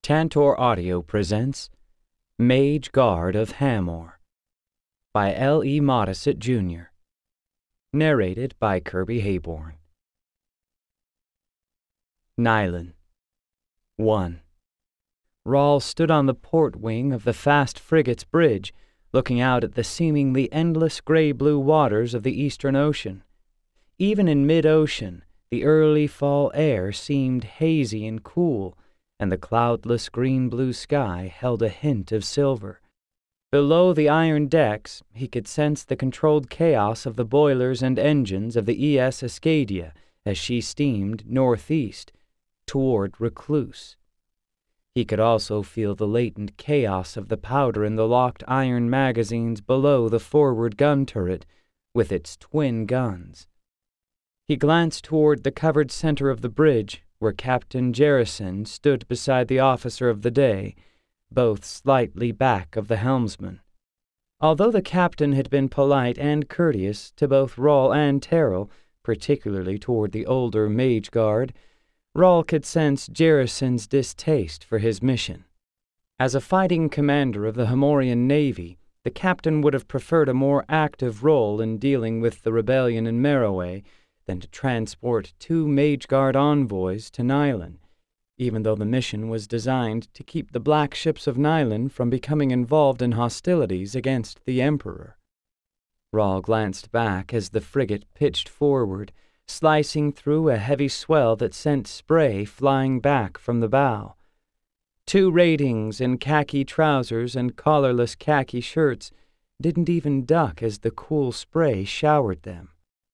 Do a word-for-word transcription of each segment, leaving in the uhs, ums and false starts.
Tantor Audio presents Mage-Guard of Hamor by L E Modesitt, Junior Narrated by Kirby Heyborne. Nylan. one. Rahl stood on the port wing of the fast frigate's bridge, looking out at the seemingly endless gray-blue waters of the Eastern Ocean. Even in mid-ocean, the early fall air seemed hazy and cool, and the cloudless green-blue sky held a hint of silver. Below the iron decks, he could sense the controlled chaos of the boilers and engines of the E S Ascadia as she steamed northeast, toward Recluce. He could also feel the latent chaos of the powder in the locked iron magazines below the forward gun turret, with its twin guns. He glanced toward the covered center of the bridge, where Captain Jerison stood beside the officer of the day, both slightly back of the helmsman. Although the captain had been polite and courteous to both Rahl and Terrell, particularly toward the older Mage-Guard, Rahl could sense Jerison's distaste for his mission. As a fighting commander of the Hamorian Navy, the captain would have preferred a more active role in dealing with the rebellion in Meroe than to transport two Mage-Guard envoys to Nylan, even though the mission was designed to keep the black ships of Nylan from becoming involved in hostilities against the Emperor. Rahl glanced back as the frigate pitched forward, slicing through a heavy swell that sent spray flying back from the bow. Two ratings in khaki trousers and collarless khaki shirts didn't even duck as the cool spray showered them.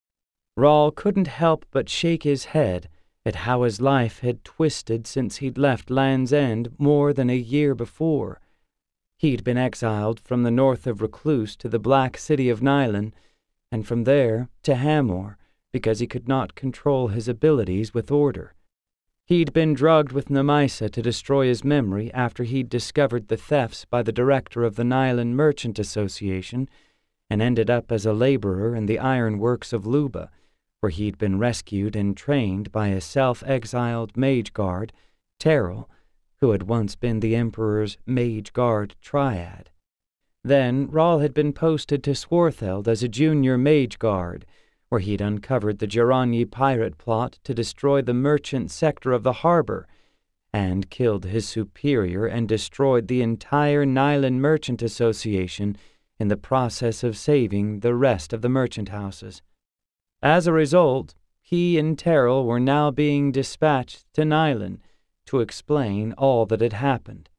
Rahl couldn't help but shake his head at how his life had twisted since he'd left Land's End more than a year before. He'd been exiled from the north of Recluce to the Black City of Nylan, and from there to Hamor, because he could not control his abilities with order. He'd been drugged with Nylan to destroy his memory after he'd discovered the thefts by the director of the Nylan Merchant Association, and ended up as a laborer in the ironworks of Luba, where he'd been rescued and trained by a self-exiled mage-guard, Terrell, who had once been the Emperor's mage-guard triad. Then Rahl had been posted to Swartheld as a junior mage-guard, where he'd uncovered the Cigoerne pirate plot to destroy the merchant sector of the harbor, and killed his superior and destroyed the entire Nylan Merchant Association in the process of saving the rest of the merchant houses. As a result, he and Terrell were now being dispatched to Nylan to explain all that had happened.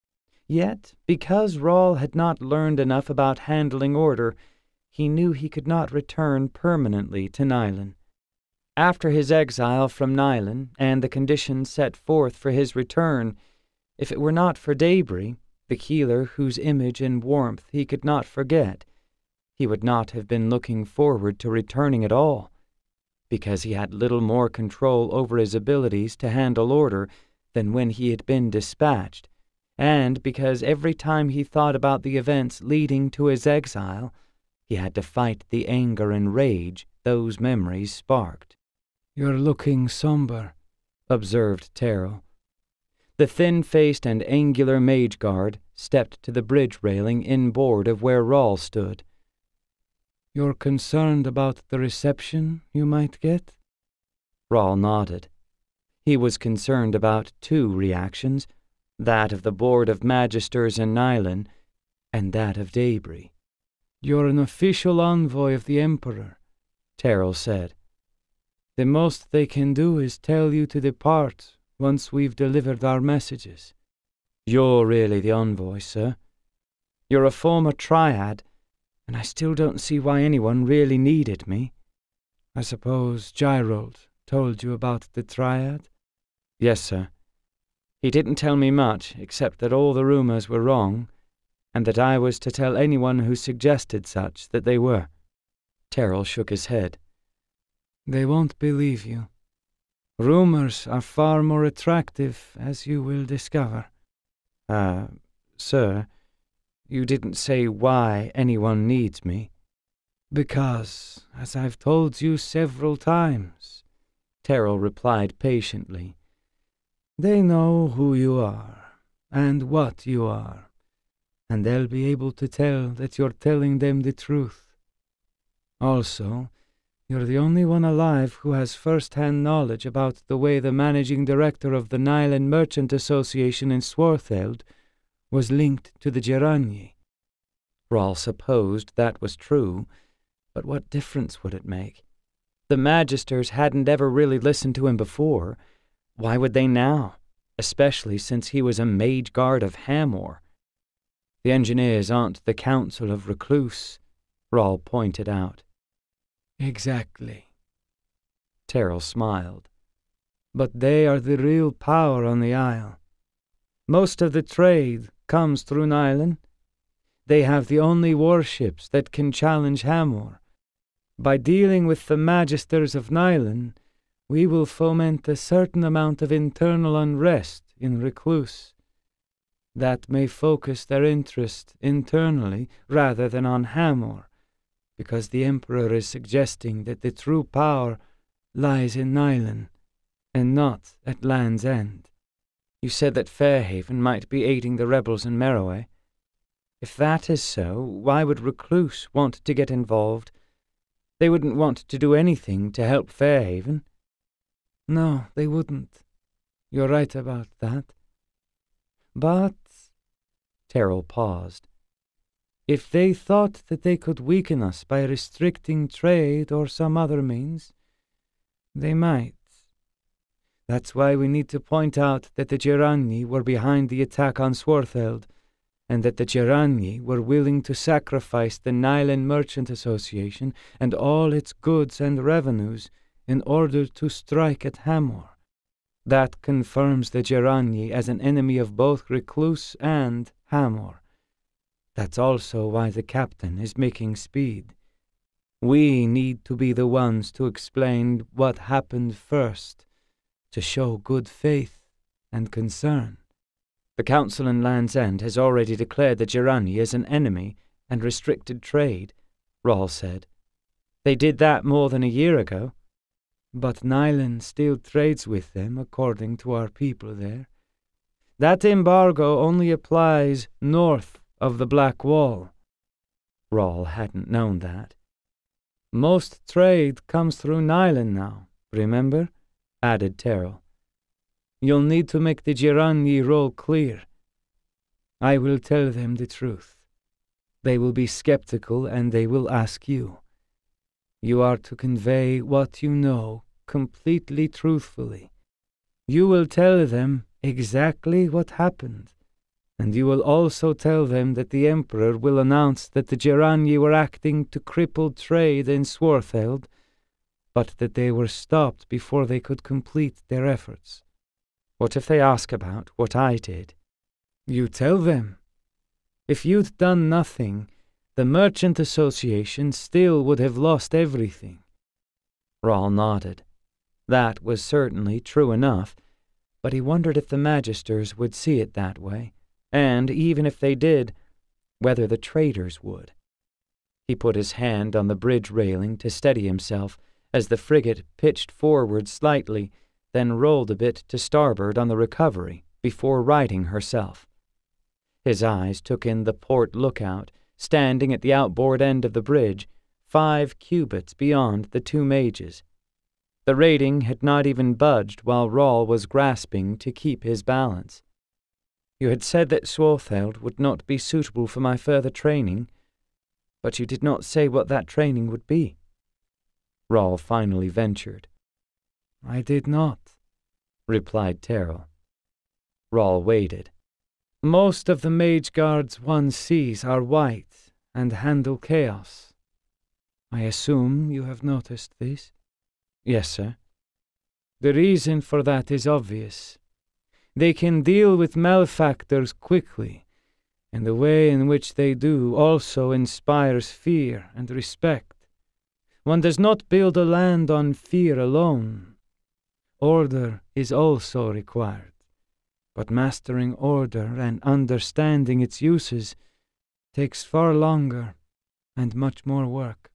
Yet, because Rahl had not learned enough about handling order, he knew he could not return permanently to Nylan. After his exile from Nylan and the conditions set forth for his return, if it were not for Debris, the healer whose image and warmth he could not forget, he would not have been looking forward to returning at all, because he had little more control over his abilities to handle order than when he had been dispatched, and because every time he thought about the events leading to his exile, he had to fight the anger and rage those memories sparked. "You're looking somber," observed Terrell. The thin-faced and angular mage-guard stepped to the bridge railing inboard of where Rahl stood. "You're concerned about the reception you might get?" Rahl nodded. He was concerned about two reactions, that of the Board of Magisters in Nylan, and that of Debris. "You're an official envoy of the Emperor," Terrell said. "The most they can do is tell you to depart once we've delivered our messages." "You're really the envoy, sir. You're a former triad, and I still don't see why anyone really needed me." "I suppose Gyrold told you about the triad?" "Yes, sir. He didn't tell me much, except that all the rumors were wrong, and that I was to tell anyone who suggested such that they were." Terrell shook his head. "They won't believe you. Rumors are far more attractive, as you will discover." Uh, sir, you didn't say why anyone needs me." "Because, as I've told you several times," Terrell replied patiently, "they know who you are, and what you are, and they'll be able to tell that you're telling them the truth. Also, you're the only one alive who has first-hand knowledge about the way the managing director of the Nylan Merchant Association in Swartheld was linked to the Cigoerne. Rahl supposed that was true, but what difference would it make? The Magisters hadn't ever really listened to him before. Why would they now, especially since he was a Mage-Guard of Hamor? The engineers aren't the Council of Recluce, Rahl pointed out. Exactly. Terrell smiled. But they are the real power on the Isle. Most of the trade comes through Nylan. They have the only warships that can challenge Hamor. By dealing with the Magisters of Nylan, we will foment a certain amount of internal unrest in Recluce. That may focus their interest internally rather than on Hamor, because the Emperor is suggesting that the true power lies in Nylan, and not at Land's End. You said that Fairhaven might be aiding the rebels in Meroe. If that is so, why would Recluce want to get involved? They wouldn't want to do anything to help Fairhaven. No, they wouldn't. You're right about that. But, Terrell paused, if they thought that they could weaken us by restricting trade or some other means, they might. That's why we need to point out that the Cigoerne were behind the attack on Swartheld, and that the Cigoerne were willing to sacrifice the Nylan Merchant Association and all its goods and revenues in order to strike at Hamor. That confirms the Cigoerne as an enemy of both Recluce and Hamor. That's also why the captain is making speed. We need to be the ones to explain what happened first, to show good faith and concern. The Council in Land's End has already declared the Cigoerne as an enemy and restricted trade, Rahl said. They did that more than a year ago. But Nylan still trades with them, according to our people there. That embargo only applies north of the Black Wall. Rahl hadn't known that. Most trade comes through Nylan now, remember? Added Terrell. You'll need to make the Cigoerne roll clear. I will tell them the truth. They will be skeptical and they will ask you. You are to convey what you know completely truthfully. You will tell them exactly what happened, and you will also tell them that the Emperor will announce that the Cigoerne were acting to cripple trade in Swartheld, but that they were stopped before they could complete their efforts. What if they ask about what I did? You tell them. If you'd done nothing, the Merchant Association still would have lost everything. Rahl nodded. That was certainly true enough, but he wondered if the Magisters would see it that way, and, even if they did, whether the traders would. He put his hand on the bridge railing to steady himself as the frigate pitched forward slightly, then rolled a bit to starboard on the recovery before righting herself. His eyes took in the port lookout, standing at the outboard end of the bridge, five cubits beyond the two mages. The rating had not even budged while Rahl was grasping to keep his balance. You had said that Swartheld would not be suitable for my further training, but you did not say what that training would be. Rahl finally ventured. I did not, replied Terrell. Rahl waited. Most of the Mage-Guards one sees are white and handle chaos. I assume you have noticed this? Yes, sir. The reason for that is obvious. They can deal with malefactors quickly, and the way in which they do also inspires fear and respect. One does not build a land on fear alone. Order is also required, but mastering order and understanding its uses takes far longer and much more work.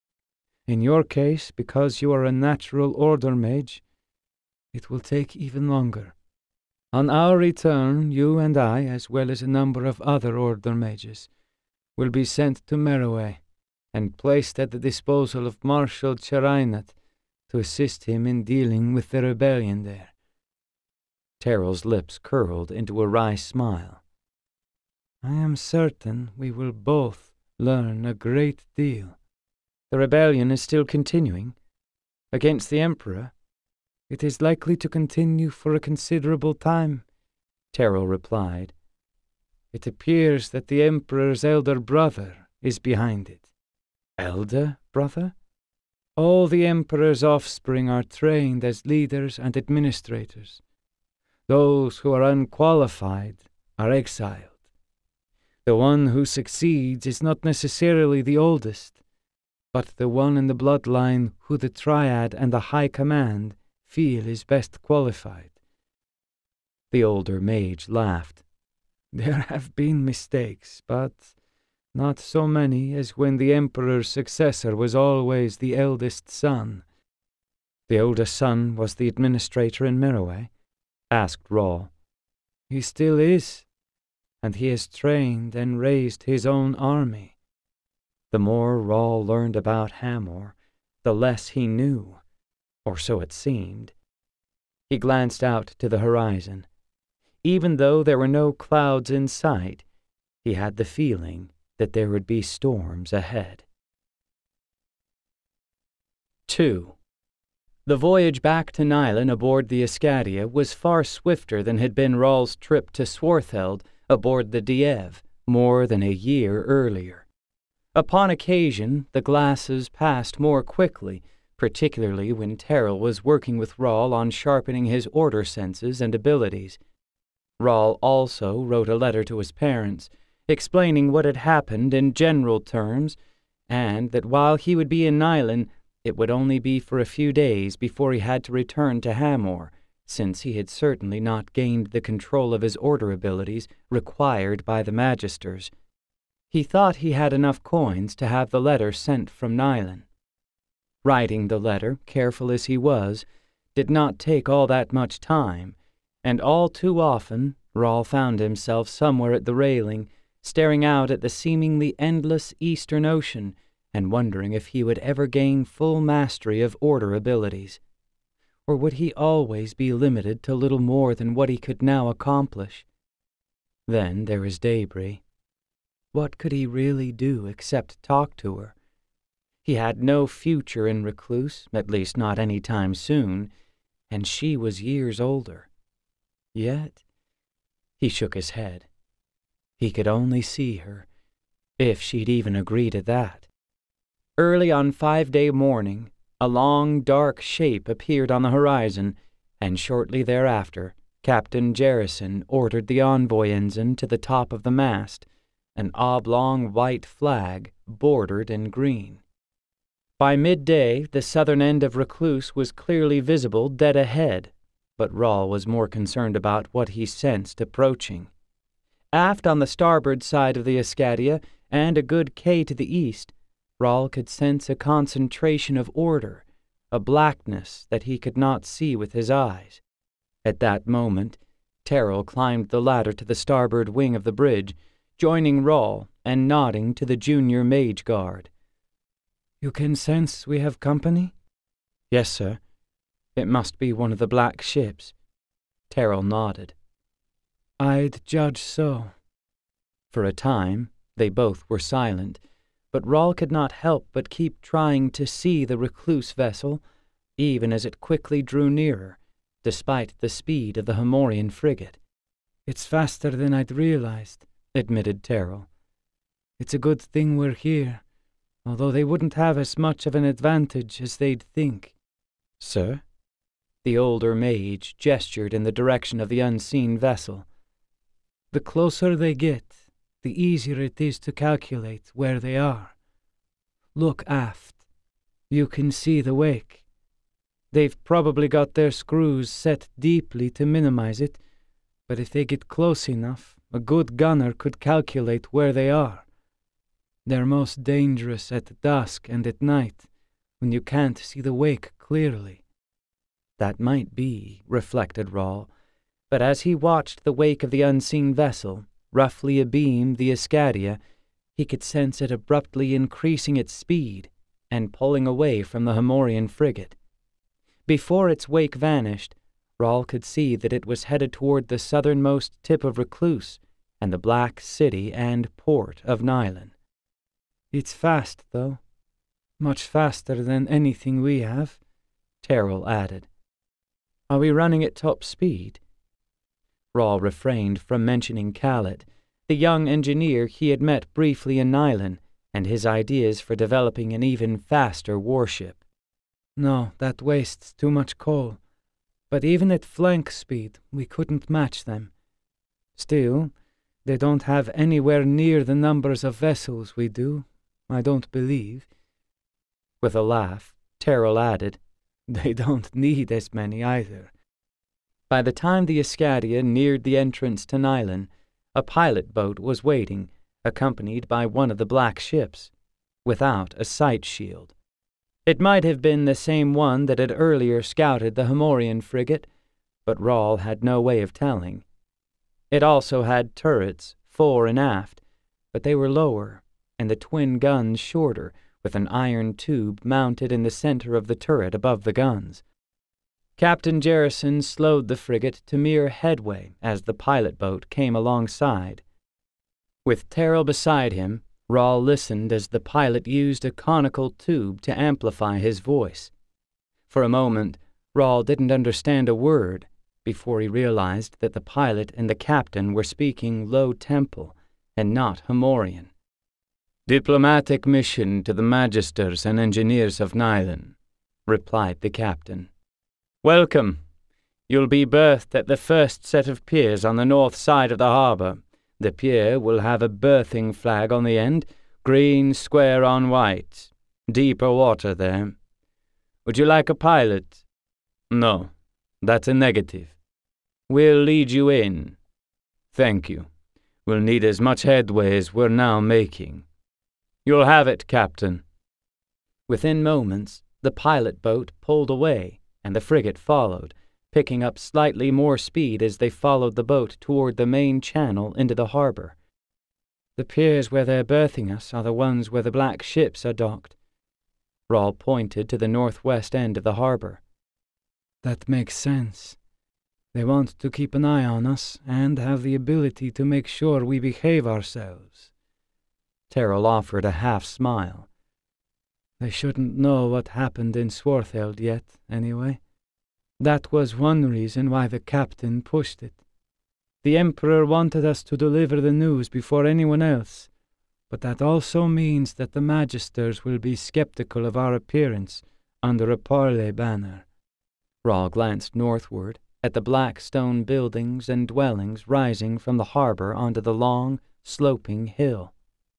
In your case, because you are a natural order mage, it will take even longer. On our return, you and I, as well as a number of other Order mages, will be sent to Meroe and placed at the disposal of Marshal Cherainat to assist him in dealing with the rebellion there. Terrell's lips curled into a wry smile. I am certain we will both learn a great deal. The rebellion is still continuing? Against the Emperor? It is likely to continue for a considerable time, Terrell replied. It appears that the Emperor's elder brother is behind it. Elder brother? All the Emperor's offspring are trained as leaders and administrators. Those who are unqualified are exiled. The one who succeeds is not necessarily the oldest, but the one in the bloodline who the Triad and the High Command feel is best qualified. The older mage laughed. There have been mistakes, but not so many as when the Emperor's successor was always the eldest son. The oldest son was the administrator in Meroe? Asked Rahl. He still is, and he has trained and raised his own army. The more Rahl learned about Hamor, the less he knew, or so it seemed. He glanced out to the horizon. Even though there were no clouds in sight, he had the feeling that there would be storms ahead. Two. The voyage back to Nylan aboard the Escadia was far swifter than had been Rahl's trip to Swartheld aboard the Diev more than a year earlier. Upon occasion, the glasses passed more quickly, particularly when Terrell was working with Rahl on sharpening his order senses and abilities. Rahl also wrote a letter to his parents, explaining what had happened in general terms, and that while he would be in Nylan, it would only be for a few days before he had to return to Hamor, since he had certainly not gained the control of his order abilities required by the Magisters. He thought he had enough coins to have the letter sent from Nylan. Writing the letter, careful as he was, did not take all that much time, and all too often Rahl found himself somewhere at the railing, staring out at the seemingly endless Eastern Ocean, and wondering if he would ever gain full mastery of order abilities. Or would he always be limited to little more than what he could now accomplish? Then there was Debris. What could he really do except talk to her? He had no future in Recluce, at least not any time soon, and she was years older. Yet, he shook his head. He could only see her, if she'd even agree to that. Early on Five-Day morning, a long, dark shape appeared on the horizon, and shortly thereafter, Captain Jerrison ordered the envoy ensign to the top of the mast, an oblong white flag bordered in green. By midday, the southern end of Recluce was clearly visible dead ahead, but Rahl was more concerned about what he sensed approaching. Aft on the starboard side of the Escadia, and a good K to the east, Rahl could sense a concentration of order, a blackness that he could not see with his eyes. At that moment, Terrell climbed the ladder to the starboard wing of the bridge, joining Rahl and nodding to the junior Mage-Guard. You can sense we have company? Yes, sir. It must be one of the black ships. Terrell nodded. I'd judge so. For a time, they both were silent, but Rahl could not help but keep trying to see the Recluce vessel, even as it quickly drew nearer, despite the speed of the Hamorian frigate. It's faster than I'd realized, admitted Terrell. It's a good thing we're here, although they wouldn't have as much of an advantage as they'd think. Sir? The older mage gestured in the direction of the unseen vessel. The closer they get, the easier it is to calculate where they are. Look aft. You can see the wake. They've probably got their screws set deeply to minimize it, but if they get close enough, a good gunner could calculate where they are. They're most dangerous at dusk and at night, when you can't see the wake clearly. That might be, reflected Rahl, But as he watched the wake of the unseen vessel, roughly abeam the Escadia, he could sense it abruptly increasing its speed and pulling away from the Hamorian frigate. Before its wake vanished, Rahl could see that it was headed toward the southernmost tip of Recluce and the black city and port of Nylan. It's fast, though. Much faster than anything we have, Terrell added. Are we running at top speed? Rahl refrained from mentioning Khaled, the young engineer he had met briefly in Nylan, and his ideas for developing an even faster warship. No, that wastes too much coal. But even at flank speed, we couldn't match them. Still, they don't have anywhere near the numbers of vessels we do, I don't believe. With a laugh, Terrell added, They don't need as many either. By the time the Escadia neared the entrance to Nylan, a pilot boat was waiting, accompanied by one of the black ships, without a sight shield. It might have been the same one that had earlier scouted the Hamorian frigate, but Rahl had no way of telling. It also had turrets, fore and aft, but they were lower, and the twin guns shorter, with an iron tube mounted in the center of the turret above the guns. Captain Jerrison slowed the frigate to mere headway as the pilot boat came alongside. With Terrell beside him, Rahl listened as the pilot used a conical tube to amplify his voice. For a moment, Rahl didn't understand a word, before he realized that the pilot and the captain were speaking low tempo and not Hamorian. "Diplomatic mission to the magisters and engineers of Nylan," replied the captain. "Welcome. You'll be berthed at the first set of piers on the north side of the harbour. The pier will have a berthing flag on the end, green square on white. Deeper water there. Would you like a pilot? No, that's a negative. We'll lead you in. Thank you. We'll need as much headway as we're now making. You'll have it, Captain." Within moments, the pilot boat pulled away, and the frigate followed, picking up slightly more speed as they followed the boat toward the main channel into the harbor. "The piers where they're berthing us are the ones where the black ships are docked." Rahl pointed to the northwest end of the harbor. "That makes sense. They want to keep an eye on us and have the ability to make sure we behave ourselves." Terrell offered a half-smile. "They shouldn't know what happened in Swartheld yet, anyway. That was one reason why the captain pushed it. The Emperor wanted us to deliver the news before anyone else, but that also means that the magisters will be skeptical of our appearance under a parley banner." Rahl glanced northward at the black stone buildings and dwellings rising from the harbor onto the long, sloping hill.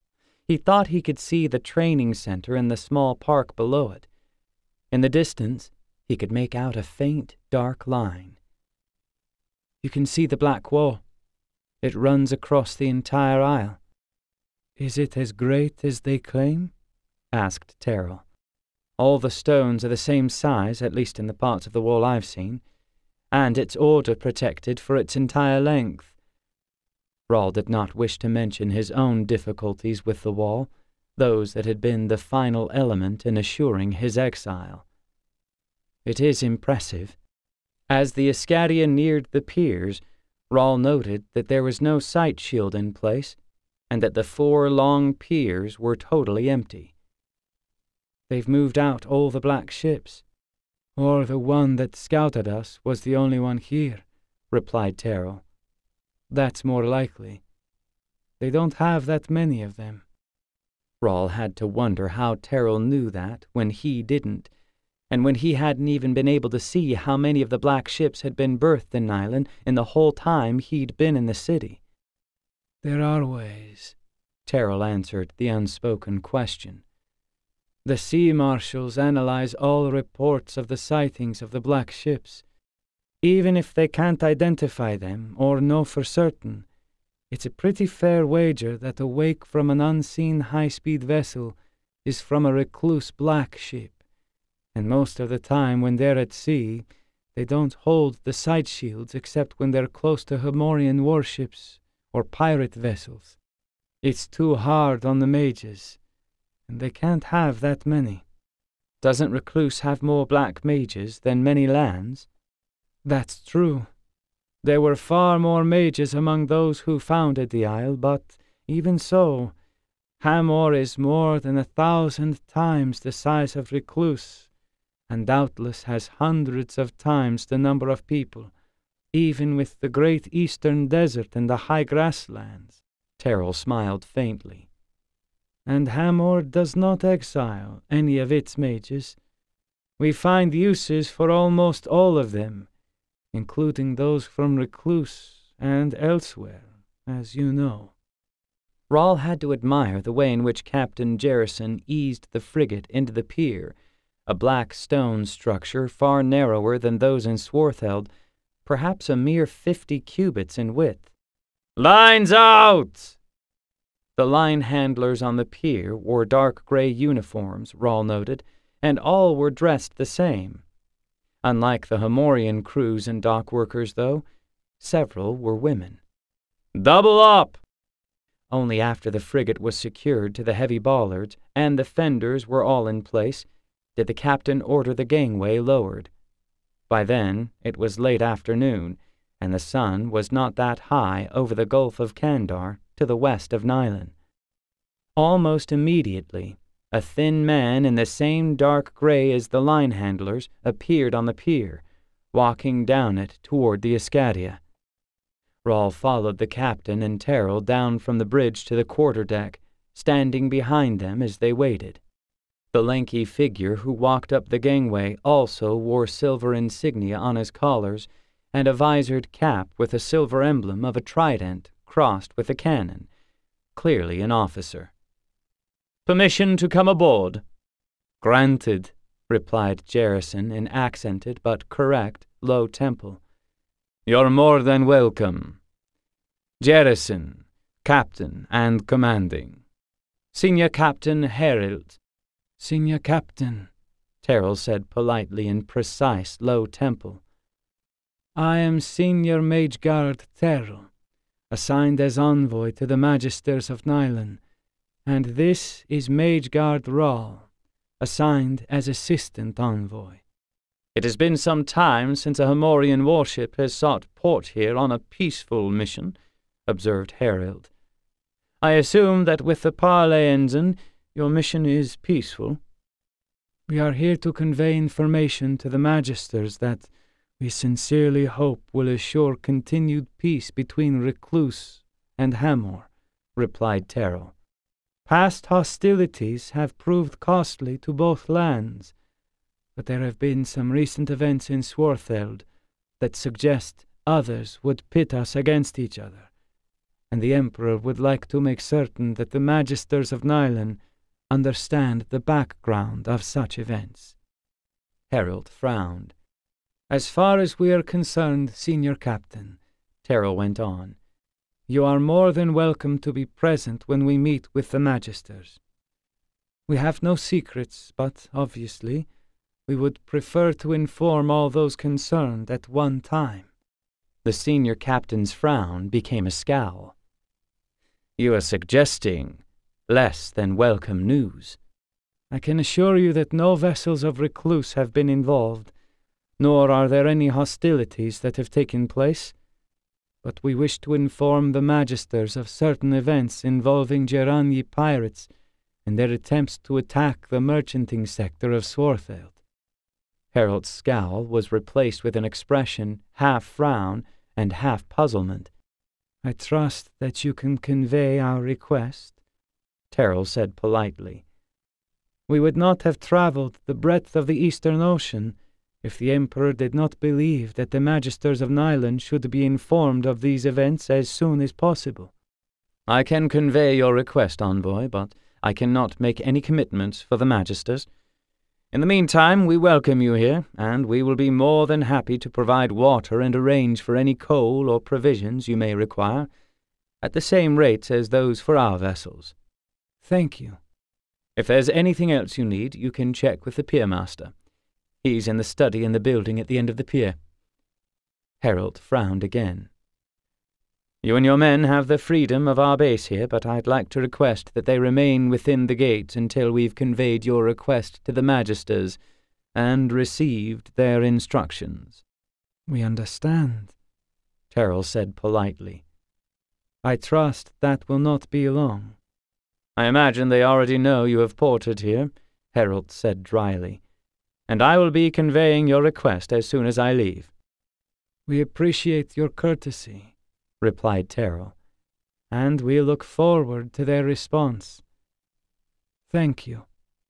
He thought he could see the training center and the small park below it. In the distance, he could make out a faint, dark line. "You can see the black wall. It runs across the entire isle. Is it as great as they claim?" asked Terrell. "All the stones are the same size, at least in the parts of the wall I've seen, and it's order protected for its entire length." Rahl did not wish to mention his own difficulties with the wall, those that had been the final element in assuring his exile. "It is impressive." As the Escadia neared the piers, Rahl noted that there was no sight shield in place, and that the four long piers were totally empty. "They've moved out all the black ships, or the one that scouted us was the only one here," replied Terrell. "That's more likely. They don't have that many of them." Rahl had to wonder how Terrell knew that when he didn't, and when he hadn't even been able to see how many of the black ships had been berthed in Nylan in the whole time he'd been in the city. "There are ways," Terrell answered the unspoken question. "The sea marshals analyze all reports of the sightings of the black ships. Even if they can't identify them or know for certain, it's a pretty fair wager that a wake from an unseen high-speed vessel is from a Recluce black ship, and most of the time when they're at sea, They don't hold the side shields except when they're close to Hamorian warships or pirate vessels. It's too hard on the mages, and they can't have that many. Doesn't Recluce have more black mages than many lands? That's true. There were far more mages among those who founded the isle, but even so, Hamor is more than a thousand times the size of Recluce, and doubtless has hundreds of times the number of people, even with the great eastern desert and the high grasslands. Terrell smiled faintly. And Hamor does not exile any of its mages. We find uses for almost all of them, including those from Recluce and elsewhere, as you know. Rahl had to admire the way in which Captain Jerison eased the frigate into the pier, a black stone structure far narrower than those in Swartheld, perhaps a mere fifty cubits in width. "Lines out!" The line handlers on the pier wore dark gray uniforms, Rahl noted, and all were dressed the same. Unlike the Hamorian crews and dock workers, though, several were women. "Double up!" Only after the frigate was secured to the heavy bollards and the fenders were all in place did the captain order the gangway lowered. By then it was late afternoon, and the sun was not that high over the Gulf of Kandar to the west of Nylan. Almost immediately, a thin man in the same dark gray as the line handlers appeared on the pier, walking down it toward the Escadia. Rahl followed the captain and Terrell down from the bridge to the quarterdeck, standing behind them as they waited. The lanky figure who walked up the gangway also wore silver insignia on his collars and a visored cap with a silver emblem of a trident crossed with a cannon, clearly an officer. "Permission to come aboard?" "Granted," replied Jerison in accented but correct low tempo. "You're more than welcome. Jerison, captain and commanding. Senior Captain Harold." "Senior Captain," Terrell said politely in precise low tempo. "I am Senior Mage-Guard Terrell, assigned as envoy to the Magisters of Nylan, and this is Mage-Guard Rahl, assigned as assistant envoy." "It has been some time since a Hamorian warship has sought port here on a peaceful mission," observed Harold. "I assume that with the Parley Ensign, your mission is peaceful." "We are here to convey information to the Magisters that we sincerely hope will assure continued peace between Recluce and Hamor," replied Terrell. "Past hostilities have proved costly to both lands, but there have been some recent events in Swartheld that suggest others would pit us against each other, and the Emperor would like to make certain that the Magisters of Nylan understand the background of such events." Harold frowned. "As far as we are concerned, Senior Captain," Terrell went on, "you are more than welcome to be present when we meet with the Magisters. We have no secrets, but, obviously, we would prefer to inform all those concerned at one time." The senior captain's frown became a scowl. "You are suggesting less than welcome news." "I can assure you that no vessels of Recluce have been involved, nor are there any hostilities that have taken place. But we wish to inform the Magisters of certain events involving Geranyi pirates and their attempts to attack the merchanting sector of Swartheld." Harold's scowl was replaced with an expression half frown and half puzzlement. "I trust that you can convey our request," Terrell said politely. "We would not have traveled the breadth of the Eastern Ocean if the Emperor did not believe that the Magisters of Nylan should be informed of these events as soon as possible." "I can convey your request, envoy, but I cannot make any commitments for the Magisters. In the meantime, we welcome you here, and we will be more than happy to provide water and arrange for any coal or provisions you may require, at the same rates as those for our vessels." "Thank you." "If there's anything else you need, you can check with the piermaster. He's in the study in the building at the end of the pier. Harold frowned again. You and your men have the freedom of our base here, but I'd like to request that they remain within the gates until we've conveyed your request to the magisters and received their instructions. We understand, Terrell said politely. I trust that will not be long. I imagine they already know you have ported here, Harold said dryly, and I will be conveying your request as soon as I leave. We appreciate your courtesy, replied Terrell, and we look forward to their response. Thank you.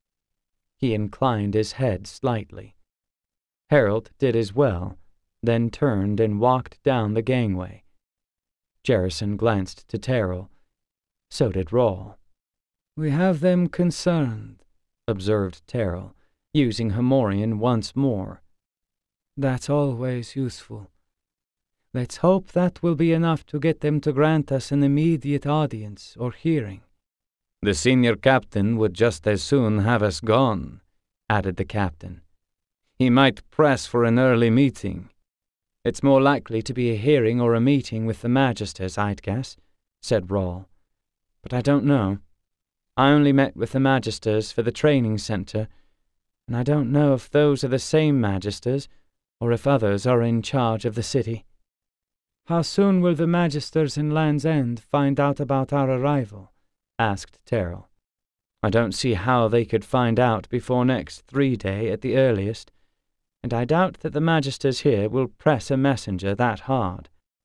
He inclined his head slightly. Harold did as well, then turned and walked down the gangway. Jerison glanced to Terrell. So did Rahl. We have them concerned, observed Terrell, using Hamorian once more. That's always useful. Let's hope that will be enough to get them to grant us an immediate audience or hearing. The senior captain would just as soon have us gone, added the captain. He might press for an early meeting. It's more likely to be a hearing or a meeting with the magisters, I'd guess, said Rahl. But I don't know. I only met with the magisters for the training center, and I don't know if those are the same magisters or if others are in charge of the city. How soon will the magisters in Land's End find out about our arrival? Asked Terrell. I don't see how they could find out before next three-day at the earliest, and I doubt that the magisters here will press a messenger that hard.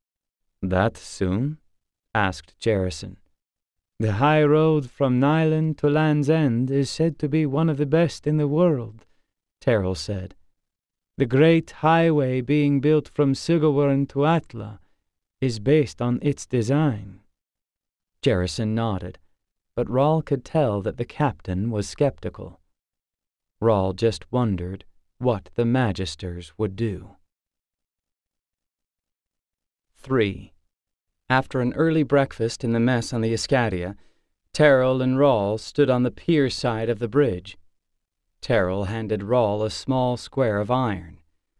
That soon? Asked Jerison. The high road from Nylan to Land's End is said to be one of the best in the world, Terrell said. The great highway being built from Cigoerne to Atla is based on its design. Jerison nodded, but Rahl could tell that the captain was skeptical. Rahl just wondered what the magisters would do. Three. After an early breakfast in the mess on the Escadia, Terrell and Rahl stood on the pier side of the bridge. Terrell handed Rahl a small square of iron.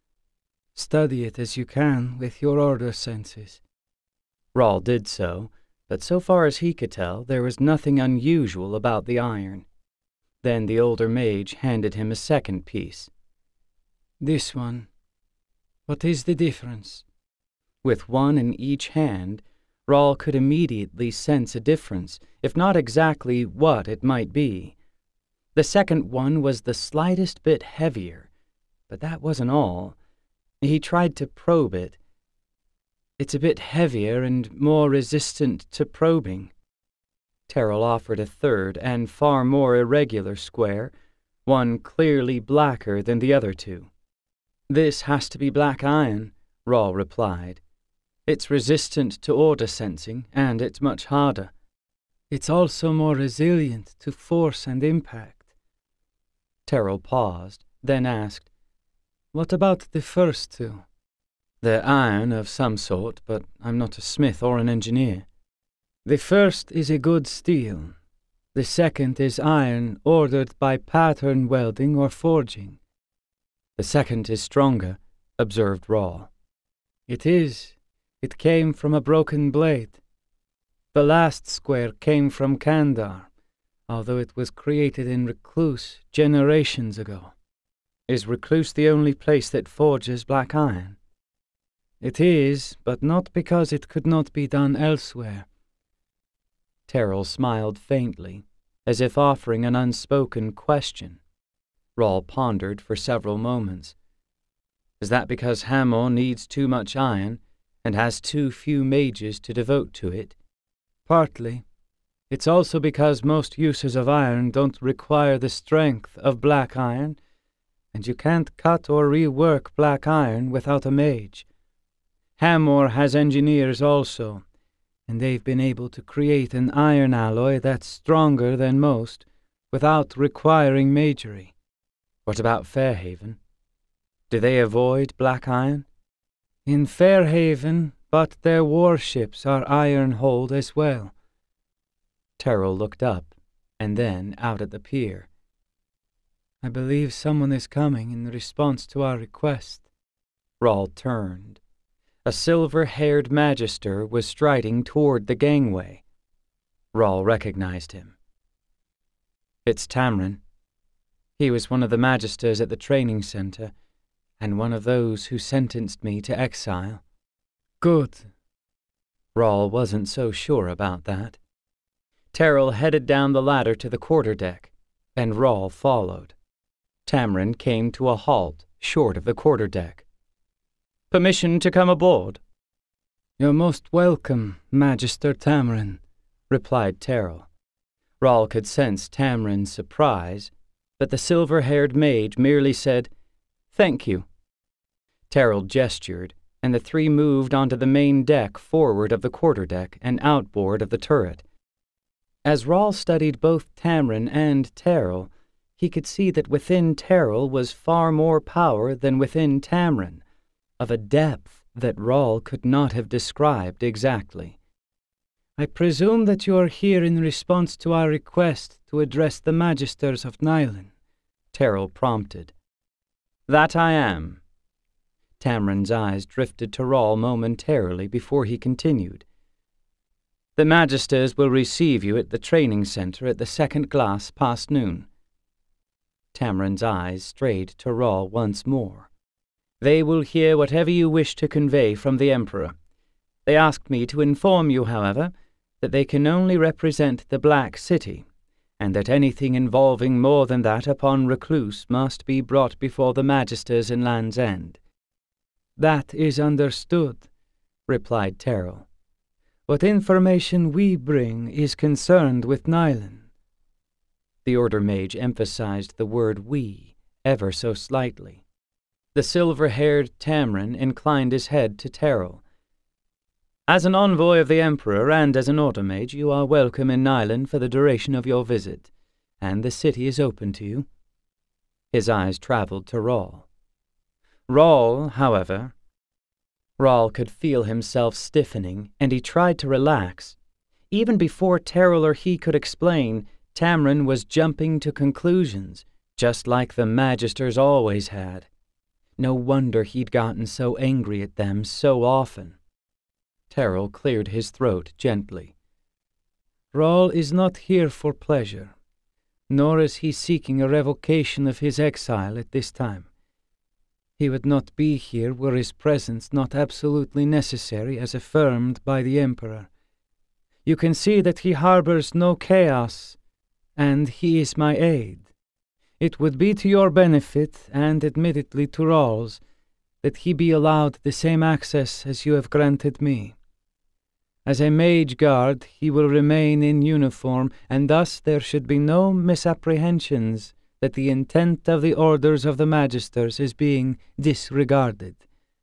Study it as you can with your order senses. Rahl did so, but so far as he could tell, there was nothing unusual about the iron. Then the older mage handed him a second piece. This one. What is the difference? With one in each hand, Rahl could immediately sense a difference, if not exactly what it might be. The second one was the slightest bit heavier, but that wasn't all. He tried to probe it. It's a bit heavier and more resistant to probing. Terrell offered a third and far more irregular square, one clearly blacker than the other two. This has to be black iron, Rahl replied. It's resistant to order sensing, and it's much harder. It's also more resilient to force and impact. Terrell paused, then asked, What about the first two? They're iron of some sort, but I'm not a smith or an engineer. The first is a good steel. The second is iron ordered by pattern welding or forging. The second is stronger, observed Rahl. It is. It came from a broken blade. The last square came from Kandar, although it was created in Recluce generations ago. Is Recluce the only place that forges black iron? It is, but not because it could not be done elsewhere. Terrell smiled faintly, as if offering an unspoken question. Rahl pondered for several moments. Is that because Hamor needs too much iron and has too few mages to devote to it? Partly. It's also because most uses of iron don't require the strength of black iron, and you can't cut or rework black iron without a mage. Hamor has engineers also, and they've been able to create an iron alloy that's stronger than most without requiring magery. What about Fairhaven? Do they avoid black iron? In Fairhaven, but their warships are iron-hulled as well. Terrell looked up, and then out at the pier. I believe someone is coming in response to our request. Rahl turned. A silver-haired magister was striding toward the gangway. Rahl recognized him. It's Tamrin. He was one of the magisters at the training center, and one of those who sentenced me to exile. Good. Rahl wasn't so sure about that. Terrell headed down the ladder to the quarterdeck, and Rahl followed. Tamrin came to a halt short of the quarterdeck. Permission to come aboard? You're most welcome, Magister Tamrin, replied Terrell. Rahl could sense Tamrin's surprise, but the silver-haired mage merely said, "Thank you." Terrell gestured, and the three moved onto the main deck forward of the quarterdeck and outboard of the turret. As Rahl studied both Tamrin and Terrell, he could see that within Terrell was far more power than within Tamrin, of a depth that Rahl could not have described exactly. I presume that you are here in response to our request to address the magisters of Nylan, Terrell prompted. That I am. Tamrin's eyes drifted to Rahl momentarily before he continued. The magisters will receive you at the training center at the second glass past noon. Tamrin's eyes strayed to Rahl once more. They will hear whatever you wish to convey from the Emperor. They asked me to inform you, however, that they can only represent the Black City, and that anything involving more than that upon Recluce must be brought before the magisters in Land's End. That is understood, replied Terrell. What information we bring is concerned with Nylan. The Order Mage emphasized the word we ever so slightly. The silver-haired Tamrin inclined his head to Terrell. As an envoy of the Emperor and as an Order Mage, you are welcome in Nylan for the duration of your visit, and the city is open to you. His eyes traveled to Rahl. Rahl, however... Rahl could feel himself stiffening, and he tried to relax. Even before Terrell or he could explain, Tamrin was jumping to conclusions, just like the magisters always had. No wonder he'd gotten so angry at them so often. Terrell cleared his throat gently. Rahl is not here for pleasure, nor is he seeking a revocation of his exile at this time. He would not be here were his presence not absolutely necessary as affirmed by the Emperor. You can see that he harbors no chaos, and he is my aide. It would be to your benefit, and admittedly to Rahl's, that he be allowed the same access as you have granted me. As a Mage-Guard, he will remain in uniform, and thus there should be no misapprehensions that the intent of the orders of the magisters is being disregarded.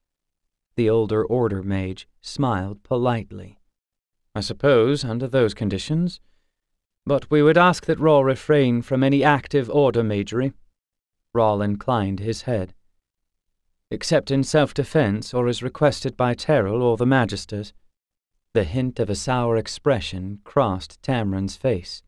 The older Order Mage smiled politely. I suppose, under those conditions. But we would ask that Rahl refrain from any active Order Magery. Rahl inclined his head. Except in self-defense or as requested by Terrell or the magisters. The hint of a sour expression crossed Tamrin's face.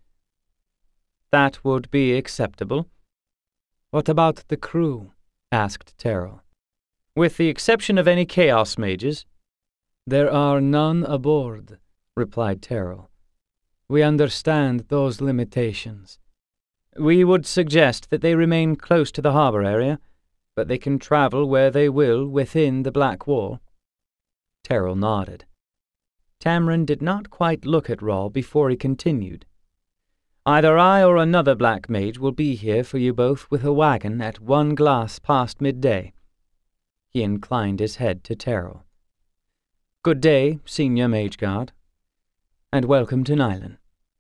That would be acceptable. What about the crew? Asked Terrell. With the exception of any Chaos Mages. There are none aboard, replied Terrell. We understand those limitations. We would suggest that they remain close to the harbor area, but they can travel where they will within the Black Wall. Terrell nodded. Tamrin did not quite look at Rahl before he continued. Either I or another Black Mage will be here for you both with a wagon at one glass past midday. He inclined his head to Terrell. Good day, Senior Mage-Guard, and welcome to Nylan.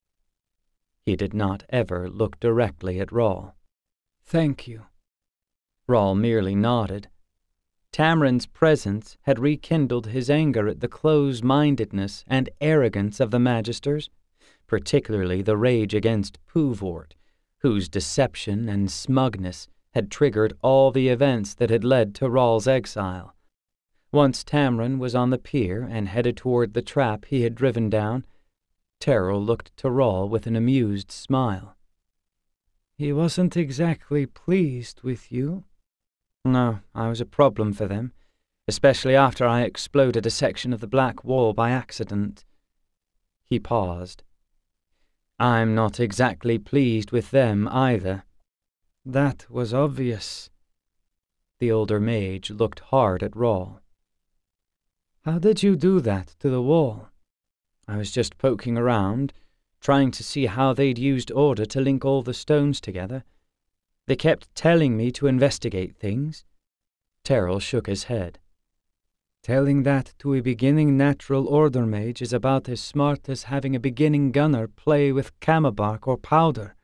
He did not ever look directly at Rahl. Thank you. Rahl merely nodded. Tamrin's presence had rekindled his anger at the close-mindedness and arrogance of the magisters, particularly the rage against Puvort, whose deception and smugness had triggered all the events that had led to Rahl's exile. Once Tamrin was on the pier and headed toward the trap he had driven down, Terrell looked to Rahl with an amused smile. He wasn't exactly pleased with you. No, I was a problem for them, especially after I exploded a section of the black wall by accident." He paused. "I'm not exactly pleased with them either." "That was obvious." The older mage looked hard at Rahl. "How did you do that to the wall?" "I was just poking around, trying to see how they'd used order to link all the stones together. They kept telling me to investigate things." Terrell shook his head. "Telling that to a beginning natural order mage is about as smart as having a beginning gunner play with camelbark or powder.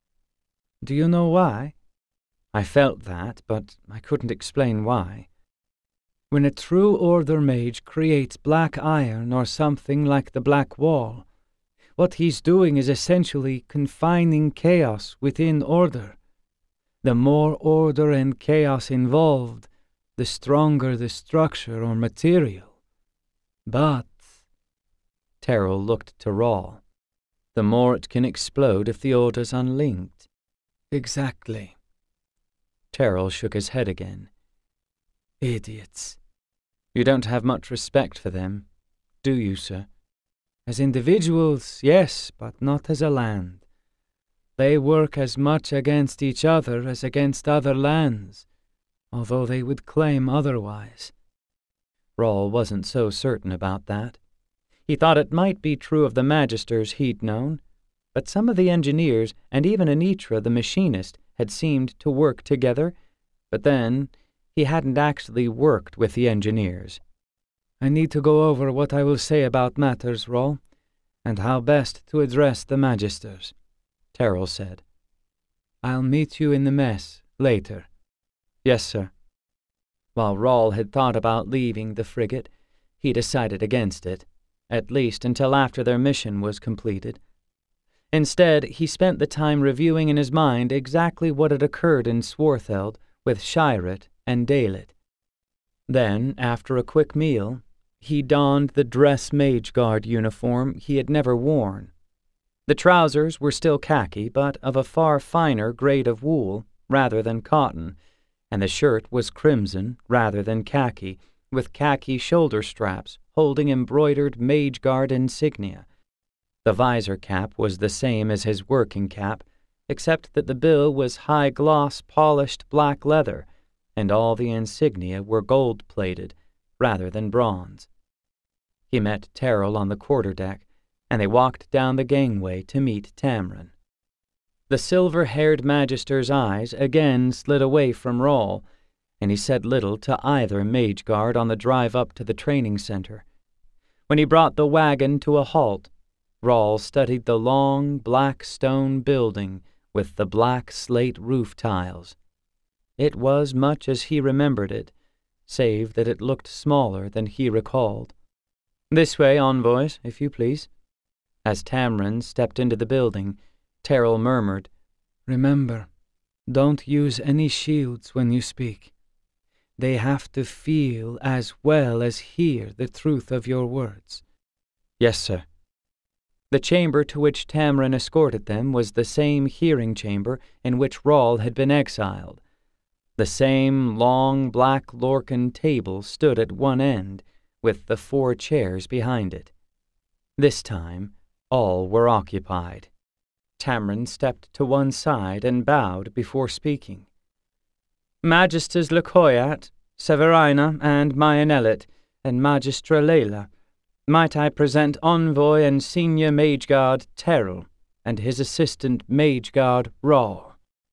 Do you know why?" "I felt that, but I couldn't explain why." "When a true order mage creates black iron or something like the black wall, what he's doing is essentially confining chaos within order. The more order and chaos involved, the stronger the structure or material. But—" Terrell looked to Rahl. "The more it can explode if the order's unlinked." "Exactly." Terrell shook his head again. "Idiots." "You don't have much respect for them, do you, sir?" "As individuals, yes, but not as a land. They work as much against each other as against other lands, although they would claim otherwise." Rahl wasn't so certain about that. He thought it might be true of the magisters he'd known, but some of the engineers and even Anitra the machinist had seemed to work together, but then he hadn't actually worked with the engineers. "I need to go over what I will say about matters, Rahl, and how best to address the magisters," Terrell said. "I'll meet you in the mess later." "Yes, sir." While Rahl had thought about leaving the frigate, he decided against it, at least until after their mission was completed. Instead, he spent the time reviewing in his mind exactly what had occurred in Swartheld with Shirret and Dalit. Then, after a quick meal, he donned the dress Mage-Guard uniform he had never worn. The trousers were still khaki, but of a far finer grade of wool rather than cotton, and the shirt was crimson rather than khaki, with khaki shoulder straps holding embroidered Mage-Guard insignia. The visor cap was the same as his working cap, except that the bill was high-gloss polished black leather, and all the insignia were gold-plated rather than bronze. He met Terrell on the quarterdeck, and they walked down the gangway to meet Tamrin. The silver-haired magister's eyes again slid away from Rahl, and he said little to either Mage-Guard on the drive up to the training center. When he brought the wagon to a halt, Rahl studied the long, black stone building with the black slate roof tiles. It was much as he remembered it, save that it looked smaller than he recalled. "This way, envoys, if you please." As Tamrin stepped into the building, Terrell murmured, "Remember, don't use any shields when you speak. They have to feel as well as hear the truth of your words." "Yes, sir." The chamber to which Tamrin escorted them was the same hearing chamber in which Rahl had been exiled. The same long black Lorcan table stood at one end, with the four chairs behind it. This time, all were occupied. Tamrin stepped to one side and bowed before speaking. "Magisters Lacoyat, Severina, and Mayanelit, and Magistra Layla, might I present Envoy and Senior Mage-Guard Terrell, and his assistant Mage-Guard Rahl."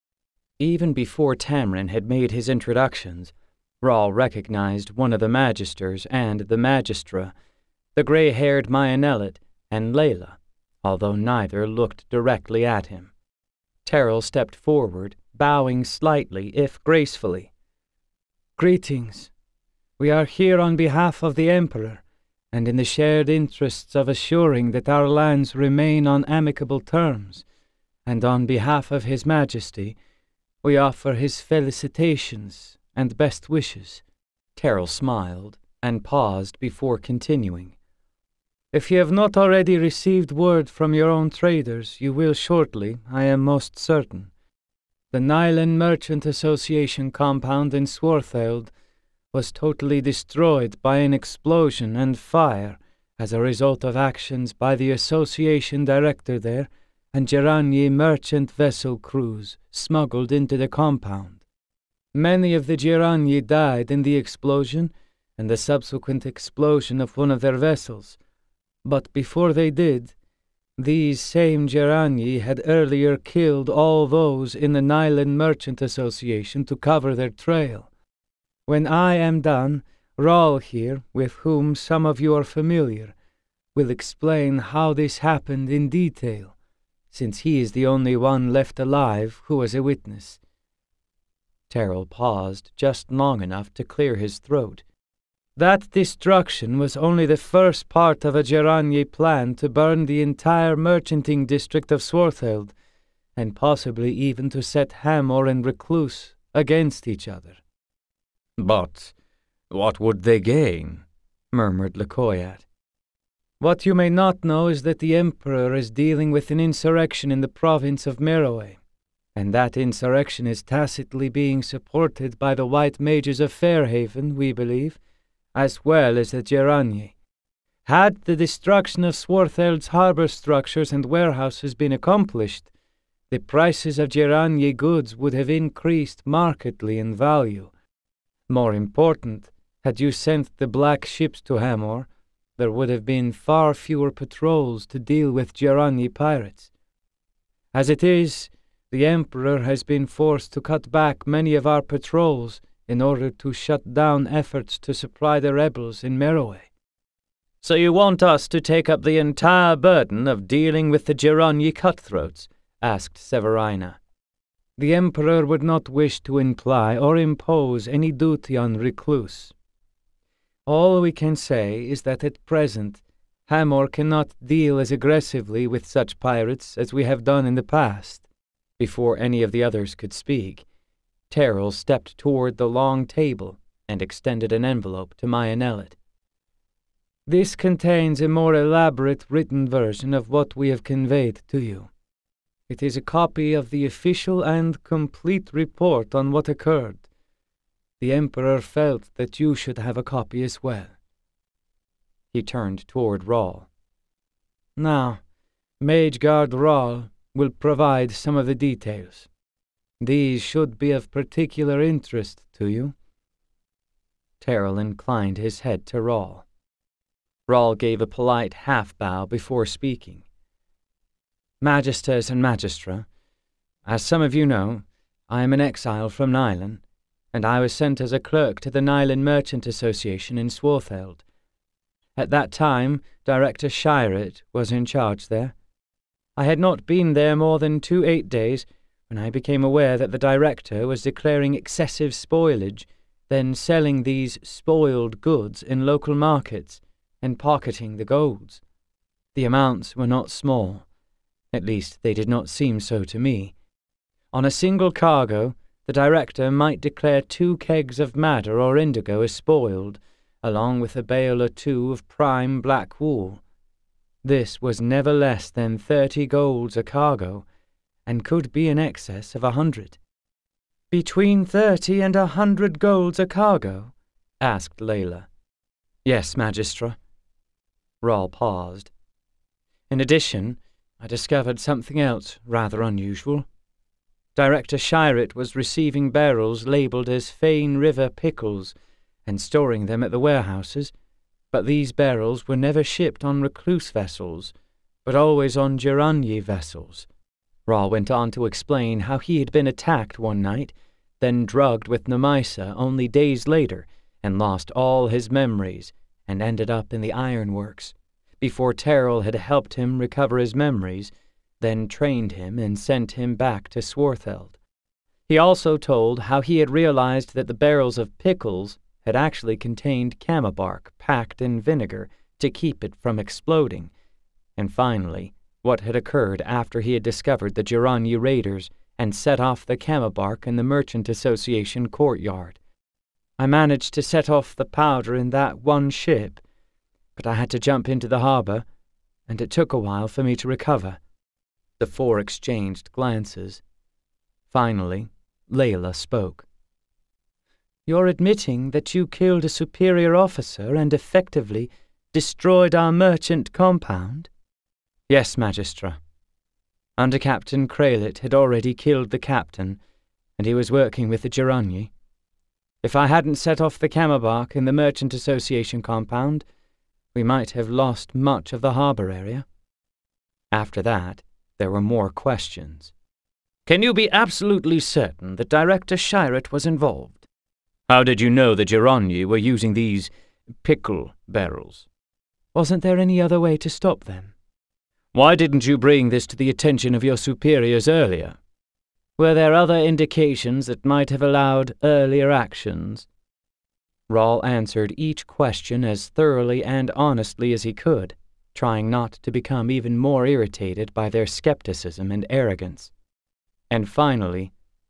Even before Tamrin had made his introductions, Rahl recognized one of the magisters and the magistra, the gray-haired Mayanelit and Layla, although neither looked directly at him. Terrell stepped forward, bowing slightly, if gracefully. "Greetings. We are here on behalf of the Emperor, and in the shared interests of assuring that our lands remain on amicable terms, and on behalf of His Majesty, we offer his felicitations and best wishes." Terrell smiled and paused before continuing. "If you have not already received word from your own traders, you will shortly, I am most certain. The Nylan Merchant Association compound in Swartheld was totally destroyed by an explosion and fire as a result of actions by the association director there and Geranyi merchant vessel crews smuggled into the compound. Many of the Geranyi died in the explosion and the subsequent explosion of one of their vessels, but before they did, these same Geranyi had earlier killed all those in the Nylan Merchant Association to cover their trail. When I am done, Rahl here, with whom some of you are familiar, will explain how this happened in detail, since he is the only one left alive who was a witness. Terrell paused just long enough to clear his throat. That destruction was only the first part of a Geranyi plan to burn the entire merchanting district of Swartheld, and possibly even to set Hamor and Recluce against each other. But what would they gain? Murmured Lecoyat. What you may not know is that the Emperor is dealing with an insurrection in the province of Meroe, and that insurrection is tacitly being supported by the White Mages of Fairhaven, we believe, as well as the Geranyi. Had the destruction of Swartheld's harbour structures and warehouses been accomplished, the prices of Geranyi goods would have increased markedly in value. More important, had you sent the black ships to Hamor, there would have been far fewer patrols to deal with Geranyi pirates. As it is, the Emperor has been forced to cut back many of our patrols in order to shut down efforts to supply the rebels in Meroe. So you want us to take up the entire burden of dealing with the Geranyi cutthroats? Asked Severina. The Emperor would not wish to imply or impose any duty on Recluce. All we can say is that at present Hamor cannot deal as aggressively with such pirates as we have done in the past. Before any of the others could speak, Terrell stepped toward the long table and extended an envelope to Mayanellet. This contains a more elaborate written version of what we have conveyed to you. It is a copy of the official and complete report on what occurred. The Emperor felt that you should have a copy as well. He turned toward Rahl. Now, Mage-Guard Rahl will provide some of the details. These should be of particular interest to you. Terrell inclined his head to Rahl. Rahl gave a polite half-bow before speaking. Magisters and Magistra, as some of you know, I am an exile from Nylan, and I was sent as a clerk to the Nylan Merchant Association in Swartheld. At that time, Director Shiret was in charge there. I had not been there more than two eight days when I became aware that the director was declaring excessive spoilage, then selling these spoiled goods in local markets and pocketing the golds. The amounts were not small. At least they did not seem so to me. On a single cargo, the director might declare two kegs of madder or indigo as spoiled, along with a bale or two of prime black wool. This was never less than thirty golds a cargo, and could be in excess of a hundred. Between thirty and a hundred golds a cargo? Asked Layla. Yes, Magistra. Rahl paused. In addition, I discovered something else rather unusual. Director Shiret was receiving barrels labelled as Fane River pickles and storing them at the warehouses, but these barrels were never shipped on Recluce vessels, but always on Geranyi vessels. Rahl went on to explain how he had been attacked one night, then drugged with Nemisa only days later, and lost all his memories, and ended up in the ironworks, before Terrell had helped him recover his memories, then trained him and sent him back to Swartheld. He also told how he had realized that the barrels of pickles had actually contained kama bark packed in vinegar to keep it from exploding, and finally, what had occurred after he had discovered the Geranyi raiders and set off the kama bark in the Merchant Association courtyard. I managed to set off the powder in that one ship, but I had to jump into the harbour, and it took a while for me to recover. The four exchanged glances. Finally, Layla spoke. You're admitting that you killed a superior officer and effectively destroyed our merchant compound? Yes, Magistra. Under Captain Kralit had already killed the captain, and he was working with the Cigoerne. If I hadn't set off the Camelbark in the Merchant Association compound, we might have lost much of the harbour area. After that, there were more questions. Can you be absolutely certain that Director Shirett was involved? How did you know the Cigoerne were using these pickle barrels? Wasn't there any other way to stop them? Why didn't you bring this to the attention of your superiors earlier? Were there other indications that might have allowed earlier actions? Rahl answered each question as thoroughly and honestly as he could, trying not to become even more irritated by their skepticism and arrogance. And finally,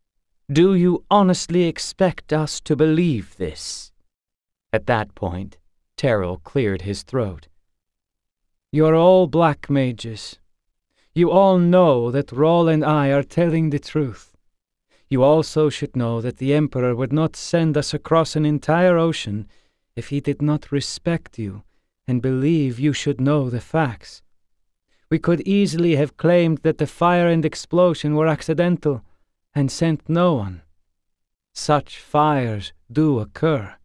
do you honestly expect us to believe this? At that point, Terrell cleared his throat. You're all black mages. You all know that Rahl and I are telling the truth. You also should know that the Emperor would not send us across an entire ocean if he did not respect you and believe you should know the facts. We could easily have claimed that the fire and explosion were accidental and sent no one. Such fires do occur.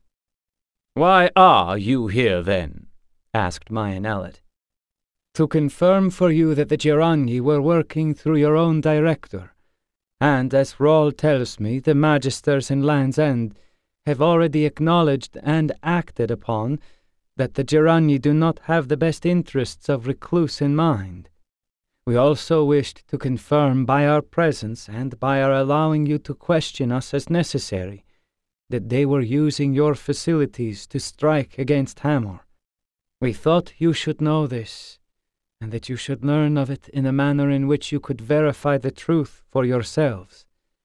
Why are you here, then? Asked Myanellet. To confirm for you that the Cigoerne were working through your own director, and as Rahl tells me, the Magisters in Land's End have already acknowledged and acted upon that the Cigoerne do not have the best interests of Recluce in mind. We also wished to confirm by our presence and by our allowing you to question us as necessary that they were using your facilities to strike against Hamor. We thought you should know this, and that you should learn of it in a manner in which you could verify the truth for yourselves.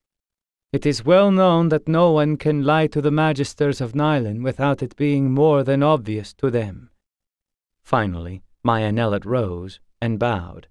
It is well known that no one can lie to the Magisters of Nylan without it being more than obvious to them. Finally, Myanellet rose and bowed.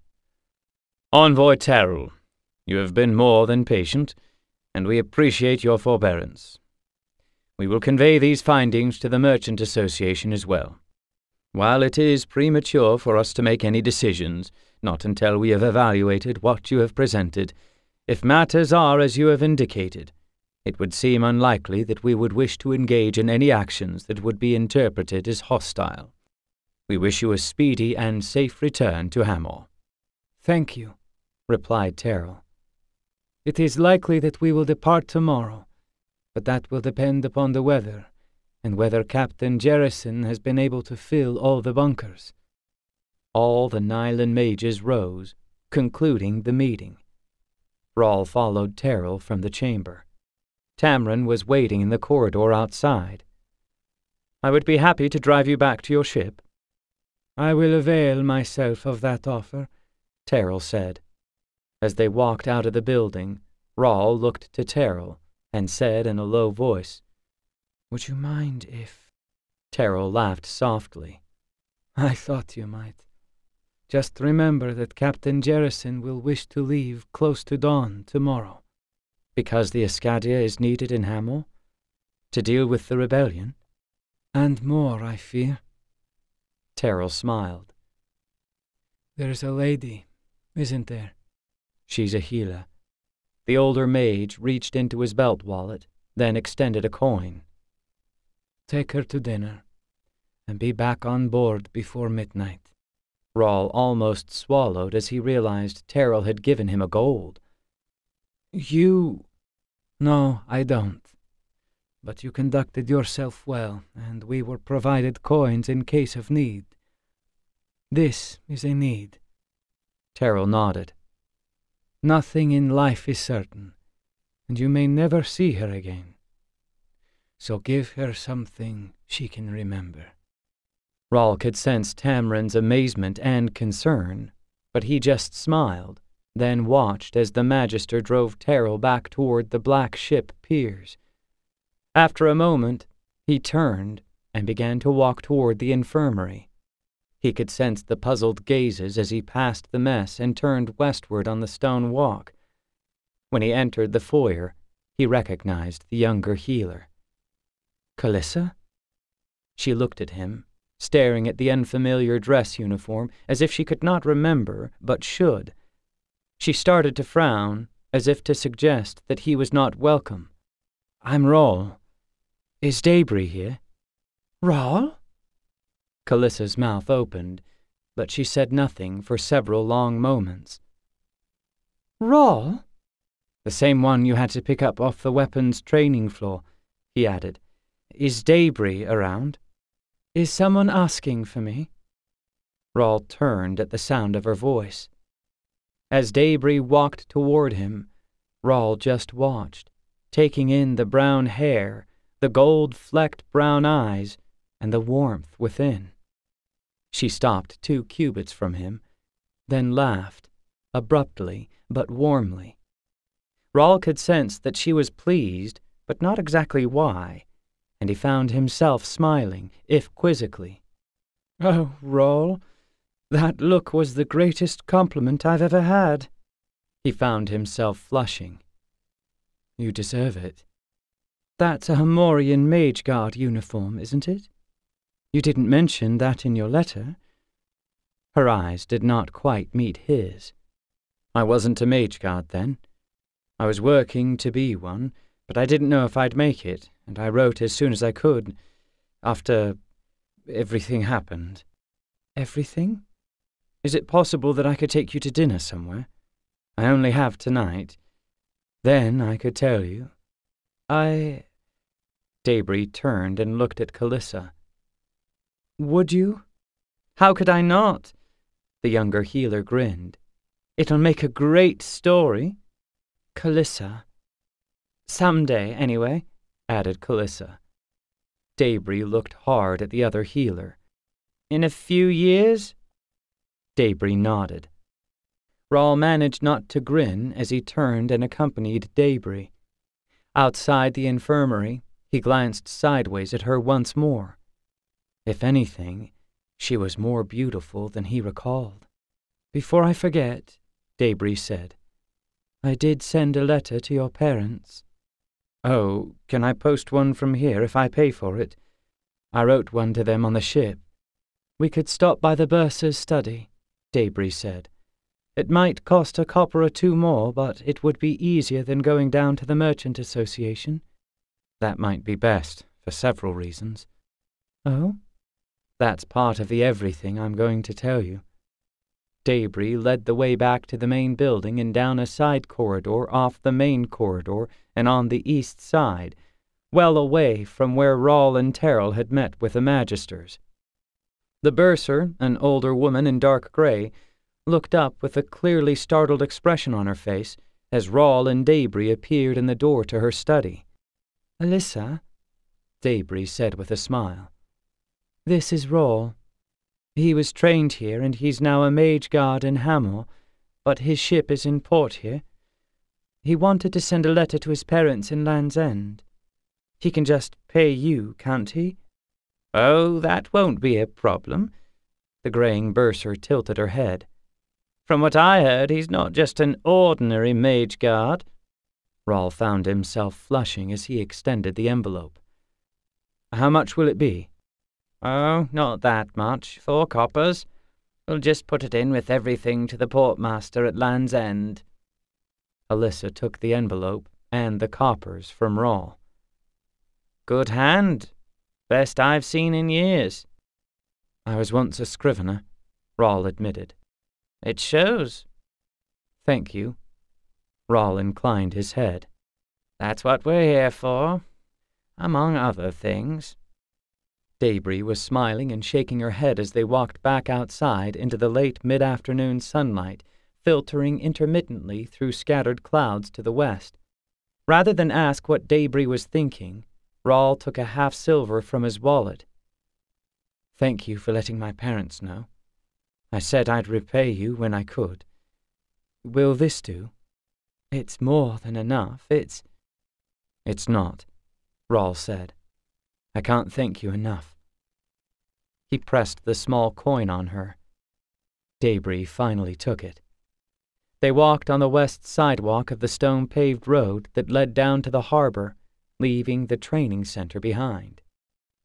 Envoy Terrell, you have been more than patient, and we appreciate your forbearance. We will convey these findings to the Merchant Association as well. While it is premature for us to make any decisions, not until we have evaluated what you have presented, if matters are as you have indicated, it would seem unlikely that we would wish to engage in any actions that would be interpreted as hostile. We wish you a speedy and safe return to Hamor. Thank you, replied Terrell. It is likely that we will depart tomorrow, but that will depend upon the weather, and whether Captain Jerison has been able to fill all the bunkers. All the Nylan mages rose, concluding the meeting. Rahl followed Terrell from the chamber. Tamron was waiting in the corridor outside. I would be happy to drive you back to your ship. I will avail myself of that offer, Terrell said. As they walked out of the building, Rahl looked to Terrell and said in a low voice, Would you mind if... Terrell laughed softly. I thought you might. Just remember that Captain Jerison will wish to leave close to dawn tomorrow. Because the Escadia is needed in Hamor? To deal with the rebellion? And more, I fear. Terrell smiled. There's a lady, isn't there? She's a healer. The older mage reached into his belt wallet, then extended a coin. Take her to dinner, and be back on board before midnight. Rahl almost swallowed as he realized Terrell had given him a gold. You... No, I don't. But you conducted yourself well, and we were provided coins in case of need. This is a need. Terrell nodded. Nothing in life is certain, and you may never see her again. So give her something she can remember. Rahl could sense Tamron's amazement and concern, but he just smiled, then watched as the Magister drove Terrell back toward the black ship piers. After a moment, he turned and began to walk toward the infirmary. He could sense the puzzled gazes as he passed the mess and turned westward on the stone walk. When he entered the foyer, he recognized the younger healer. Calissa? She looked at him, staring at the unfamiliar dress uniform as if she could not remember, but should. She started to frown, as if to suggest that he was not welcome. I'm Rahl. Is Debris here? Rahl? Calissa's mouth opened, but she said nothing for several long moments. Rahl? The same one you had to pick up off the weapons training floor, he added. Is Debris around? Is someone asking for me? Rahl turned at the sound of her voice. As Debris walked toward him, Rahl just watched, taking in the brown hair, the gold-flecked brown eyes, and the warmth within. She stopped two cubits from him, then laughed, abruptly but warmly. Rahl could sense that she was pleased, but not exactly why, and he found himself smiling, if quizzically. Oh, Rahl, that look was the greatest compliment I've ever had. He found himself flushing. You deserve it. That's a Hamorian Mage-Guard uniform, isn't it? You didn't mention that in your letter. Her eyes did not quite meet his. I wasn't a Mage-Guard then. I was working to be one, but I didn't know if I'd make it, and I wrote as soon as I could, after everything happened. Everything? Is it possible that I could take you to dinner somewhere? I only have tonight. Then I could tell you. I... Debris turned and looked at Calissa. Would you? How could I not? The younger healer grinned. It'll make a great story. Calissa. Someday, anyway, added Calissa. Debris looked hard at the other healer. In a few years? Debris nodded. Rahl managed not to grin as he turned and accompanied Debris. Outside the infirmary, he glanced sideways at her once more. If anything, she was more beautiful than he recalled. Before I forget, Debris said, I did send a letter to your parents. Oh, can I post one from here if I pay for it? I wrote one to them on the ship. We could stop by the bursar's study, Debris said. It might cost a copper or two more, but it would be easier than going down to the Merchant Association. That might be best, for several reasons. Oh? That's part of the everything I'm going to tell you. Debris led the way back to the main building and down a side corridor off the main corridor and on the east side, well away from where Rahl and Terrell had met with the magisters. The bursar, an older woman in dark gray, looked up with a clearly startled expression on her face as Rahl and Debris appeared in the door to her study. Alyssa, Debris said with a smile. This is Rahl. He was trained here, and he's now a Mage-Guard in Hamor, but his ship is in port here. He wanted to send a letter to his parents in Land's End. He can just pay you, can't he? Oh, that won't be a problem. The graying bursar tilted her head. From what I heard, he's not just an ordinary Mage-Guard. Rahl found himself flushing as he extended the envelope. How much will it be? Oh, not that much. Four coppers. We'll just put it in with everything to the portmaster at Land's End. Alyssa took the envelope and the coppers from Rahl. Good hand. Best I've seen in years. I was once a scrivener, Rahl admitted. It shows. Thank you. Rahl inclined his head. That's what we're here for, among other things. Debris was smiling and shaking her head as they walked back outside into the late mid-afternoon sunlight, filtering intermittently through scattered clouds to the west. Rather than ask what Debris was thinking, Rahl took a half-silver from his wallet. Thank you for letting my parents know. I said I'd repay you when I could. Will this do? It's more than enough. It's... It's not, Rahl said. I can't thank you enough. He pressed the small coin on her. Debris finally took it. They walked on the west sidewalk of the stone-paved road that led down to the harbor, leaving the training center behind.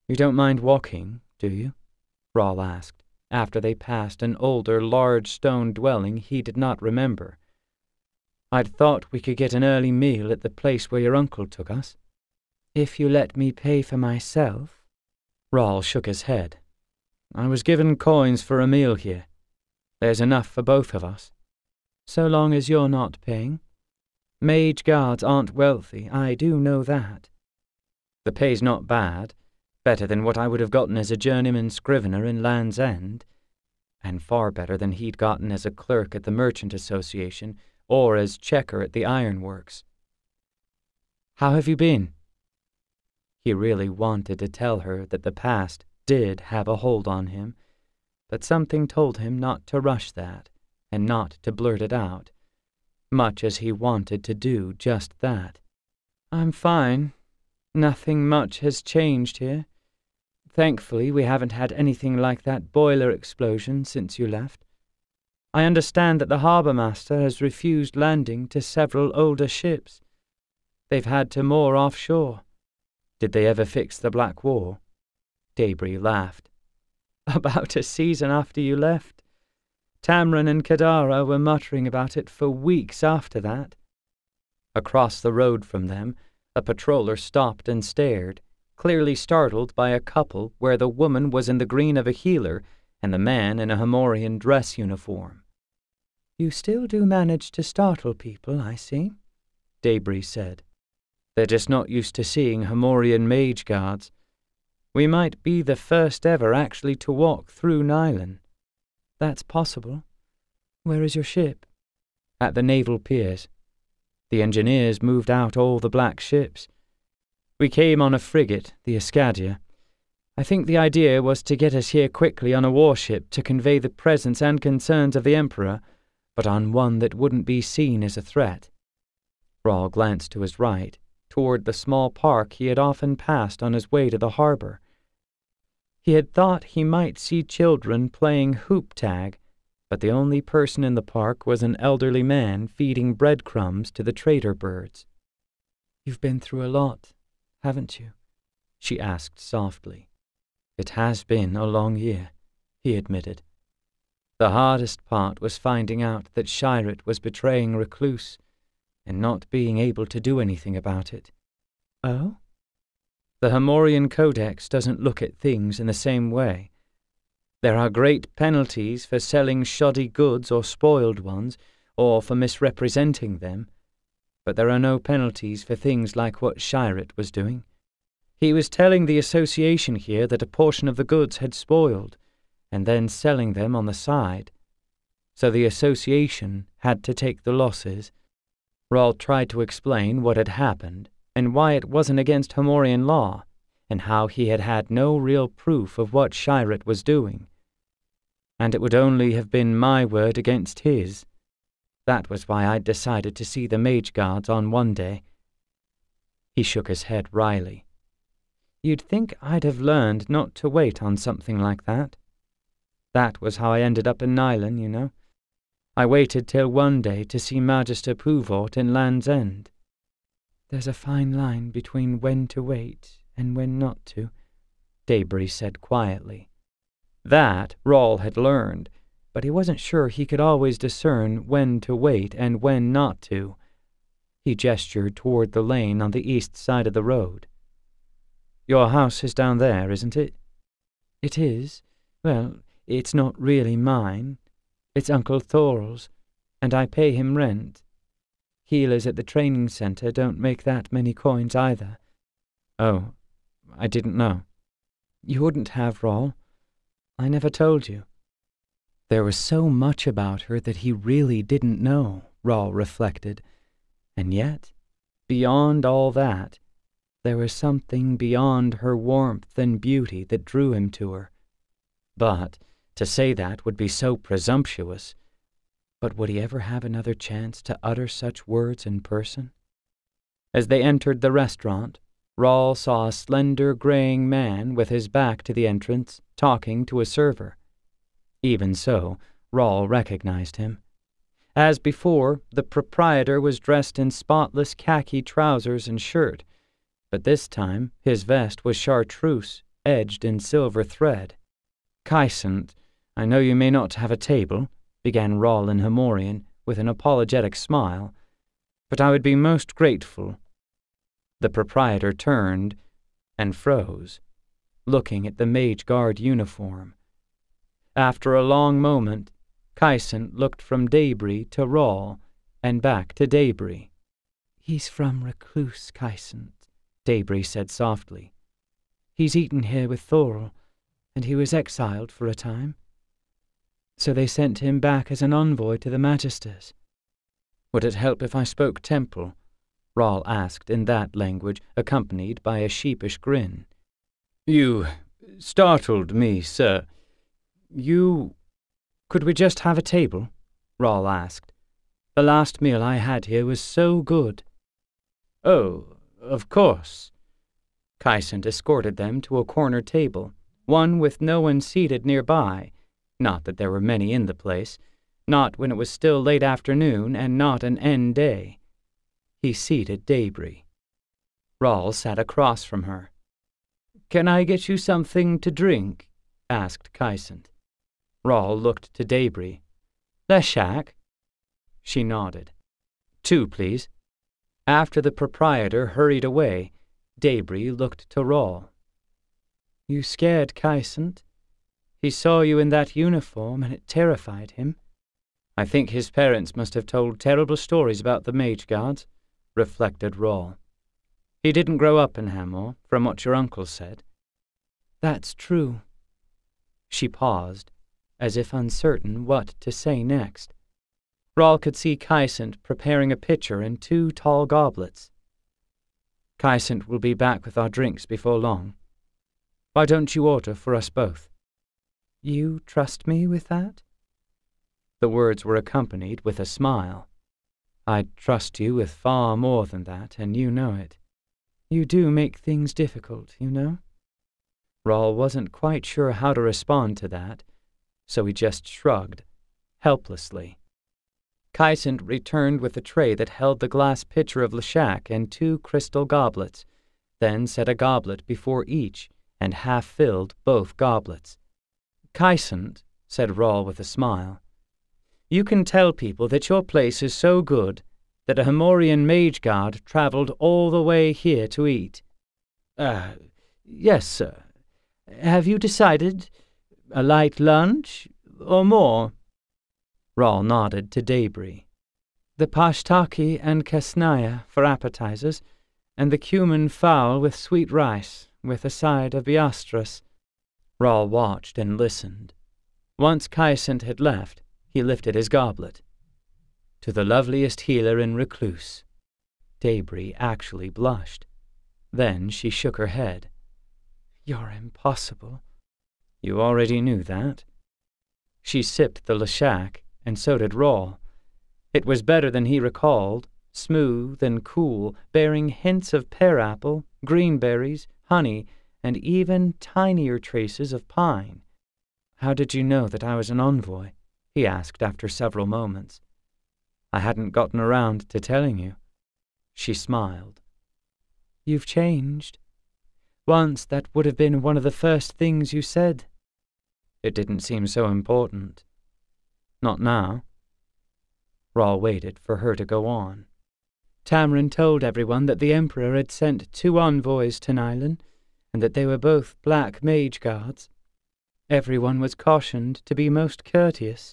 You don't mind walking, do you? Rahl asked, after they passed an older, large stone dwelling he did not remember. I'd thought we could get an early meal at the place where your uncle took us. If you let me pay for myself. Rahl shook his head. I was given coins for a meal here. There's enough for both of us. So long as you're not paying. Mage guards aren't wealthy, I do know that. The pay's not bad, better than what I would have gotten as a journeyman scrivener in Land's End, and far better than he'd gotten as a clerk at the Merchant Association or as checker at the ironworks. How have you been? He really wanted to tell her that the past did have a hold on him, but something told him not to rush that, and not to blurt it out, much as he wanted to do just that. I'm fine. Nothing much has changed here. Thankfully, we haven't had anything like that boiler explosion since you left. I understand that the harbour master has refused landing to several older ships. They've had to moor offshore. Did they ever fix the Black War? Debris laughed. About a season after you left. Tamron and Kadara were muttering about it for weeks after that. Across the road from them, a patroller stopped and stared, clearly startled by a couple where the woman was in the green of a healer and the man in a Hamorian dress uniform. You still do manage to startle people, I see, Debris said. They're just not used to seeing Hamorian mage guards. We might be the first ever actually to walk through Nylan. That's possible. Where is your ship? At the naval piers. The engineers moved out all the black ships. We came on a frigate, the Escadia. I think the idea was to get us here quickly on a warship to convey the presence and concerns of the Emperor, but on one that wouldn't be seen as a threat. Rahl glanced to his right, toward the small park he had often passed on his way to the harbour. He had thought he might see children playing hoop tag, but the only person in the park was an elderly man feeding breadcrumbs to the trader birds. You've been through a lot, haven't you? She asked softly. It has been a long year, he admitted. The hardest part was finding out that Shirot was betraying Recluce, and not being able to do anything about it. Oh? The Hamorian Codex doesn't look at things in the same way. There are great penalties for selling shoddy goods or spoiled ones, or for misrepresenting them, but there are no penalties for things like what Shirot was doing. He was telling the association here that a portion of the goods had spoiled, and then selling them on the side. So the association had to take the losses. Rahl tried to explain what had happened, and why it wasn't against Hamorian law, and how he had had no real proof of what Shirot was doing. And it would only have been my word against his. That was why I'd decided to see the mage guards on one day. He shook his head wryly. You'd think I'd have learned not to wait on something like that. That was how I ended up in Nylan, you know. I waited till one day to see Magister Puvort in Land's End. There's a fine line between when to wait and when not to, Debris said quietly. That Rahl had learned, but he wasn't sure he could always discern when to wait and when not to. He gestured toward the lane on the east side of the road. Your house is down there, isn't it? It is. Well, it's not really mine. It's Uncle Thoral's, and I pay him rent. Healers at the training center don't make that many coins either. Oh, I didn't know. You wouldn't have, Rahl. I never told you. There was so much about her that he really didn't know, Rahl reflected. And yet, beyond all that, there was something beyond her warmth and beauty that drew him to her. But to say that would be so presumptuous. But would he ever have another chance to utter such words in person? As they entered the restaurant, Rahl saw a slender graying man with his back to the entrance, talking to a server. Even so, Rahl recognized him. As before, the proprietor was dressed in spotless khaki trousers and shirt, but this time his vest was chartreuse, edged in silver thread. "Kysant, I know you may not have a table," began Rahl in Hamorian with an apologetic smile, "but I would be most grateful." The proprietor turned and froze, looking at the Mage-Guard uniform. After a long moment, Kysant looked from Debris to Rahl and back to Debris. "He's from Recluce, Kysant," Debris said softly. "He's eaten here with Thorl, and he was exiled for a time. So they sent him back as an envoy to the Magisters." "Would it help if I spoke Temple?" Rahl asked in that language, accompanied by a sheepish grin. "You startled me, sir. You—" "Could we just have a table?" Rahl asked. "The last meal I had here was so good." "Oh, of course." Kysant escorted them to a corner table, one with no one seated nearby, not that there were many in the place, not when it was still late afternoon and not an end day. He seated Debris. Rahl sat across from her. "Can I get you something to drink?" asked Kysant. Rahl looked to Debris. "Leshak?" She nodded. "Two, please." After the proprietor hurried away, Debris looked to Rahl. "You scared Kysant? He saw you in that uniform, and it terrified him." "I think his parents must have told terrible stories about the Mage-Guards," reflected Rahl. "He didn't grow up in Hamor, from what your uncle said." "That's true." She paused, as if uncertain what to say next. Rahl could see Kysant preparing a pitcher and two tall goblets. "Kysant will be back with our drinks before long. Why don't you order for us both?" "You trust me with that?" The words were accompanied with a smile. "I'd trust you with far more than that, and you know it." "You do make things difficult, you know." Rahl wasn't quite sure how to respond to that, so he just shrugged, helplessly. Kysant returned with a tray that held the glass pitcher of Leshak and two crystal goblets, then set a goblet before each and half-filled both goblets. "Kysant," said Rahl with a smile, "you can tell people that your place is so good that a Hamorian mage-guard travelled all the way here to eat." Uh, yes, sir. Have you decided? A light lunch, or more?" Rahl nodded to Debris. "The pashtaki and kasnaya for appetizers, and the cumin fowl with sweet rice, with a side of biastras." Rahl watched and listened. Once Kysant had left, he lifted his goblet. "To the loveliest healer in Recluce." Debris actually blushed. Then she shook her head. "You're impossible." "You already knew that." She sipped the Leshak, and so did Rahl. It was better than he recalled, smooth and cool, bearing hints of pear-apple, green-berries, honey, and even tinier traces of pine. "How did you know that I was an envoy?" he asked after several moments. "I hadn't gotten around to telling you." She smiled. "You've changed. Once that would have been one of the first things you said." "It didn't seem so important." "Not now." Rahl waited for her to go on. "Tamrin told everyone that the Emperor had sent two envoys to Nylan, and that they were both black mage-guards. Everyone was cautioned to be most courteous."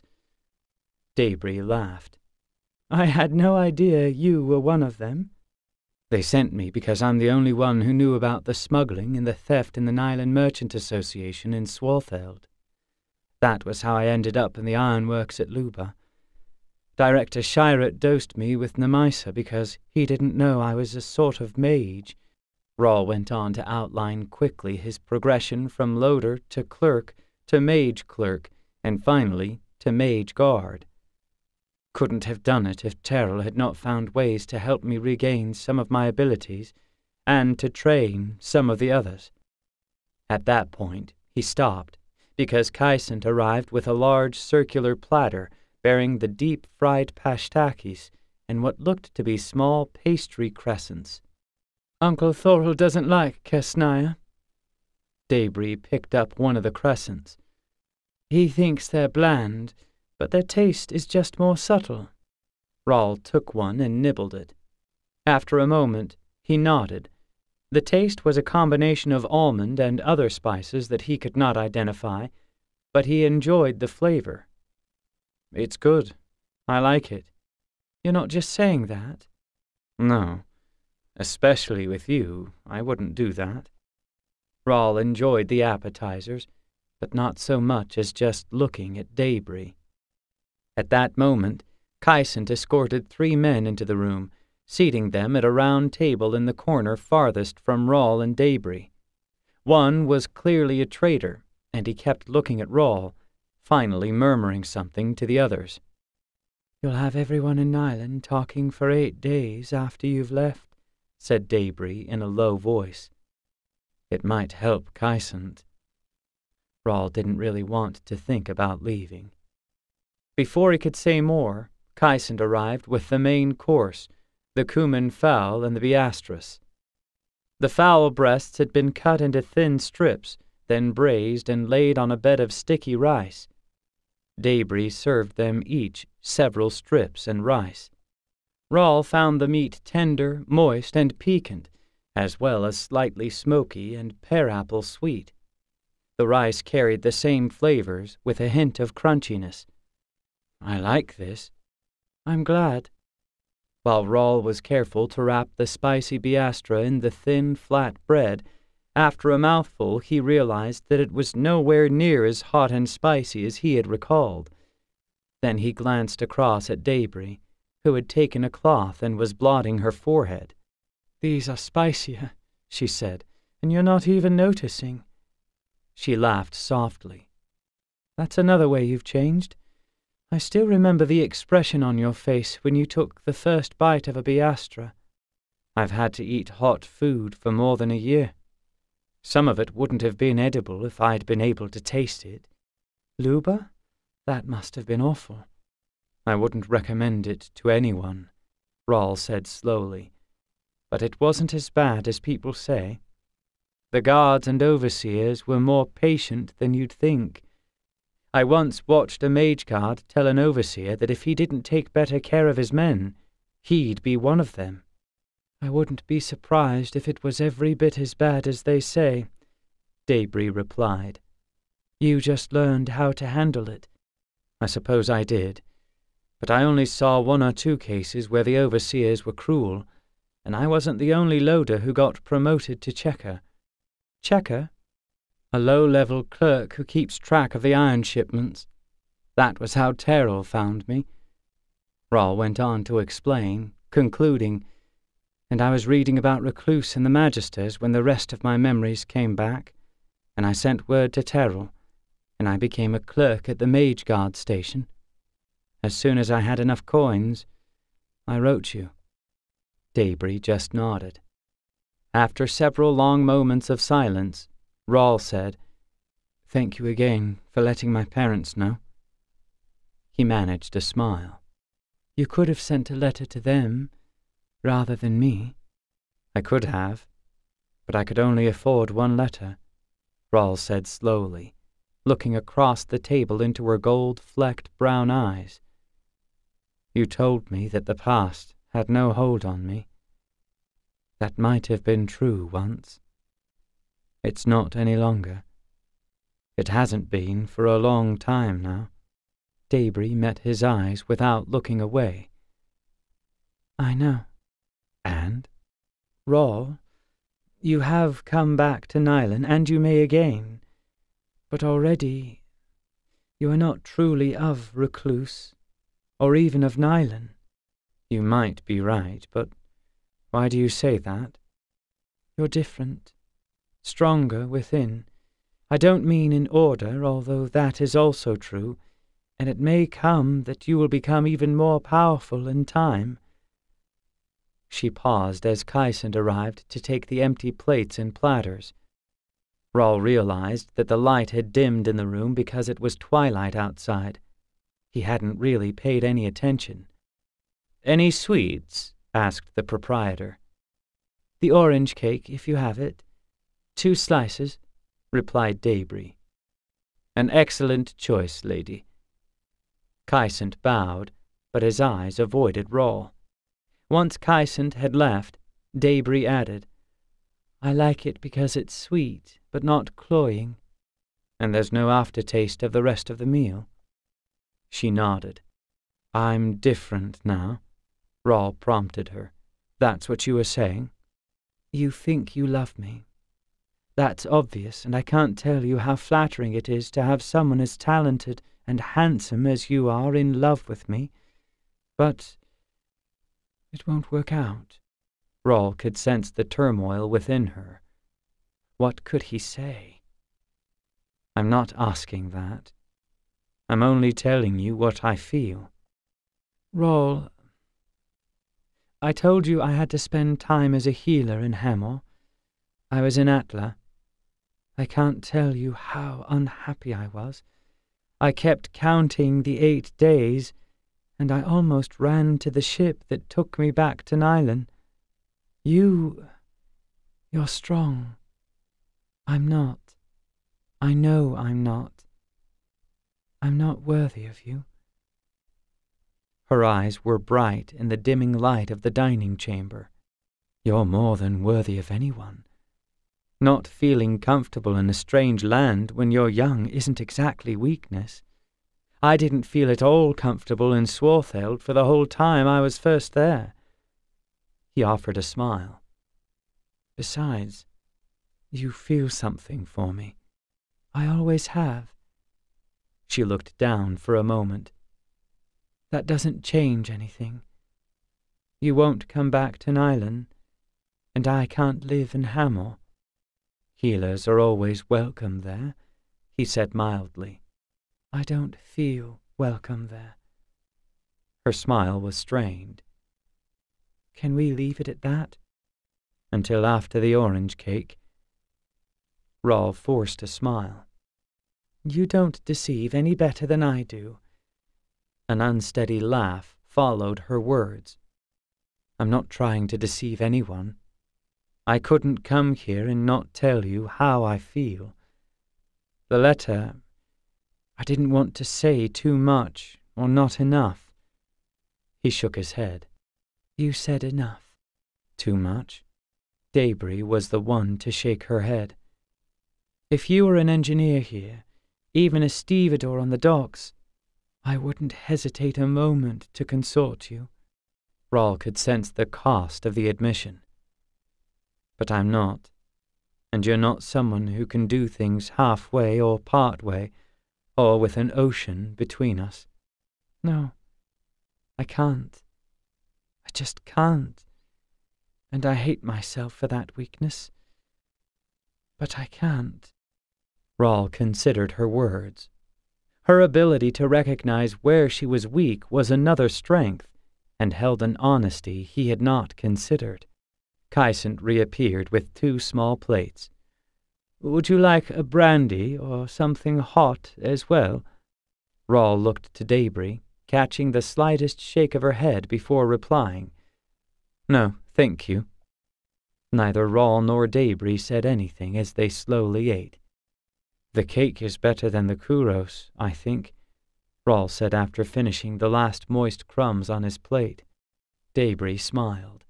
Debris laughed. "I had no idea you were one of them." "They sent me because I'm the only one who knew about the smuggling and the theft in the Nylan Merchant Association in Swartheld. That was how I ended up in the ironworks at Luba. Director Shirat dosed me with Nemisa because he didn't know I was a sort of mage." Rahl went on to outline quickly his progression from loader to clerk to mage-clerk, and finally to mage-guard. "Couldn't have done it if Terrell had not found ways to help me regain some of my abilities, and to train some of the others." At that point, he stopped, because Kysant arrived with a large circular platter bearing the deep-fried pashtakis and what looked to be small pastry crescents. "Uncle Thorl doesn't like kasnaya." Debris picked up one of the crescents. "He thinks they're bland, but their taste is just more subtle." Rahl took one and nibbled it. After a moment, he nodded. The taste was a combination of almond and other spices that he could not identify, but he enjoyed the flavor. "It's good. I like it." "You're not just saying that?" "No. Especially with you, I wouldn't do that." Rahl enjoyed the appetizers, but not so much as just looking at Debris. At that moment, Kysant escorted three men into the room, seating them at a round table in the corner farthest from Rahl and Debris. One was clearly a traitor, and he kept looking at Rahl, finally murmuring something to the others. "You'll have everyone in Nylan talking for eight days after you've left," said Debris in a low voice. "It might help Kysant." Rahl didn't really want to think about leaving. Before he could say more, Kysant arrived with the main course, the cumin fowl and the biastras. The fowl breasts had been cut into thin strips, then braised and laid on a bed of sticky rice. Debris served them each several strips and rice. Rahl found the meat tender, moist, and piquant, as well as slightly smoky and pear-apple sweet. The rice carried the same flavors with a hint of crunchiness. "I like this." "I'm glad." While Rahl was careful to wrap the spicy biastra in the thin, flat bread, after a mouthful he realized that it was nowhere near as hot and spicy as he had recalled. Then he glanced across at Debris, who had taken a cloth and was blotting her forehead. "These are spicier," she said, "and you're not even noticing." She laughed softly. "That's another way you've changed. I still remember the expression on your face when you took the first bite of a biastra. I've had to eat hot food for more than a year. Some of it wouldn't have been edible if I'd been able to taste it." "Luba? That must have been awful." "I wouldn't recommend it to anyone," Rahl said slowly. "But it wasn't as bad as people say. The guards and overseers were more patient than you'd think. I once watched a mage-guard tell an overseer that if he didn't take better care of his men, he'd be one of them." "I wouldn't be surprised if it was every bit as bad as they say," Debris replied. "You just learned how to handle it." "I suppose I did, but I only saw one or two cases where the overseers were cruel, and I wasn't the only loader who got promoted to checker." "Checker?" "A low-level clerk who keeps track of the iron shipments. That was how Terrell found me." Rahl went on to explain, concluding, "And I was reading about Recluce and the Magisters when the rest of my memories came back, and I sent word to Terrell, and I became a clerk at the Mage-Guard station. As soon as I had enough coins, I wrote you." Debris just nodded. After several long moments of silence, Rahl said, "Thank you again for letting my parents know." He managed a smile. "You could have sent a letter to them, rather than me." "I could have, but I could only afford one letter," Rahl said slowly, looking across the table into her gold-flecked brown eyes. "You told me that the past had no hold on me. That might have been true once. It's not any longer. It hasn't been for a long time now." Debris met his eyes without looking away. "I know." "And?" "Rahl, you have come back to Nylan, and you may again. But already you are not truly of Recluce, or even of Nylan." "You might be right, but why do you say that?" "You're different. Stronger within. I don't mean in order, although that is also true, and it may come that you will become even more powerful in time." She paused as Kysant arrived to take the empty plates and platters. Rahl realized that the light had dimmed in the room because it was twilight outside. He hadn't really paid any attention. "Any sweets?" asked the proprietor. "The orange cake, if you have it. Two slices," replied Debris. An excellent choice, lady. Kysant bowed, but his eyes avoided Rahl. Once Kysant had left, Debris added, I like it because it's sweet, but not cloying. And there's no aftertaste of the rest of the meal. She nodded. I'm different now, Rahl prompted her. That's what you were saying? You think you love me. That's obvious, and I can't tell you how flattering it is to have someone as talented and handsome as you are in love with me. But it won't work out. Rahl could sense the turmoil within her. What could he say? I'm not asking that. I'm only telling you what I feel. Rahl, I told you I had to spend time as a healer in Hamor. I was in Atla. I can't tell you how unhappy I was. I kept counting the eight days, and I almost ran to the ship that took me back to Nylan. You... you're strong. I'm not. I know I'm not. I'm not worthy of you. Her eyes were bright in the dimming light of the dining chamber. You're more than worthy of anyone. Not feeling comfortable in a strange land when you're young isn't exactly weakness. I didn't feel at all comfortable in Swartheld for the whole time I was first there. He offered a smile. Besides, you feel something for me. I always have. She looked down for a moment. That doesn't change anything. You won't come back to Nylan, and I can't live in Hamor. Healers are always welcome there, he said mildly. I don't feel welcome there. Her smile was strained. Can we leave it at that? Until after the orange cake. Rahl forced a smile. You don't deceive any better than I do. An unsteady laugh followed her words. I'm not trying to deceive anyone. I couldn't come here and not tell you how I feel. The letter, I didn't want to say too much or not enough. He shook his head. You said enough. Too much? Debris was the one to shake her head. If you were an engineer here, even a stevedore on the docks, I wouldn't hesitate a moment to consort you. Rahl could sense the cost of the admission. But I'm not, and you're not someone who can do things halfway or partway, or with an ocean between us. No, I can't. I just can't. And I hate myself for that weakness. But I can't. Rahl considered her words. Her ability to recognize where she was weak was another strength, and held an honesty he had not considered. Kysant reappeared with two small plates. Would you like a brandy or something hot as well? Rahl looked to Debris, catching the slightest shake of her head before replying. No, thank you. Neither Rahl nor Debris said anything as they slowly ate. The cake is better than the churros, I think, Rahl said after finishing the last moist crumbs on his plate. Debris smiled.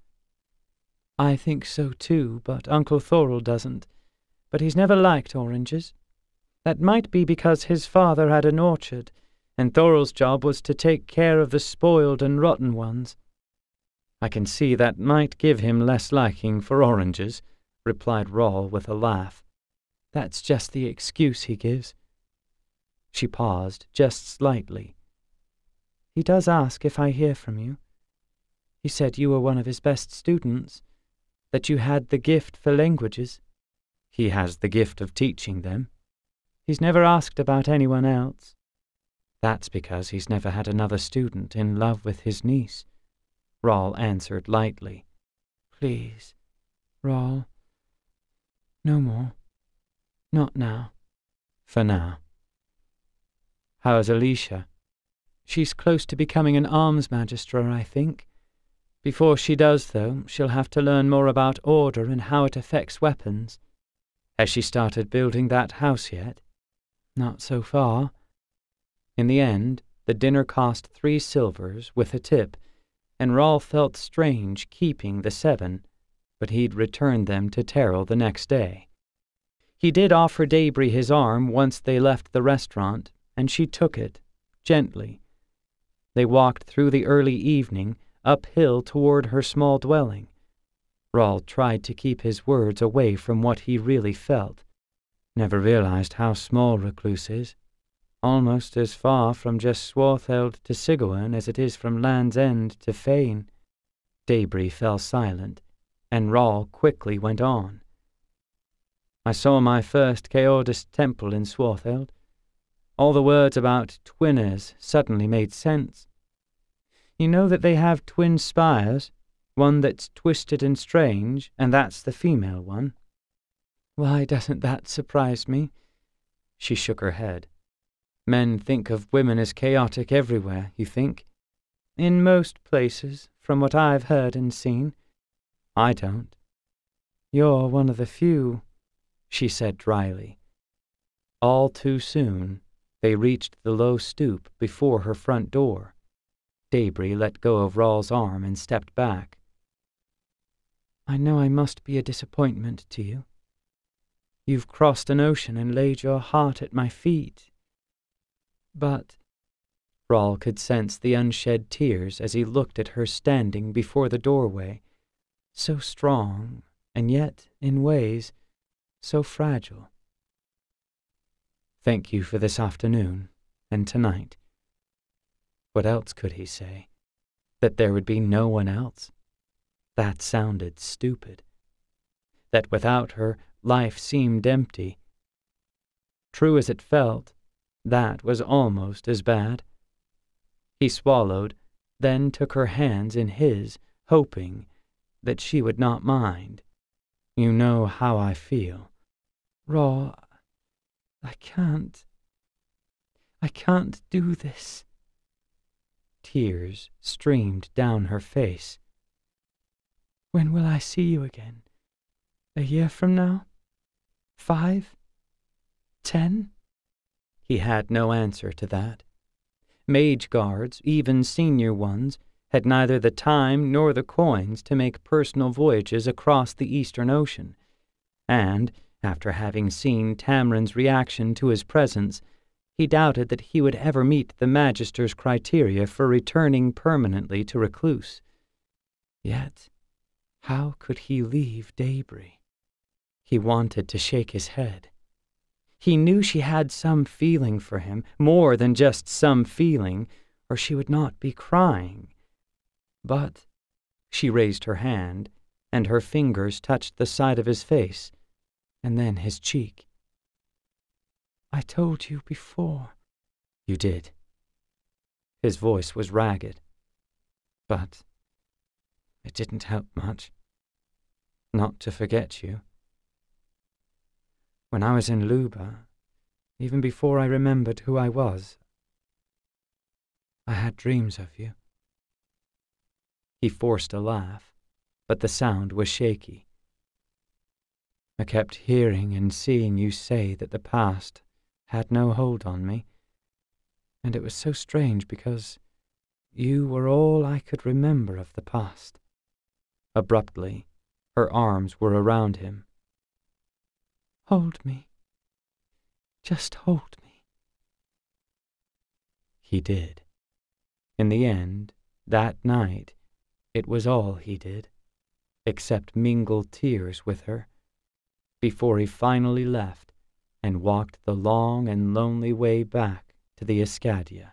I think so too, but Uncle Thorol doesn't. But he's never liked oranges. That might be because his father had an orchard, and Thorol's job was to take care of the spoiled and rotten ones. I can see that might give him less liking for oranges, replied Rahl with a laugh. That's just the excuse he gives. She paused just slightly. He does ask if I hear from you. He said you were one of his best students, that you had the gift for languages. He has the gift of teaching them. He's never asked about anyone else. That's because he's never had another student in love with his niece, Rahl answered lightly. Please, Rahl. No more. Not now. For now. How's Alicia? She's close to becoming an arms magistra, I think. Before she does, though, she'll have to learn more about order and how it affects weapons. Has she started building that house yet? Not so far. In the end, the dinner cost three silvers with a tip, and Rahl felt strange keeping the seven, but he'd return them to Terrell the next day. He did offer Debris his arm once they left the restaurant, and she took it, gently. They walked through the early evening, uphill toward her small dwelling. Rahl tried to keep his words away from what he really felt. Never realized how small Recluce is. Almost as far from just Swartheld to Cigoerne as it is from Land's End to Fane. Debris fell silent, and Rahl quickly went on. I saw my first Chaordist temple in Swartheld. All the words about twinners suddenly made sense. You know that they have twin spires, one that's twisted and strange, and that's the female one. Why doesn't that surprise me? She shook her head. Men think of women as chaotic everywhere, you think? In most places, from what I've heard and seen. I don't. You're one of the few, she said dryly. All too soon, they reached the low stoop before her front door. Debris let go of Rahl's arm and stepped back. I know I must be a disappointment to you. You've crossed an ocean and laid your heart at my feet. But Rahl could sense the unshed tears as he looked at her standing before the doorway, so strong, and yet, in ways, so fragile. Thank you for this afternoon, and tonight. What else could he say? That there would be no one else? That sounded stupid. That without her, life seemed empty. True as it felt, that was almost as bad. He swallowed, then took her hands in his, hoping that she would not mind. You know how I feel. Rahl, I can't. I can't do this. Tears streamed down her face. When will I see you again? A year from now? Five? Ten? He had no answer to that. Mage guards, even senior ones, had neither the time nor the coins to make personal voyages across the Eastern Ocean, and, after having seen Tamrin's reaction to his presence, he doubted that he would ever meet the Magister's criteria for returning permanently to Recluce. Yet, how could he leave Debris? He wanted to shake his head. He knew she had some feeling for him, more than just some feeling, or she would not be crying. But she raised her hand, and her fingers touched the side of his face, and then his cheek. I told you before. You did. His voice was ragged. But it didn't help much. Not to forget you. When I was in Luba, even before I remembered who I was, I had dreams of you. He forced a laugh, but the sound was shaky. I kept hearing and seeing you say that the past had no hold on me, and it was so strange because you were all I could remember of the past. Abruptly, her arms were around him. Hold me. Just hold me. He did. In the end, that night, it was all he did, except mingle tears with her, before he finally left and walked the long and lonely way back to the Escadia.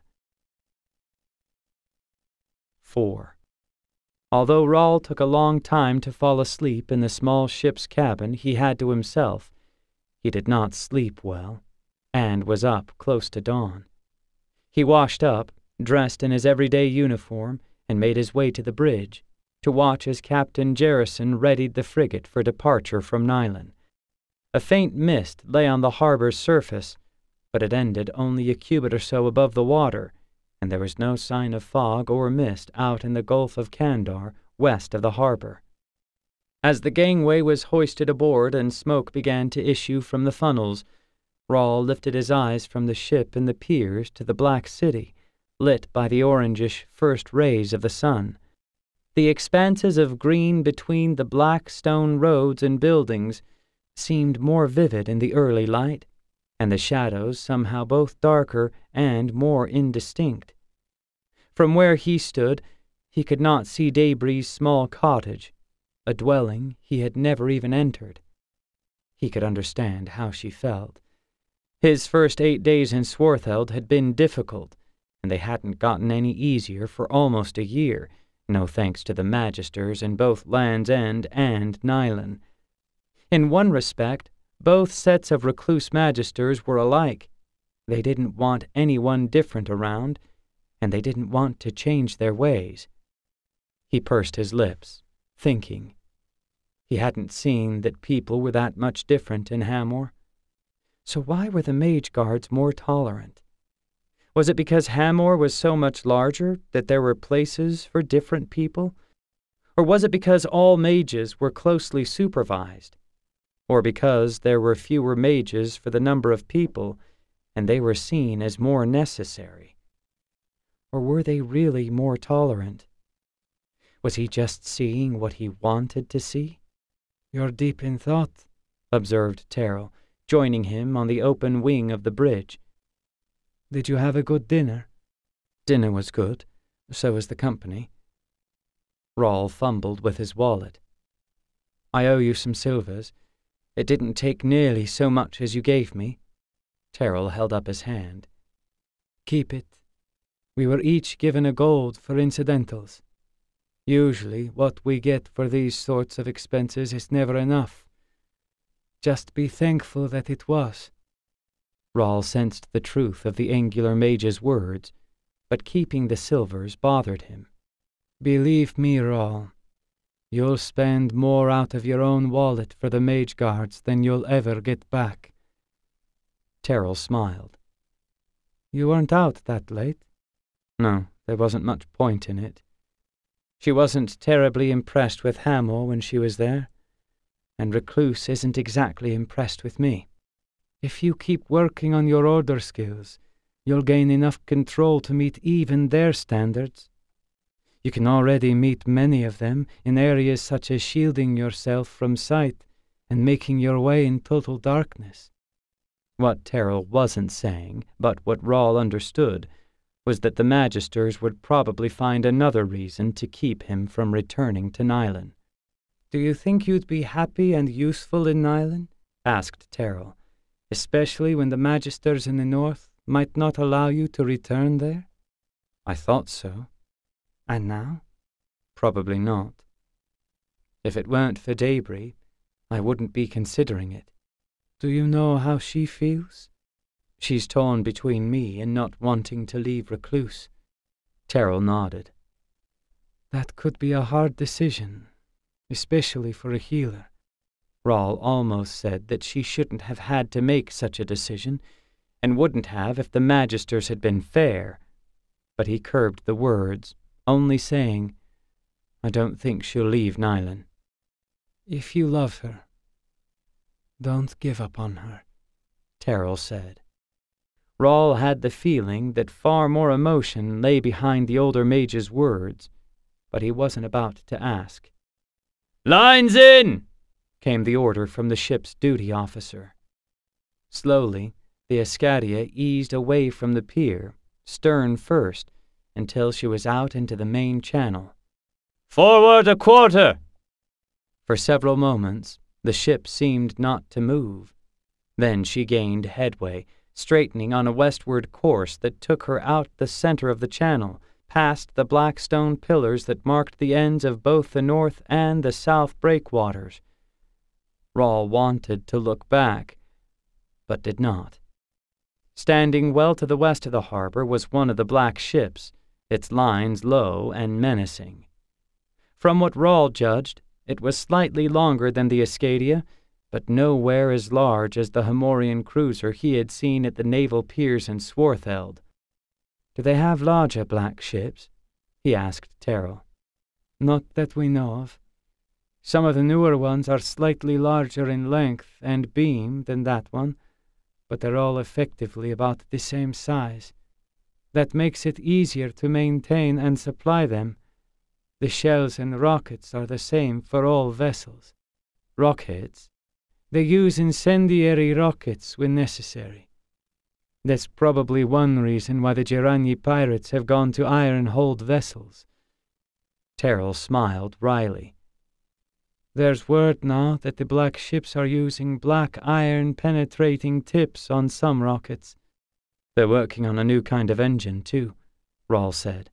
Four. Although Rahl took a long time to fall asleep in the small ship's cabin he had to himself, he did not sleep well, and was up close to dawn. He washed up, dressed in his everyday uniform, and made his way to the bridge, to watch as Captain Jerrison readied the frigate for departure from Nylan. A faint mist lay on the harbor's surface, but it ended only a cubit or so above the water, and there was no sign of fog or mist out in the Gulf of Kandar, west of the harbor. As the gangway was hoisted aboard and smoke began to issue from the funnels, Rahl lifted his eyes from the ship and the piers to the black city, lit by the orangish first rays of the sun. The expanses of green between the black stone roads and buildings seemed more vivid in the early light, and the shadows somehow both darker and more indistinct. From where he stood, he could not see Debree's small cottage, a dwelling he had never even entered. He could understand how she felt. His first eight days in Swartheld had been difficult, and they hadn't gotten any easier for almost a year, no thanks to the Magisters in both Land's End and Nylan. In one respect, both sets of Recluce Magisters were alike. They didn't want anyone different around, and they didn't want to change their ways. He pursed his lips, thinking. He hadn't seen that people were that much different in Hamor. So why were the Mage Guards more tolerant? Was it because Hamor was so much larger that there were places for different people? Or was it because all mages were closely supervised? Or because there were fewer mages for the number of people, and they were seen as more necessary? Or were they really more tolerant? Was he just seeing what he wanted to see? "You're deep in thought," observed Terrell, joining him on the open wing of the bridge. "Did you have a good dinner?" Dinner was good, so was the company. Rahl fumbled with his wallet. "I owe you some silvers. It didn't take nearly so much as you gave me." Terrell held up his hand. "Keep it. We were each given a gold for incidentals. Usually what we get for these sorts of expenses is never enough. Just be thankful that it was." Rahl sensed the truth of the angular mage's words, but keeping the silvers bothered him. "Believe me, Rahl, you'll spend more out of your own wallet for the Mage Guards than you'll ever get back." Terrell smiled. "You weren't out that late?" "No, there wasn't much point in it. She wasn't terribly impressed with Hamor when she was there, and Recluce isn't exactly impressed with me." "If you keep working on your order skills, you'll gain enough control to meet even their standards. You can already meet many of them in areas such as shielding yourself from sight and making your way in total darkness." What Terrell wasn't saying, but what Rahl understood, was that the Magisters would probably find another reason to keep him from returning to Nylan. "Do you think you'd be happy and useful in Nylan?" asked Terrell. "Especially when the Magisters in the north might not allow you to return there?" "I thought so." "And now?" "Probably not. If it weren't for Debree, I wouldn't be considering it." "Do you know how she feels?" "She's torn between me and not wanting to leave Recluce." Terrell nodded. "That could be a hard decision, especially for a healer." Rahl almost said that she shouldn't have had to make such a decision, and wouldn't have if the Magisters had been fair, but he curbed the words, only saying, "I don't think she'll leave Nylan." "If you love her, don't give up on her," Terrell said. Rahl had the feeling that far more emotion lay behind the older mage's words, but he wasn't about to ask. "Lines in!" came the order from the ship's duty officer. Slowly, the Escadia eased away from the pier, stern first, until she was out into the main channel. "Forward a quarter!" For several moments, the ship seemed not to move. Then she gained headway, straightening on a westward course that took her out the center of the channel, past the black stone pillars that marked the ends of both the north and the south breakwaters. Rahl wanted to look back, but did not. Standing well to the west of the harbor was one of the black ships, its lines low and menacing. From what Rahl judged, it was slightly longer than the Escadia, but nowhere as large as the Hamorian cruiser he had seen at the naval piers in Swartheld. "Do they have larger black ships?" he asked Terrell. "Not that we know of. Some of the newer ones are slightly larger in length and beam than that one, but they're all effectively about the same size. That makes it easier to maintain and supply them. The shells and rockets are the same for all vessels. Rockets? They use incendiary rockets when necessary. That's probably one reason why the Giranyi pirates have gone to iron-hulled vessels. Terrell smiled wryly. There's word now that the black ships are using black iron-penetrating tips on some rockets. They're working on a new kind of engine, too, Rahl said.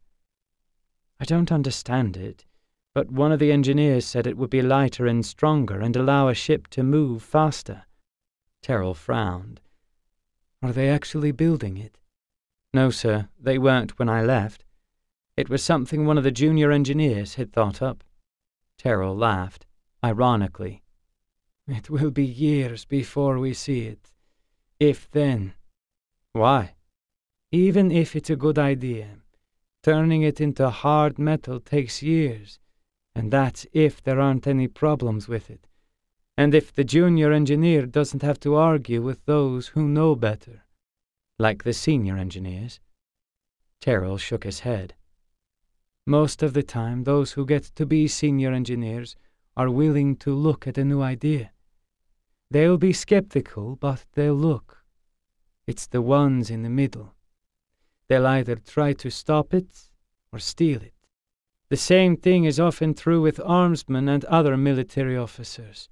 I don't understand it, but one of the engineers said it would be lighter and stronger and allow a ship to move faster. Terrell frowned. Are they actually building it? No, sir, they weren't when I left. It was something one of the junior engineers had thought up. Terrell laughed, ironically. It will be years before we see it. If then. Why? Even if it's a good idea, turning it into hard metal takes years, and that's if there aren't any problems with it. And if the junior engineer doesn't have to argue with those who know better. Like the senior engineers? Terrell shook his head. Most of the time, those who get to be senior engineers are willing to look at a new idea. They'll be skeptical, but they'll look. It's the ones in the middle. They'll either try to stop it or steal it. The same thing is often true with armsmen and other military officers.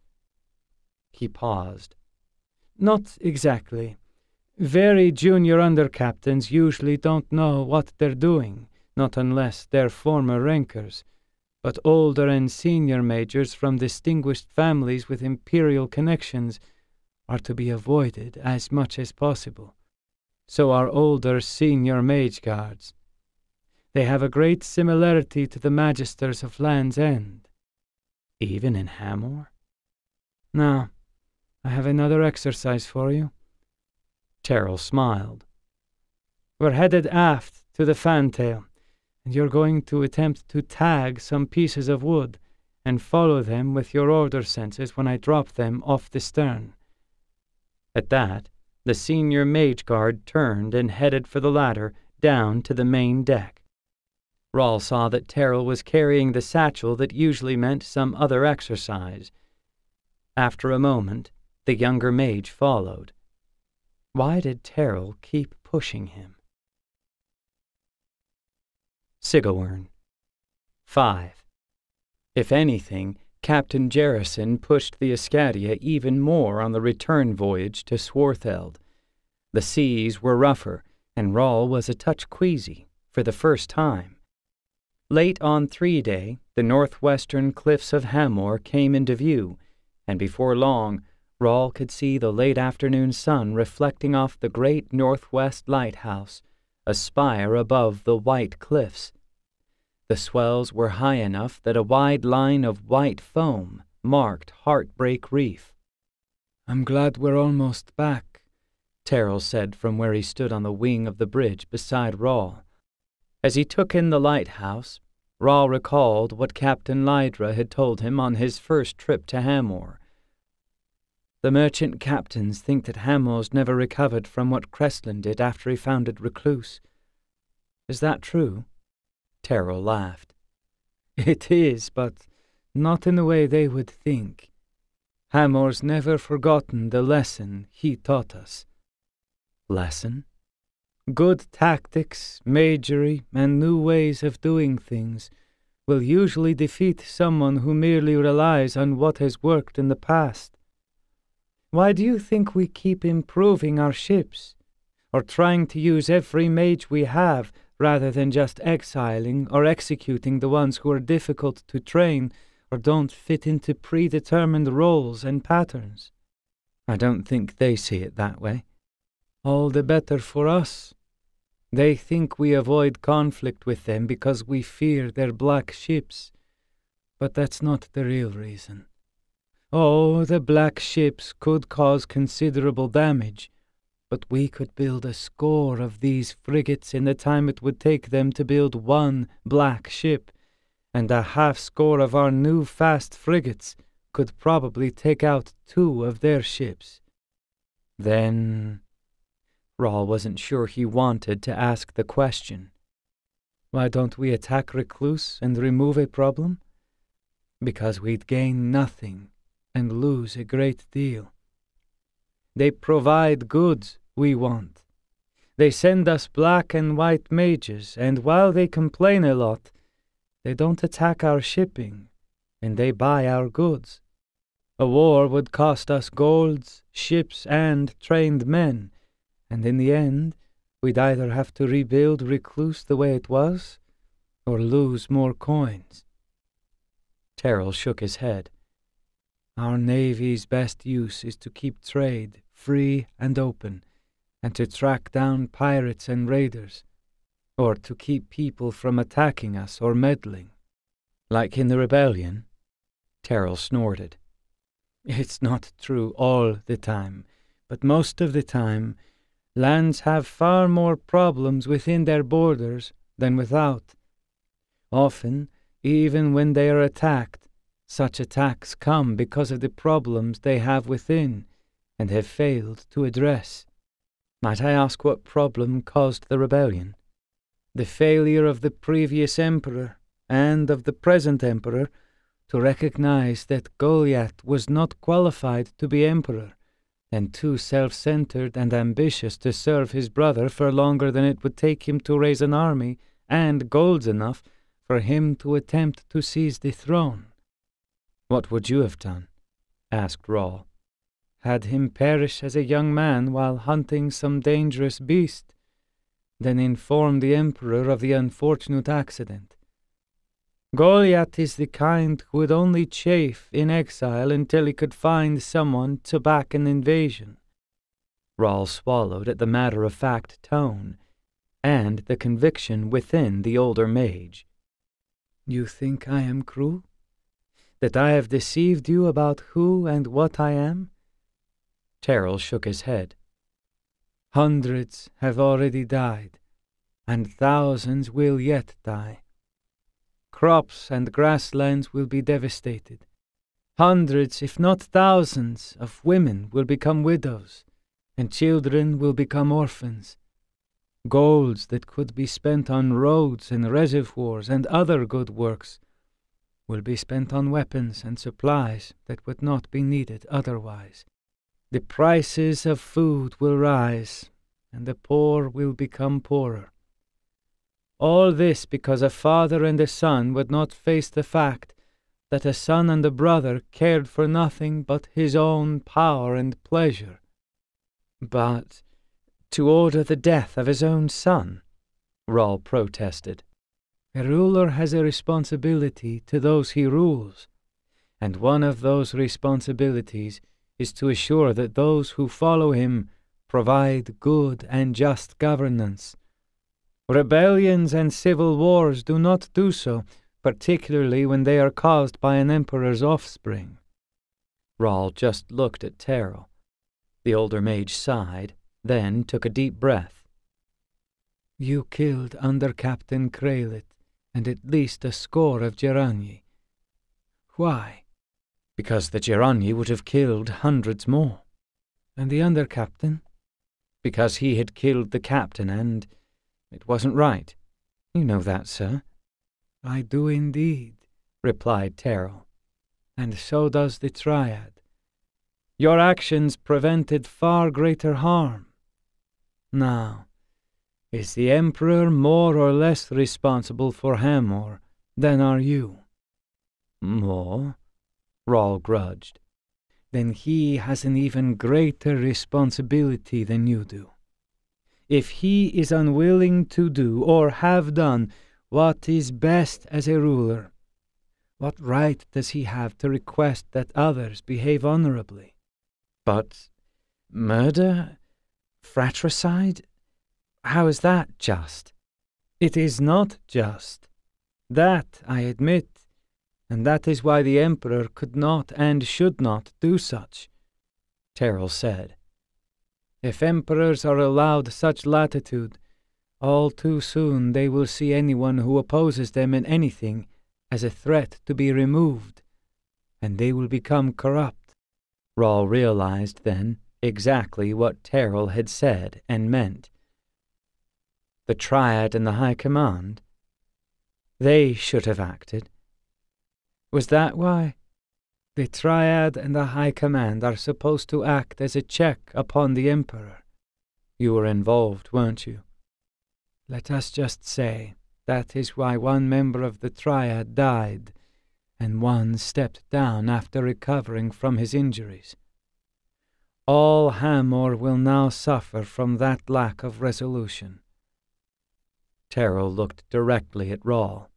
He paused. Not exactly. Very junior undercaptains usually don't know what they're doing, not unless they're former rankers. But older and senior majors from distinguished families with imperial connections are to be avoided as much as possible. So are older senior mage guards. They have a great similarity to the magisters of Land's End. Even in Hamor? Now, I have another exercise for you. Terrell smiled. We're headed aft to the fantail, and you're going to attempt to tag some pieces of wood and follow them with your order senses when I drop them off the stern. At that, the senior mage guard turned and headed for the ladder down to the main deck. Rahl saw that Terrell was carrying the satchel that usually meant some other exercise. After a moment, the younger mage followed. Why did Terrell keep pushing him? Cigoerne. Five. If anything, Captain Jerison pushed the Escadia even more on the return voyage to Swartheld. The seas were rougher, and Rahl was a touch queasy for the first time. Late on Three-Day, the northwestern cliffs of Hamor came into view, and before long, Rahl could see the late afternoon sun reflecting off the great northwest lighthouse, a spire above the white cliffs. The swells were high enough that a wide line of white foam marked Heartbreak Reef. "I'm glad we're almost back," Terrell said from where he stood on the wing of the bridge beside Rahl. As he took in the lighthouse, Rahl recalled what Captain Lydra had told him on his first trip to Hamor. The merchant captains think that Hamor's never recovered from what Crestland did after he founded Recluce. Is that true? Terrell laughed. It is, but not in the way they would think. Hamor's never forgotten the lesson he taught us. Lesson? Good tactics, magery, and new ways of doing things will usually defeat someone who merely relies on what has worked in the past. Why do you think we keep improving our ships, or trying to use every mage we have rather than just exiling or executing the ones who are difficult to train or don't fit into predetermined roles and patterns? I don't think they see it that way. All the better for us. They think we avoid conflict with them because we fear their black ships, but that's not the real reason. Oh, the black ships could cause considerable damage, but we could build a score of these frigates in the time it would take them to build one black ship, and a half-score of our new fast frigates could probably take out two of their ships. Then... Rahl wasn't sure he wanted to ask the question. Why don't we attack Recluce and remove a problem? Because we'd gain nothing and lose a great deal. They provide goods we want. They send us black and white mages, and while they complain a lot, they don't attack our shipping, and they buy our goods. A war would cost us golds, ships, and trained men, and in the end, we'd either have to rebuild Recluce the way it was, or lose more coins. Terrell shook his head. Our navy's best use is to keep trade free and open, and to track down pirates and raiders, or to keep people from attacking us or meddling. Like in the rebellion? Terrell snorted. It's not true all the time, but most of the time, lands have far more problems within their borders than without. Often, even when they are attacked, such attacks come because of the problems they have within and have failed to address. Might I ask what problem caused the rebellion? The failure of the previous emperor and of the present emperor to recognize that Goliath was not qualified to be emperor, and too self-centered and ambitious to serve his brother for longer than it would take him to raise an army and golds enough for him to attempt to seize the throne. What would you have done? Asked Rahl. Had him perish as a young man while hunting some dangerous beast, then inform the emperor of the unfortunate accident. Goliath is the kind who would only chafe in exile until he could find someone to back an invasion. Rahl swallowed at the matter-of-fact tone, and the conviction within the older mage. You think I am cruel? That I have deceived you about who and what I am? Terrell shook his head. Hundreds have already died, and thousands will yet die. Crops and grasslands will be devastated. Hundreds, if not thousands, of women will become widows, and children will become orphans. Golds that could be spent on roads and reservoirs and other good works will be spent on weapons and supplies that would not be needed otherwise. The prices of food will rise, and the poor will become poorer. All this because a father and a son would not face the fact that a son and a brother cared for nothing but his own power and pleasure. But to order the death of his own son, Rahl protested. A ruler has a responsibility to those he rules, and one of those responsibilities is to assure that those who follow him provide good and just governance. Rebellions and civil wars do not do so, particularly when they are caused by an emperor's offspring. Rahl just looked at Terrell. The older mage sighed, then took a deep breath. You killed Under-Captain Kralit and at least a score of Geranyi. Why? Because the Geranyi would have killed hundreds more. And the Under-Captain? Because he had killed the captain, and it wasn't right. You know that, sir. I do indeed, replied Terrell. And so does the Triad. Your actions prevented far greater harm. Now, is the Emperor more or less responsible for Hamor than are you? More? Rahl grudged. Then he has an even greater responsibility than you do. If he is unwilling to do or have done what is best as a ruler, what right does he have to request that others behave honorably? But murder? Fratricide? How is that just? It is not just. That I admit, and that is why the Emperor could not and should not do such, Terrell said. If emperors are allowed such latitude, all too soon they will see anyone who opposes them in anything as a threat to be removed, and they will become corrupt. Rahl realized then exactly what Terrell had said and meant. The Triad and the High Command? They should have acted. Was that why? The Triad and the High Command are supposed to act as a check upon the Emperor. You were involved, weren't you? Let us just say that is why one member of the Triad died, and one stepped down after recovering from his injuries. All Hamor will now suffer from that lack of resolution. Terrell looked directly at Rahl.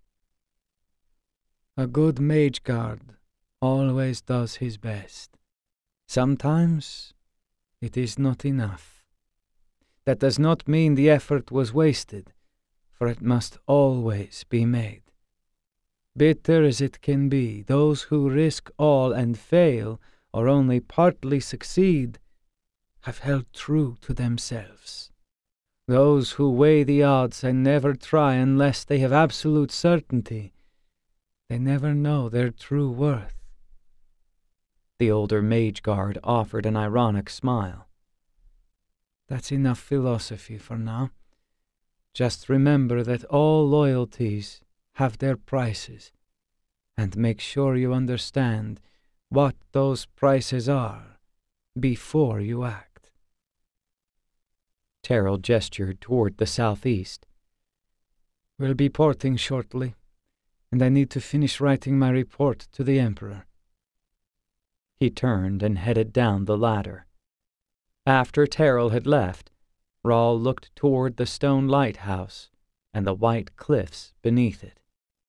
A good Mage-Guard always does his best. Sometimes it is not enough. That does not mean the effort was wasted, for it must always be made. Bitter as it can be, those who risk all and fail, or only partly succeed, have held true to themselves. Those who weigh the odds and never try unless they have absolute certainty, they never know their true worth. The older Mage-Guard offered an ironic smile. That's enough philosophy for now. Just remember that all loyalties have their prices, and make sure you understand what those prices are before you act. Terrell gestured toward the southeast. We'll be porting shortly, and I need to finish writing my report to the Emperor. He turned and headed down the ladder. After Terrell had left, Rahl looked toward the stone lighthouse and the white cliffs beneath it.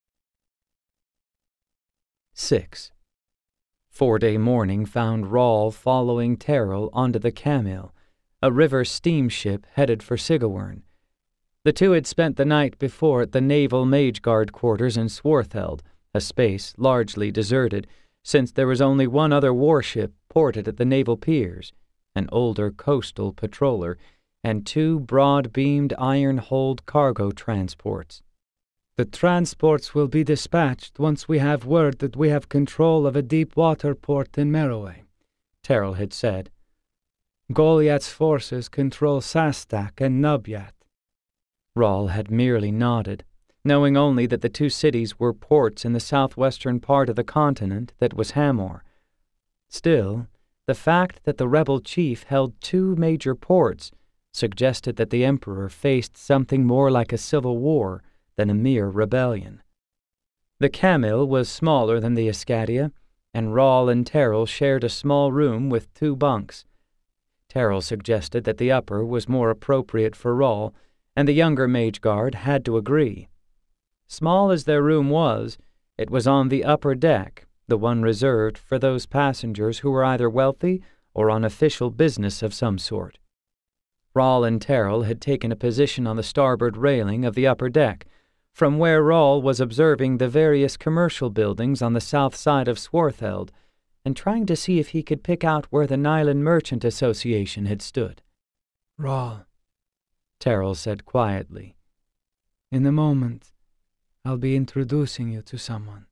Six. Four-day morning found Rahl following Terrell onto the Camille, a river steamship headed for Cigoerne. The two had spent the night before at the naval Mage-Guard quarters in Swartheld, a space largely deserted, since there was only one other warship ported at the naval piers, an older coastal patroller, and two broad-beamed iron-hulled cargo transports. The transports will be dispatched once we have word that we have control of a deep-water port in Meroe, Terrell had said. Goliath's forces control Sastak and Nubyat. Rahl had merely nodded, knowing only that the two cities were ports in the southwestern part of the continent that was Hamor. Still, the fact that the rebel chief held two major ports suggested that the Emperor faced something more like a civil war than a mere rebellion. The Camille was smaller than the Escadia, and Rahl and Terrell shared a small room with two bunks. Terrell suggested that the upper was more appropriate for Rahl, and the younger Mage-Guard had to agree. Small as their room was, it was on the upper deck, the one reserved for those passengers who were either wealthy or on official business of some sort. Rahl and Terrell had taken a position on the starboard railing of the upper deck, from where Rahl was observing the various commercial buildings on the south side of Swartheld, and trying to see if he could pick out where the Nylan Merchant Association had stood. Rahl, Terrell said quietly. In a moment, I'll be introducing you to someone.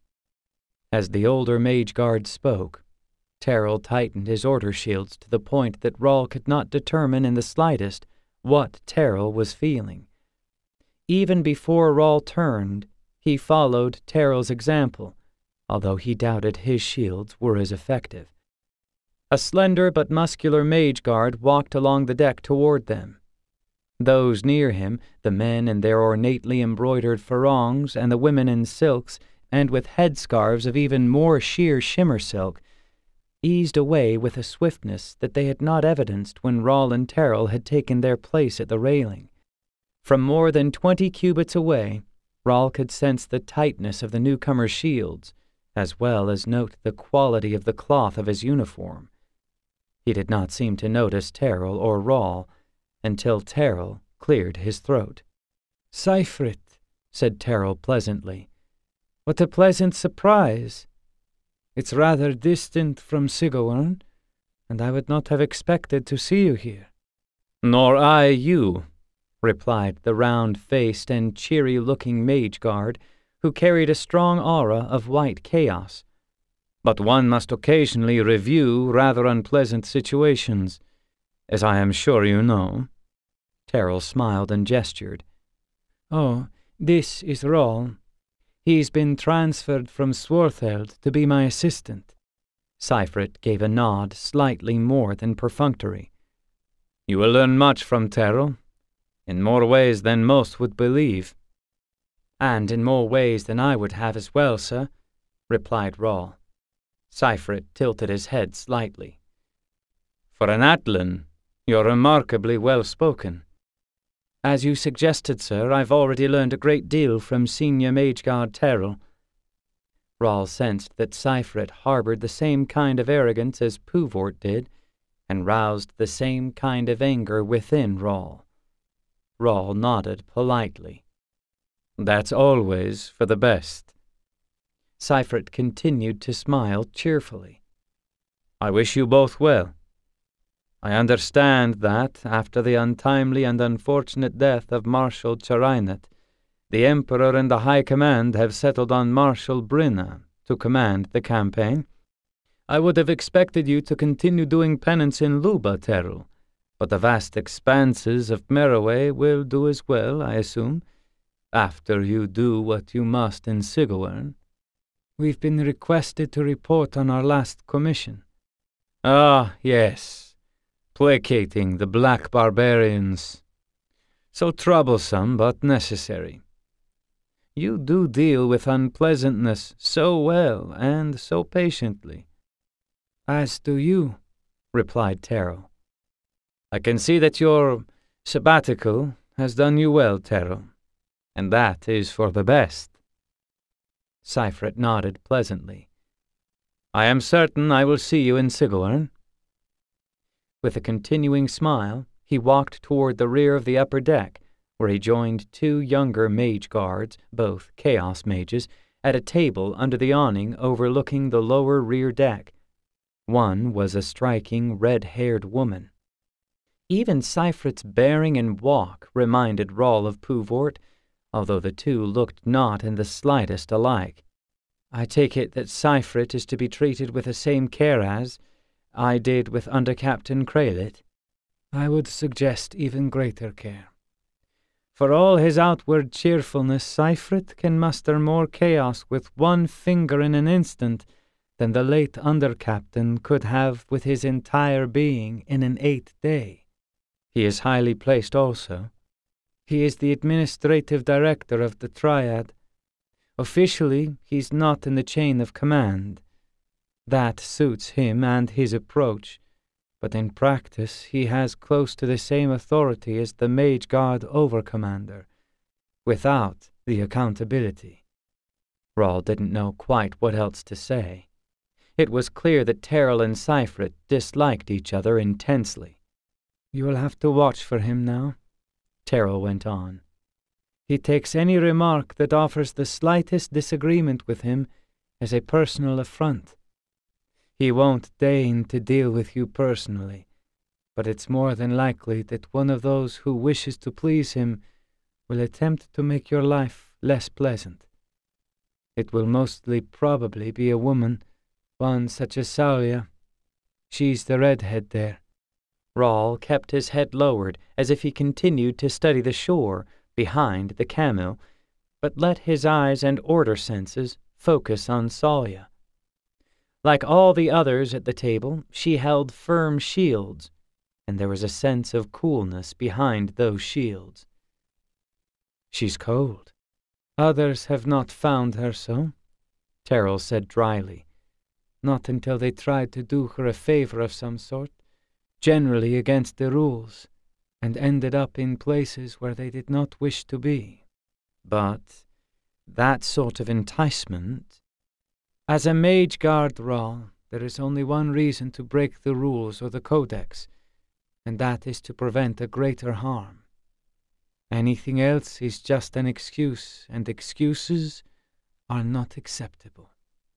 As the older Mage-Guard spoke, Terrell tightened his order shields to the point that Rahl could not determine in the slightest what Terrell was feeling. Even before Rahl turned, he followed Terrell's example, although he doubted his shields were as effective. A slender but muscular Mage-Guard walked along the deck toward them. Those near him, the men in their ornately embroidered farongs and the women in silks and with headscarves of even more sheer shimmer silk, eased away with a swiftness that they had not evidenced when Rahl and Terrell had taken their place at the railing. From more than twenty cubits away, Rahl could sense the tightness of the newcomer's shields, as well as note the quality of the cloth of his uniform. He did not seem to notice Terrell or Rahl, until Terrell cleared his throat. "Seifrit," said Terrell pleasantly. "What a pleasant surprise. It's rather distant from Cigoerne, and I would not have expected to see you here." "Nor I you," replied the round-faced and cheery-looking Mage-Guard, who carried a strong aura of white chaos. "But one must occasionally review rather unpleasant situations, as I am sure you know." Terrell smiled and gestured. "Oh, this is Rahl. He's been transferred from Swartheld to be my assistant." Seifert gave a nod slightly more than perfunctory. "You will learn much from Terrell, in more ways than most would believe." "And in more ways than I would have as well, sir," replied Rahl. Seifert tilted his head slightly. "For an Atlan, you're remarkably well-spoken." "As you suggested, sir, I've already learned a great deal from Senior Mage-Guard Terrell." Rahl sensed that Seifert harbored the same kind of arrogance as Puvort did, and roused the same kind of anger within Rahl. Rahl nodded politely. "That's always for the best." Seifert continued to smile cheerfully. "I wish you both well. I understand that, after the untimely and unfortunate death of Marshal Charinet, the Emperor and the High Command have settled on Marshal Brinna to command the campaign. I would have expected you to continue doing penance in Luba, Terrell, but the vast expanses of Meraway will do as well, I assume, after you do what you must in Cigoerne." "We've been requested to report on our last commission." "Ah, yes. Placating the black barbarians. So troublesome, but necessary. You do deal with unpleasantness so well and so patiently." "As do you," replied Terrell. "I can see that your sabbatical has done you well, Terrell, and that is for the best." Seifert nodded pleasantly. "I am certain I will see you in Cigoerne." With a continuing smile, he walked toward the rear of the upper deck, where he joined two younger mage guards, both chaos mages, at a table under the awning overlooking the lower rear deck. One was a striking, red-haired woman. Even Seifert's bearing and walk reminded Rahl of Puvort, although the two looked not in the slightest alike. "I take it that Seifert is to be treated with the same care as I did with Under Captain Kralit?" "I would suggest even greater care. For all his outward cheerfulness, Seifert can muster more chaos with one finger in an instant than the late Under Captain could have with his entire being in an eighth day. He is highly placed also. He is the administrative director of the Triad. Officially, he's not in the chain of command. That suits him and his approach, but in practice he has close to the same authority as the Mage-Guard Overcommander, without the accountability." Rahl didn't know quite what else to say. It was clear that Terrell and Seifert disliked each other intensely. "You will have to watch for him now," Terrell went on. "He takes any remark that offers the slightest disagreement with him as a personal affront. He won't deign to deal with you personally, but it's more than likely that one of those who wishes to please him will attempt to make your life less pleasant. It will mostly probably be a woman, one such as Saulia. She's the redhead there." Rahl kept his head lowered as if he continued to study the shore behind the camel, but let his eyes and order senses focus on Saulia. Like all the others at the table, she held firm shields, and there was a sense of coolness behind those shields. "She's cold. Others have not found her so," Terrell said dryly. "Not until they tried to do her a favor of some sort, generally against the rules, and ended up in places where they did not wish to be." "But that sort of enticement—" "As a Mage-Guard, Rahl, there is only one reason to break the rules or the Codex, and that is to prevent a greater harm. Anything else is just an excuse, and excuses are not acceptable."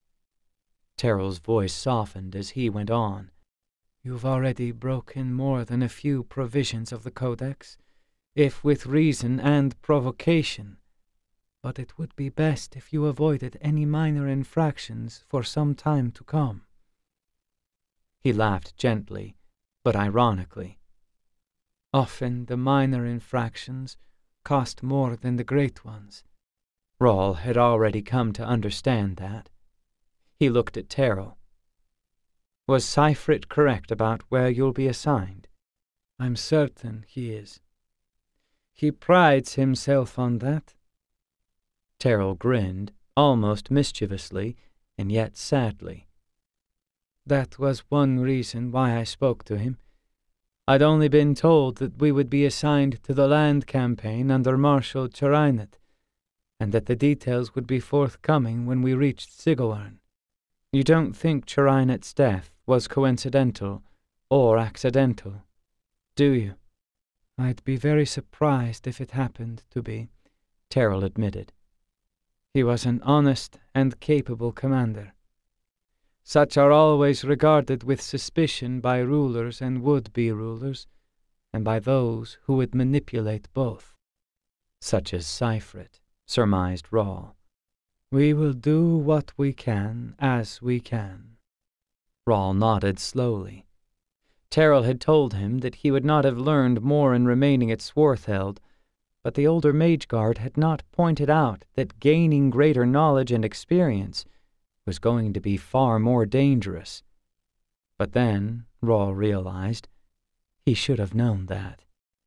Terrell's voice softened as he went on. "You've already broken more than a few provisions of the Codex, if with reason and provocation. but it would be best if you avoided any minor infractions for some time to come." He laughed gently, but ironically. "Often the minor infractions cost more than the great ones." Rahl had already come to understand that. He looked at Terrell. "Was Seifert correct about where you'll be assigned?" "I'm certain he is. He prides himself on that." Terrell grinned, almost mischievously, and yet sadly. "That was one reason why I spoke to him. I'd only been told that we would be assigned to the land campaign under Marshal Charinet, and that the details would be forthcoming when we reached Cigoerne." "You don't think Charinet's death was coincidental or accidental, do you?" "I'd be very surprised if it happened to be," Terrell admitted. "He was an honest and capable commander. Such are always regarded with suspicion by rulers and would-be rulers, and by those who would manipulate both." "Such as Seifert," surmised Rahl. "We will do what we can as we can." Rahl nodded slowly. Terrell had told him that he would not have learned more in remaining at Swartheld, but the older Mage-Guard had not pointed out that gaining greater knowledge and experience was going to be far more dangerous. But then, Rahl realized, he should have known that.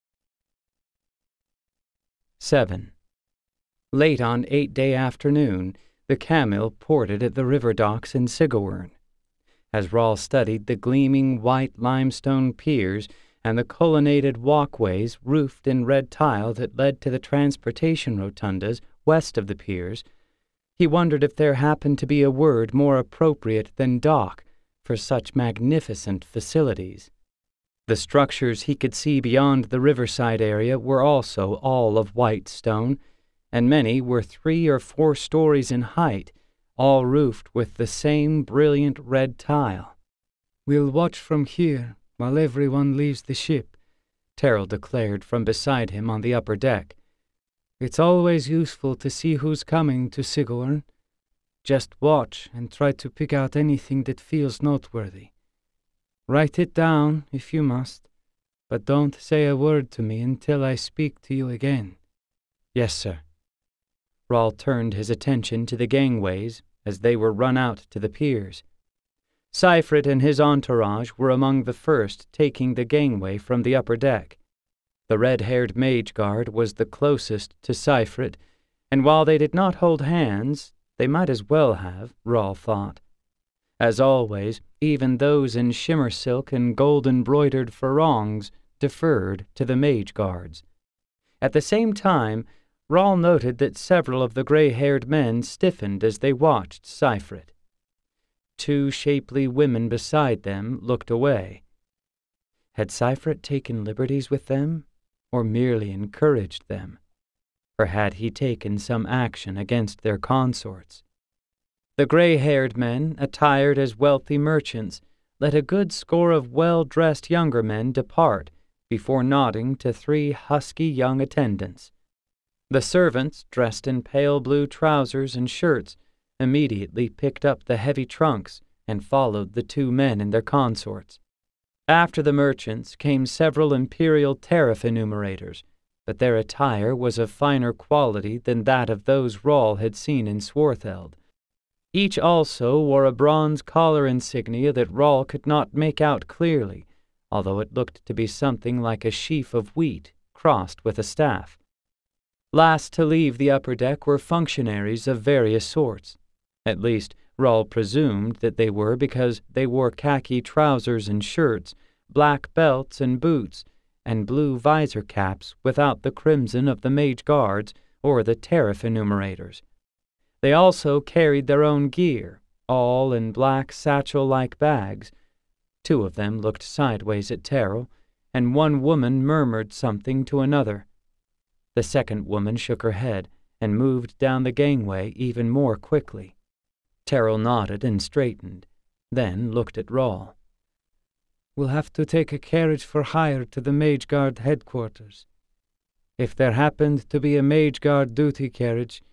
Seven. Late on eight-day afternoon, the Camel ported at the river docks in Cigoerne. As Rahl studied the gleaming white limestone piers and the colonnaded walkways roofed in red tile that led to the transportation rotundas west of the piers, he wondered if there happened to be a word more appropriate than dock for such magnificent facilities. The structures he could see beyond the riverside area were also all of white stone, and many were three or four stories in height, all roofed with the same brilliant red tile. "We'll watch from here while everyone leaves the ship," Terrell declared from beside him on the upper deck. "It's always useful to see who's coming to Cigoerne. Just watch and try to pick out anything that feels noteworthy. Write it down if you must, but don't say a word to me until I speak to you again." "Yes, sir." Rahl turned his attention to the gangways as they were run out to the piers. Seifert and his entourage were among the first taking the gangway from the upper deck. The red-haired Mage-Guard was the closest to Seifert, and while they did not hold hands, they might as well have, Rahl thought. As always, even those in shimmer silk and gold-embroidered farongs deferred to the Mage-Guards. At the same time, Rahl noted that several of the gray-haired men stiffened as they watched Seifert. Two shapely women beside them looked away. Had Seifert taken liberties with them, or merely encouraged them? Or had he taken some action against their consorts? The gray-haired men, attired as wealthy merchants, let a good score of well-dressed younger men depart before nodding to three husky young attendants. The servants, dressed in pale blue trousers and shirts, immediately picked up the heavy trunks and followed the two men and their consorts. After the merchants came several imperial tariff enumerators, but their attire was of finer quality than that of those Rahl had seen in Swartheld. Each also wore a bronze collar insignia that Rahl could not make out clearly, although it looked to be something like a sheaf of wheat crossed with a staff. Last to leave the upper deck were functionaries of various sorts. At least, Rahl presumed that they were because they wore khaki trousers and shirts, black belts and boots, and blue visor caps without the crimson of the Mage-Guards or the tariff enumerators. They also carried their own gear, all in black satchel-like bags. Two of them looked sideways at Terrell, and one woman murmured something to another. The second woman shook her head and moved down the gangway even more quickly. Terrell nodded and straightened, then looked at Rahl. "We'll have to take a carriage for hire to the Mage-Guard headquarters. If there happened to be a Mage-Guard duty carriage,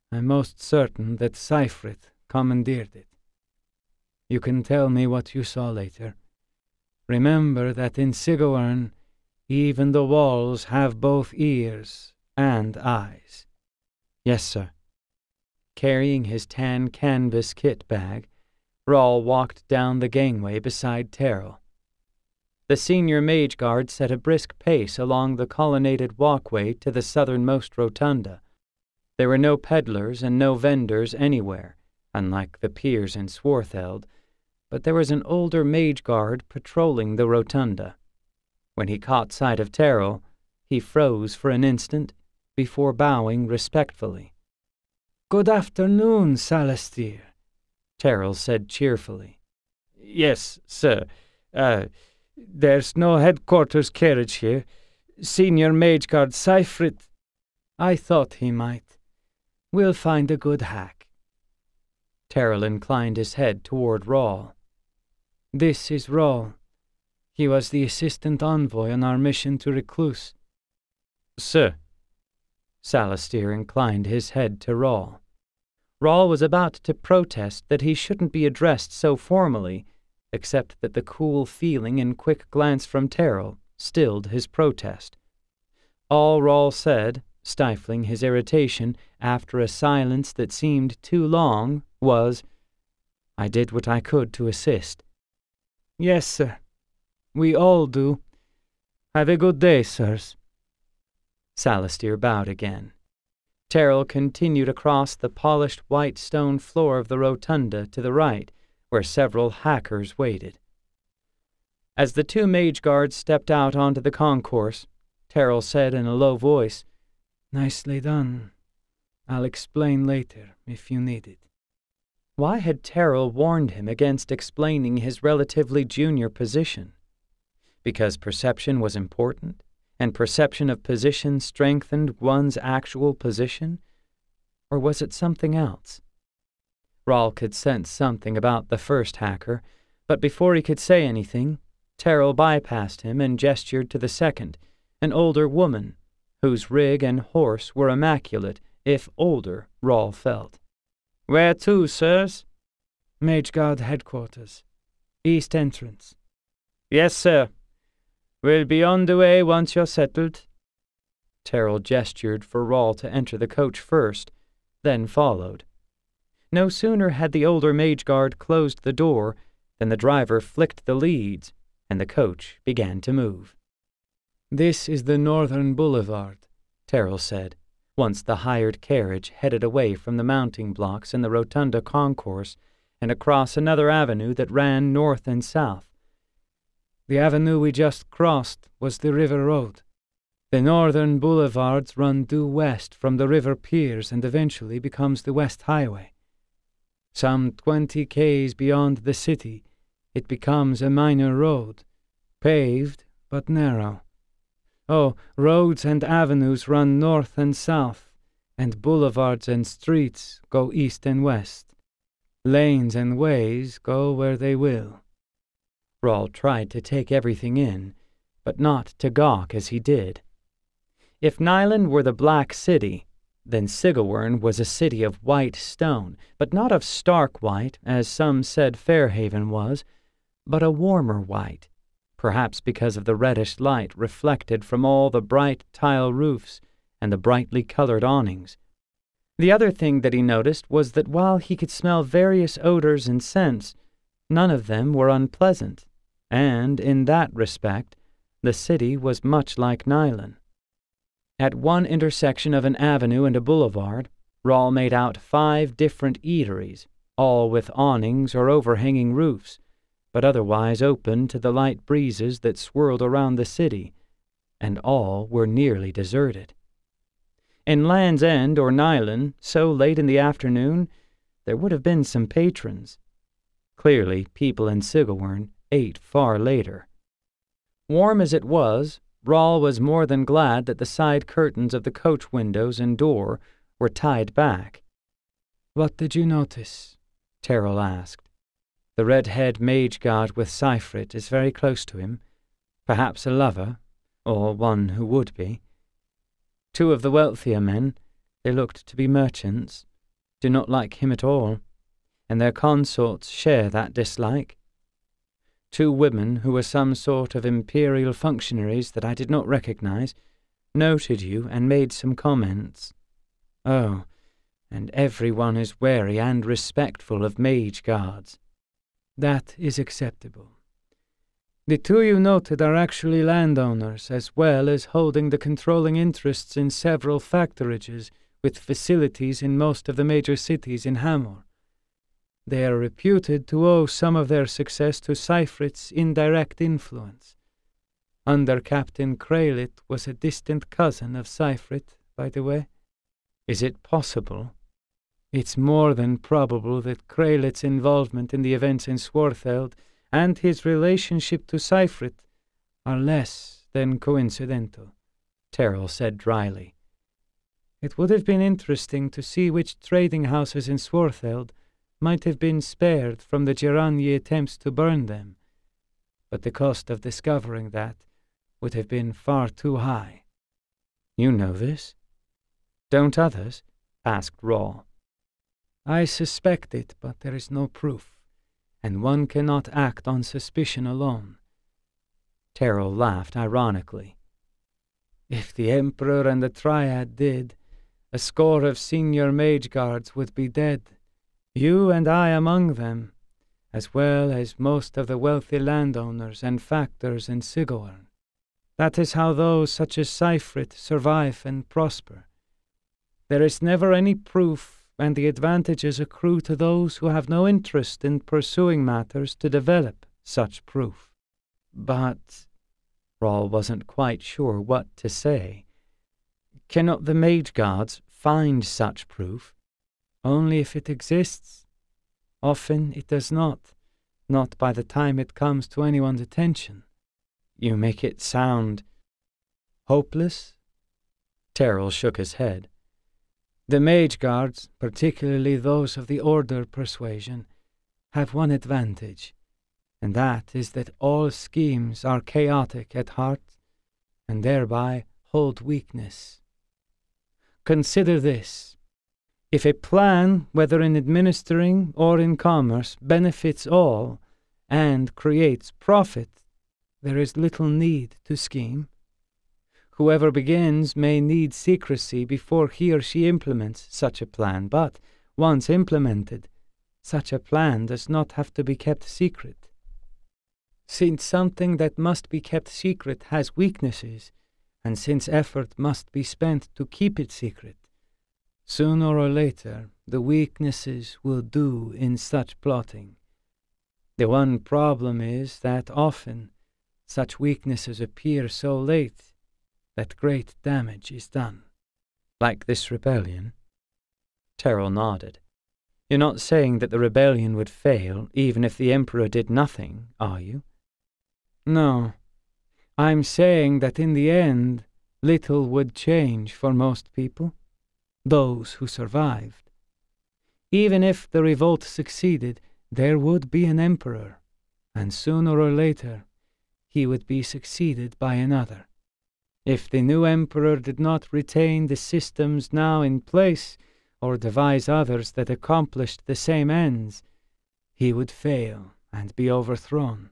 I'm most certain that Seifrit commandeered it. You can tell me what you saw later. Remember that in Cigoerne, even the walls have both ears and eyes." "Yes, sir." Carrying his tan canvas kit bag, Rahl walked down the gangway beside Terrell. The senior mage guard set a brisk pace along the colonnaded walkway to the southernmost rotunda. There were no peddlers and no vendors anywhere, unlike the piers in Swartheld, but there was an older mage guard patrolling the rotunda. When he caught sight of Terrell, he froze for an instant before bowing respectfully. "Good afternoon, Salastyr," Terrell said cheerfully. "Yes, sir. Uh, there's no headquarters carriage here. Senior Mage Guard Seifrit—" "I thought he might. We'll find a good hack." Terrell inclined his head toward Rahl. "This is Rahl. He was the assistant envoy on our mission to Recluce." "Sir." Salastyr inclined his head to Rahl. Rahl was about to protest that he shouldn't be addressed so formally, except that the cool feeling and quick glance from Terrell stilled his protest. All Rahl said, stifling his irritation after a silence that seemed too long, was, "I did what I could to assist." "Yes, sir. We all do. Have a good day, sirs." Salastyr bowed again. Terrell continued across the polished white stone floor of the rotunda to the right, where several hackers waited. As the two mage guards stepped out onto the concourse, Terrell said in a low voice, "Nicely done. I'll explain later, if you need it." Why had Terrell warned him against explaining his relatively junior position? Because perception was important, and perception of position strengthened one's actual position? Or was it something else? Rahl could sense something about the first hacker, but before he could say anything, Terrell bypassed him and gestured to the second, an older woman, whose rig and horse were immaculate, if older, Rahl felt. "Where to, sirs?" "Mage Guard headquarters. East entrance." "Yes, sir. We'll be on the way once you're settled." Terrell gestured for Rahl to enter the coach first, then followed. No sooner had the older mage guard closed the door than the driver flicked the leads, and the coach began to move. "This is the Northern Boulevard," Terrell said, once the hired carriage headed away from the mounting blocks in the rotunda concourse and across another avenue that ran north and south. "The avenue we just crossed was the River Road. The northern boulevards run due west from the river piers and eventually becomes the West Highway. Some twenty k's beyond the city, it becomes a minor road, paved but narrow. Oh, roads and avenues run north and south, and boulevards and streets go east and west. Lanes and ways go where they will." Rahl tried to take everything in, but not to gawk as he did. If Nylan were the Black City, then Cigoerne was a city of white stone, but not of stark white, as some said Fairhaven was, but a warmer white, perhaps because of the reddish light reflected from all the bright tile roofs and the brightly colored awnings. The other thing that he noticed was that while he could smell various odors and scents, none of them were unpleasant, and, in that respect, the city was much like Nylan. At one intersection of an avenue and a boulevard, Rahl made out five different eateries, all with awnings or overhanging roofs, but otherwise open to the light breezes that swirled around the city, and all were nearly deserted. In Land's End or Nylan, so late in the afternoon, there would have been some patrons. Clearly, people in Cigoerne ate far later. Warm as it was, Rahl was more than glad that the side curtains of the coach windows and door were tied back. "What did you notice?" Terrell asked. "The red-haired mage guard with Seifrit is very close to him, perhaps a lover, or one who would be. Two of the wealthier men, they looked to be merchants, do not like him at all, and their consorts share that dislike. Two women who were some sort of imperial functionaries that I did not recognize noted you and made some comments. Oh, and everyone is wary and respectful of mage guards. That is acceptable. The two you noted are actually landowners, as well as holding the controlling interests in several factorages with facilities in most of the major cities in Hamor. They are reputed to owe some of their success to Seifrit's indirect influence. Under Captain Kraylit was a distant cousin of Seifrit, by the way. Is it possible? It's more than probable that Kraylit's involvement in the events in Swartheld and his relationship to Seifrit are less than coincidental, Terrell said dryly. It would have been interesting to see which trading houses in Swartheld might have been spared from the Gerani attempts to burn them, but the cost of discovering that would have been far too high. You know this? Don't others? Asked Rahl. I suspect it, but there is no proof, and one cannot act on suspicion alone. Terrell laughed ironically. If the Emperor and the Triad did, a score of senior mage guards would be dead, you and I among them, as well as most of the wealthy landowners and factors in Cigoerne. That is how those such as Seifrit survive and prosper. There is never any proof, and the advantages accrue to those who have no interest in pursuing matters to develop such proof. But Rahl wasn't quite sure what to say. Cannot the mage guards find such proof? Only if it exists. Often it does not, not by the time it comes to anyone's attention. You make it sound hopeless? Terrell shook his head. The mage guards, particularly those of the Order persuasion, have one advantage, and that is that all schemes are chaotic at heart, and thereby hold weakness. Consider this. If a plan, whether in administering or in commerce, benefits all and creates profit, there is little need to scheme. Whoever begins may need secrecy before he or she implements such a plan, but once implemented, such a plan does not have to be kept secret. Since something that must be kept secret has weaknesses, and since effort must be spent to keep it secret, sooner or later the weaknesses will do in such plotting. The one problem is that often such weaknesses appear so late that great damage is done. Like this rebellion? Terrell nodded. You're not saying that the rebellion would fail even if the Emperor did nothing, are you? No. I'm saying that in the end, little would change for most people, those who survived. Even if the revolt succeeded, there would be an emperor, and sooner or later he would be succeeded by another. If the new emperor did not retain the systems now in place, or devise others that accomplished the same ends, he would fail and be overthrown.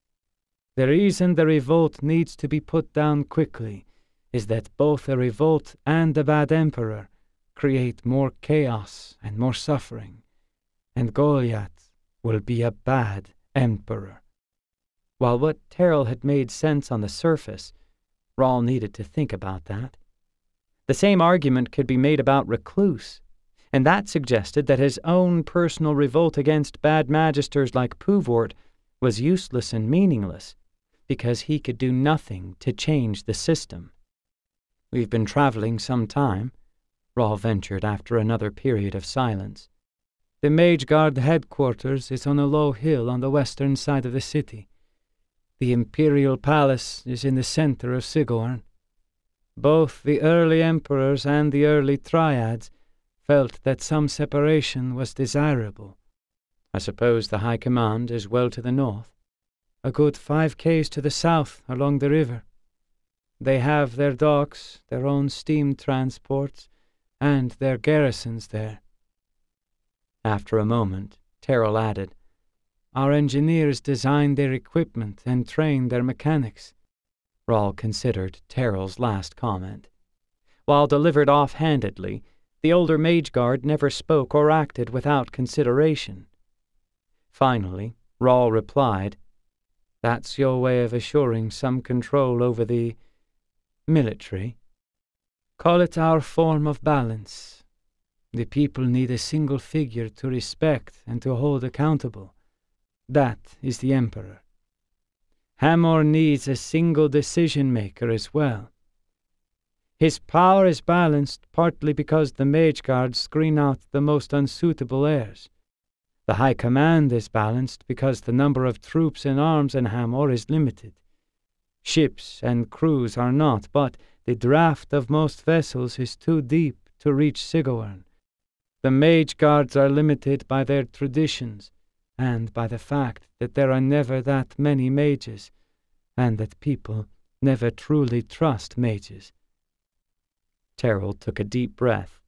The reason the revolt needs to be put down quickly is that both a revolt and a bad emperor create more chaos and more suffering, and Goliath will be a bad emperor. While what Terrell had made sense on the surface, Rahl needed to think about that. The same argument could be made about Recluce, and that suggested that his own personal revolt against bad magisters like Puvort was useless and meaningless, because he could do nothing to change the system. We've been traveling some time, Rahl ventured after another period of silence. The Mage-Guard headquarters is on a low hill on the western side of the city. The Imperial Palace is in the center of Cigoerne. Both the early emperors and the early triads felt that some separation was desirable. I suppose the High Command is well to the north. A good five k's to the south along the river. They have their docks, their own steam transports, and their garrisons there. After a moment, Terrell added, Our engineers design their equipment and train their mechanics. Rahl considered Terrell's last comment. While delivered off-handedly, the older Mage-Guard never spoke or acted without consideration. Finally, Rahl replied, That's your way of assuring some control over the military. Call it our form of balance. The people need a single figure to respect and to hold accountable. That is the Emperor. Hamor needs a single decision-maker as well. His power is balanced partly because the Mage-Guard screen out the most unsuitable heirs. The High Command is balanced because the number of troops and arms in Hamor is limited. Ships and crews are not, but the draft of most vessels is too deep to reach Cigoerne. The Mage-Guards are limited by their traditions, and by the fact that there are never that many mages, and that people never truly trust mages. Terrell took a deep breath.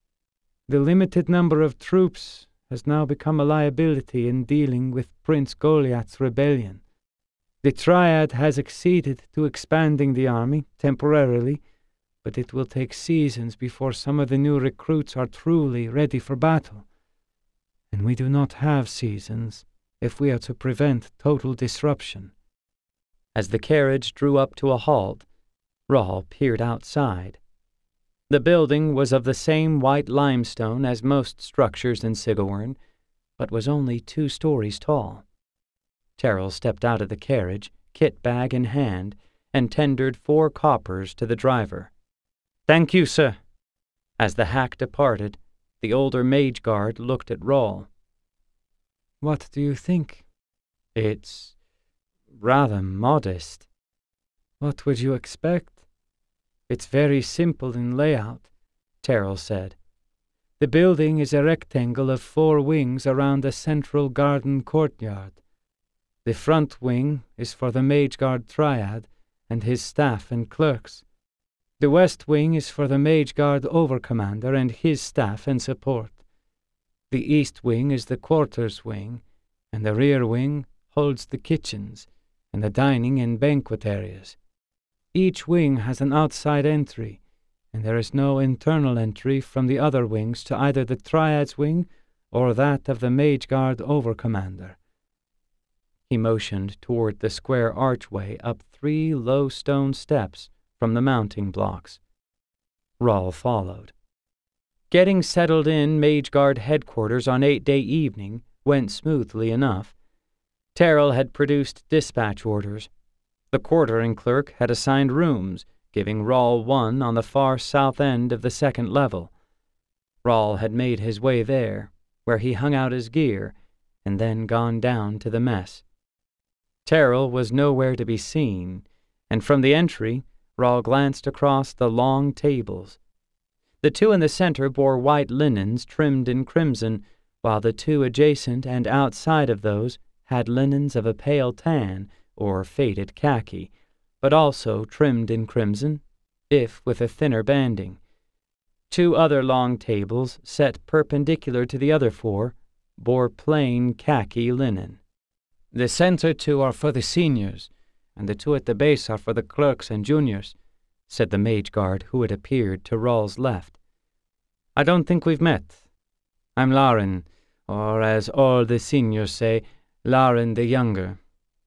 The limited number of troops has now become a liability in dealing with Prince Goliath's rebellion. The Triad has acceded to expanding the army temporarily, but it will take seasons before some of the new recruits are truly ready for battle. And we do not have seasons if we are to prevent total disruption. As the carriage drew up to a halt, Rahl peered outside. The building was of the same white limestone as most structures in Cigoerne, but was only two stories tall. Terrell stepped out of the carriage, kit bag in hand, and tendered four coppers to the driver. "Thank you, sir." As the hack departed, the older Mage-Guard looked at Rahl. "What do you think?" "It's rather modest." "What would you expect? It's very simple in layout," Terrell said. "The building is a rectangle of four wings around a central garden courtyard. The front wing is for the Mage-Guard Triad and his staff and clerks. The west wing is for the Mage-Guard Overcommander and his staff and support. The east wing is the quarters wing, and the rear wing holds the kitchens and the dining and banquet areas. Each wing has an outside entry, and there is no internal entry from the other wings to either the Triad's wing or that of the Mage-Guard Overcommander." He motioned toward the square archway up three low stone steps from the mounting blocks. Rahl followed. Getting settled in Mage-Guard headquarters on eight-day evening went smoothly enough. Terrell had produced dispatch orders. The quartering clerk had assigned rooms, giving Rahl one on the far south end of the second level. Rahl had made his way there, where he hung out his gear, and then gone down to the mess. Terrell was nowhere to be seen, and from the entry, Rahl glanced across the long tables. The two in the center bore white linens trimmed in crimson, while the two adjacent and outside of those had linens of a pale tan or faded khaki, but also trimmed in crimson, if with a thinner banding. Two other long tables, set perpendicular to the other four, bore plain khaki linen. "The center two are for the seniors, and the two at the base are for the clerks and juniors," said the Mage-Guard who had appeared to Rahl's left. "I don't think we've met. I'm Lauren, or as all the seniors say, Lauren the Younger."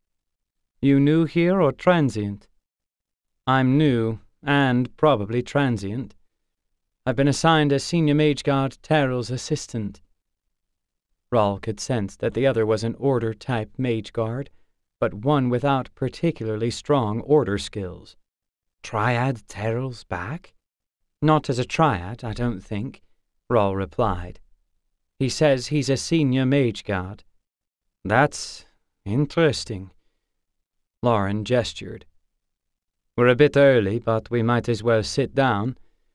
"You new here or transient?" "I'm new, and probably transient. I've been assigned as Senior Mage-Guard Terrell's assistant." Rahl could sense that the other was an order-type Mage-Guard, but one without particularly strong order skills. "Triad Terrell's back?" "Not as a triad, I don't think," Rahl replied. "He says he's a Senior Mage-Guard." "That's interesting." Lauren gestured. "We're a bit early, but we might as well sit down."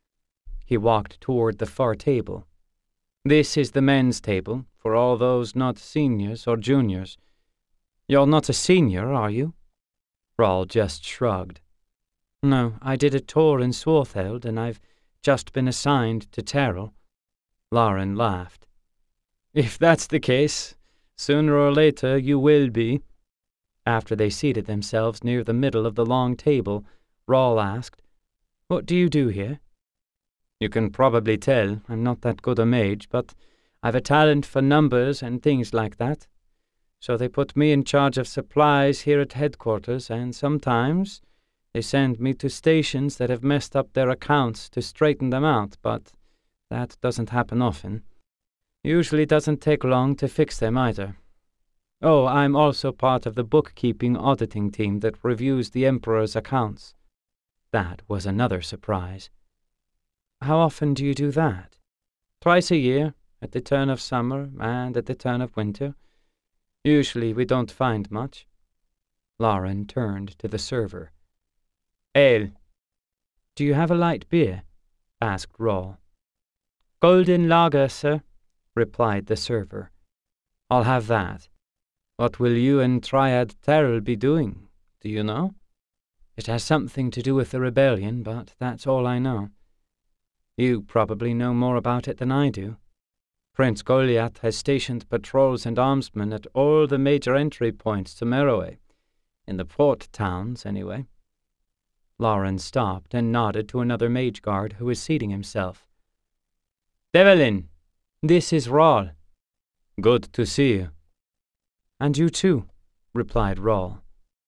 He walked toward the far table. "This is the men's table, for all those not seniors or juniors. You're not a senior, are you?" Rahl just shrugged. "No, I did a tour in Swartheld, and I've just been assigned to Terrell." Lauren laughed. If that's the case, sooner or later you will be. After they seated themselves near the middle of the long table, Rahl asked, "What do you do here?" "You can probably tell I'm not that good a mage, but I've a talent for numbers and things like that. So they put me in charge of supplies here at headquarters, and sometimes they send me to stations that have messed up their accounts to straighten them out, but that doesn't happen often. Usually doesn't take long to fix them either. Oh, I'm also part of the bookkeeping auditing team that reviews the Emperor's accounts." That was another surprise. "How often do you do that?" "Twice a year, at the turn of summer and at the turn of winter. Usually we don't find much." Lauren turned to the server. "Ale." "Do you have a light beer?" asked Rahl. "Golden lager, sir," replied the server. "I'll have that. What will you and Triad Terrell be doing? Do you know?" "It has something to do with the rebellion, but that's all I know." "You probably know more about it than I do. Prince Goliath has stationed patrols and armsmen at all the major entry points to Meroe, in the port towns, anyway." Lauren stopped and nodded to another mage guard who was seating himself. "Devlin, this is Rahl." "Good to see you." "And you too," replied Rahl.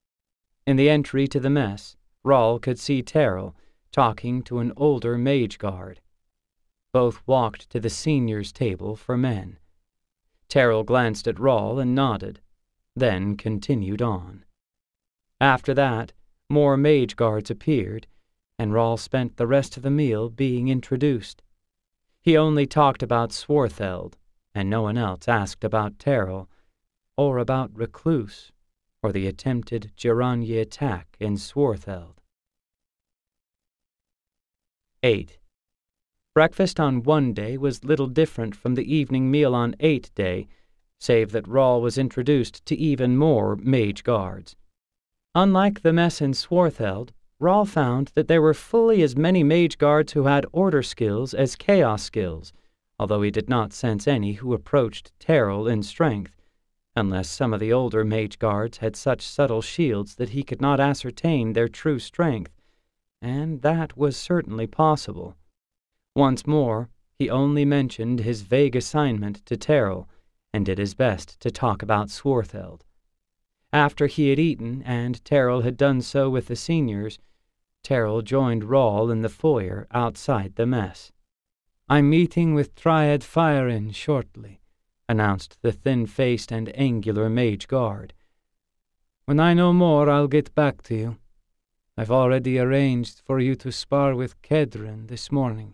In the entry to the mess, Rahl could see Terrell talking to an older mage guard. Both walked to the seniors' table for men. Terrell glanced at Rahl and nodded, then continued on. After that, more mage guards appeared, and Rahl spent the rest of the meal being introduced. He only talked about Swartheld, and no one else asked about Terrell, or about Recluce, or the attempted Giranye attack in Swartheld. eight. Breakfast on one day was little different from the evening meal on eight day, save that Rahl was introduced to even more mage guards. Unlike the mess in Swartheld, Rahl found that there were fully as many mage guards who had order skills as chaos skills, although he did not sense any who approached Terrell in strength, unless some of the older mage guards had such subtle shields that he could not ascertain their true strength, and that was certainly possible. Once more, he only mentioned his vague assignment to Terrell, and did his best to talk about Swartheld. After he had eaten, and Terrell had done so with the seniors, Terrell joined Rahl in the foyer outside the mess. "I'm meeting with Triad Firein shortly," announced the thin-faced and angular mage guard. "When I know more, I'll get back to you. I've already arranged for you to spar with Kedron this morning.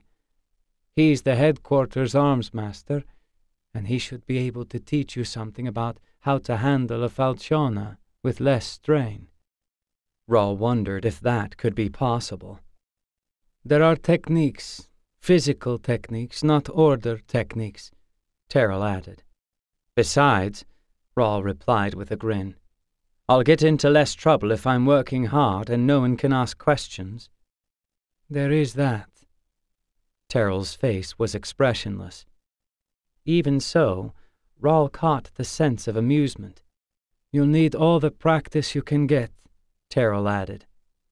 He's the headquarters arms master, and he should be able to teach you something about how to handle a falchiona with less strain." Rahl wondered if that could be possible. "There are techniques, physical techniques, not order techniques," Terrell added. "Besides," Rahl replied with a grin, "I'll get into less trouble if I'm working hard and no one can ask questions." "There is that." Terrell's face was expressionless. Even so, Rahl caught the sense of amusement. "You'll need all the practice you can get," Terrell added.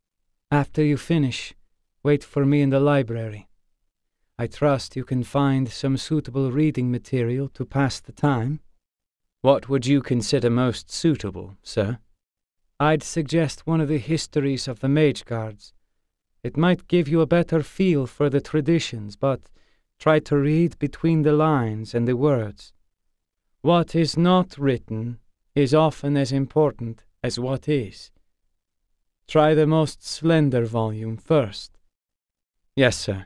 "After you finish, wait for me in the library. I trust you can find some suitable reading material to pass the time." "What would you consider most suitable, sir?" "I'd suggest one of the histories of the Mage-Guards. It might give you a better feel for the traditions, but try to read between the lines and the words. What is not written is often as important as what is. Try the most slender volume first." "Yes, sir."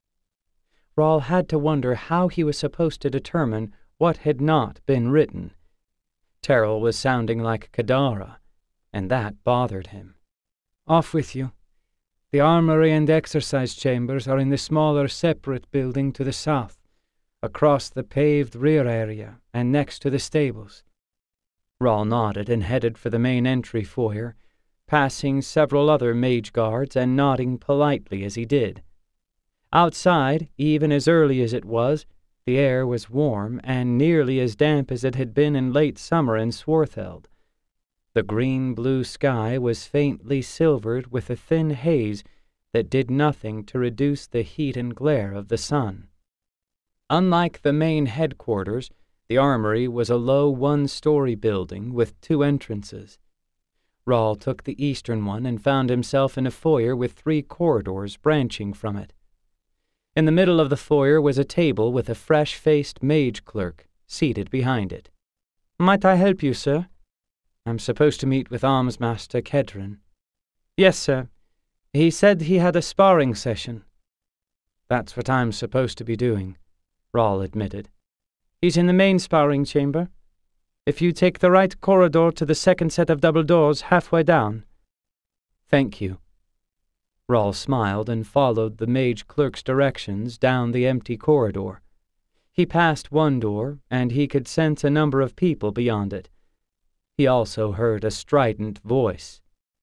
Rahl had to wonder how he was supposed to determine what had not been written. Terrell was sounding like Kadara, and that bothered him. "Off with you. The armory and exercise chambers are in the smaller separate building to the south, across the paved rear area and next to the stables." Rahl nodded and headed for the main entry foyer, passing several other mage guards and nodding politely as he did. Outside, even as early as it was, The air was warm and nearly as damp as it had been in late summer in Swartheld. The green-blue sky was faintly silvered with a thin haze that did nothing to reduce the heat and glare of the sun. Unlike the main headquarters, the armory was a low one-story building with two entrances. Rahl took the eastern one and found himself in a foyer with three corridors branching from it. In the middle of the foyer was a table with a fresh-faced mage clerk seated behind it. "Might I help you, sir?" "I'm supposed to meet with Armsmaster Kedron." "Yes, sir. He said he had a sparring session." "That's what I'm supposed to be doing," Rahl admitted. "He's in the main sparring chamber. If you take the right corridor to the second set of double doors halfway down." "Thank you." Rahl smiled and followed the mage clerk's directions down the empty corridor. He passed one door, and he could sense a number of people beyond it. He also heard a strident voice.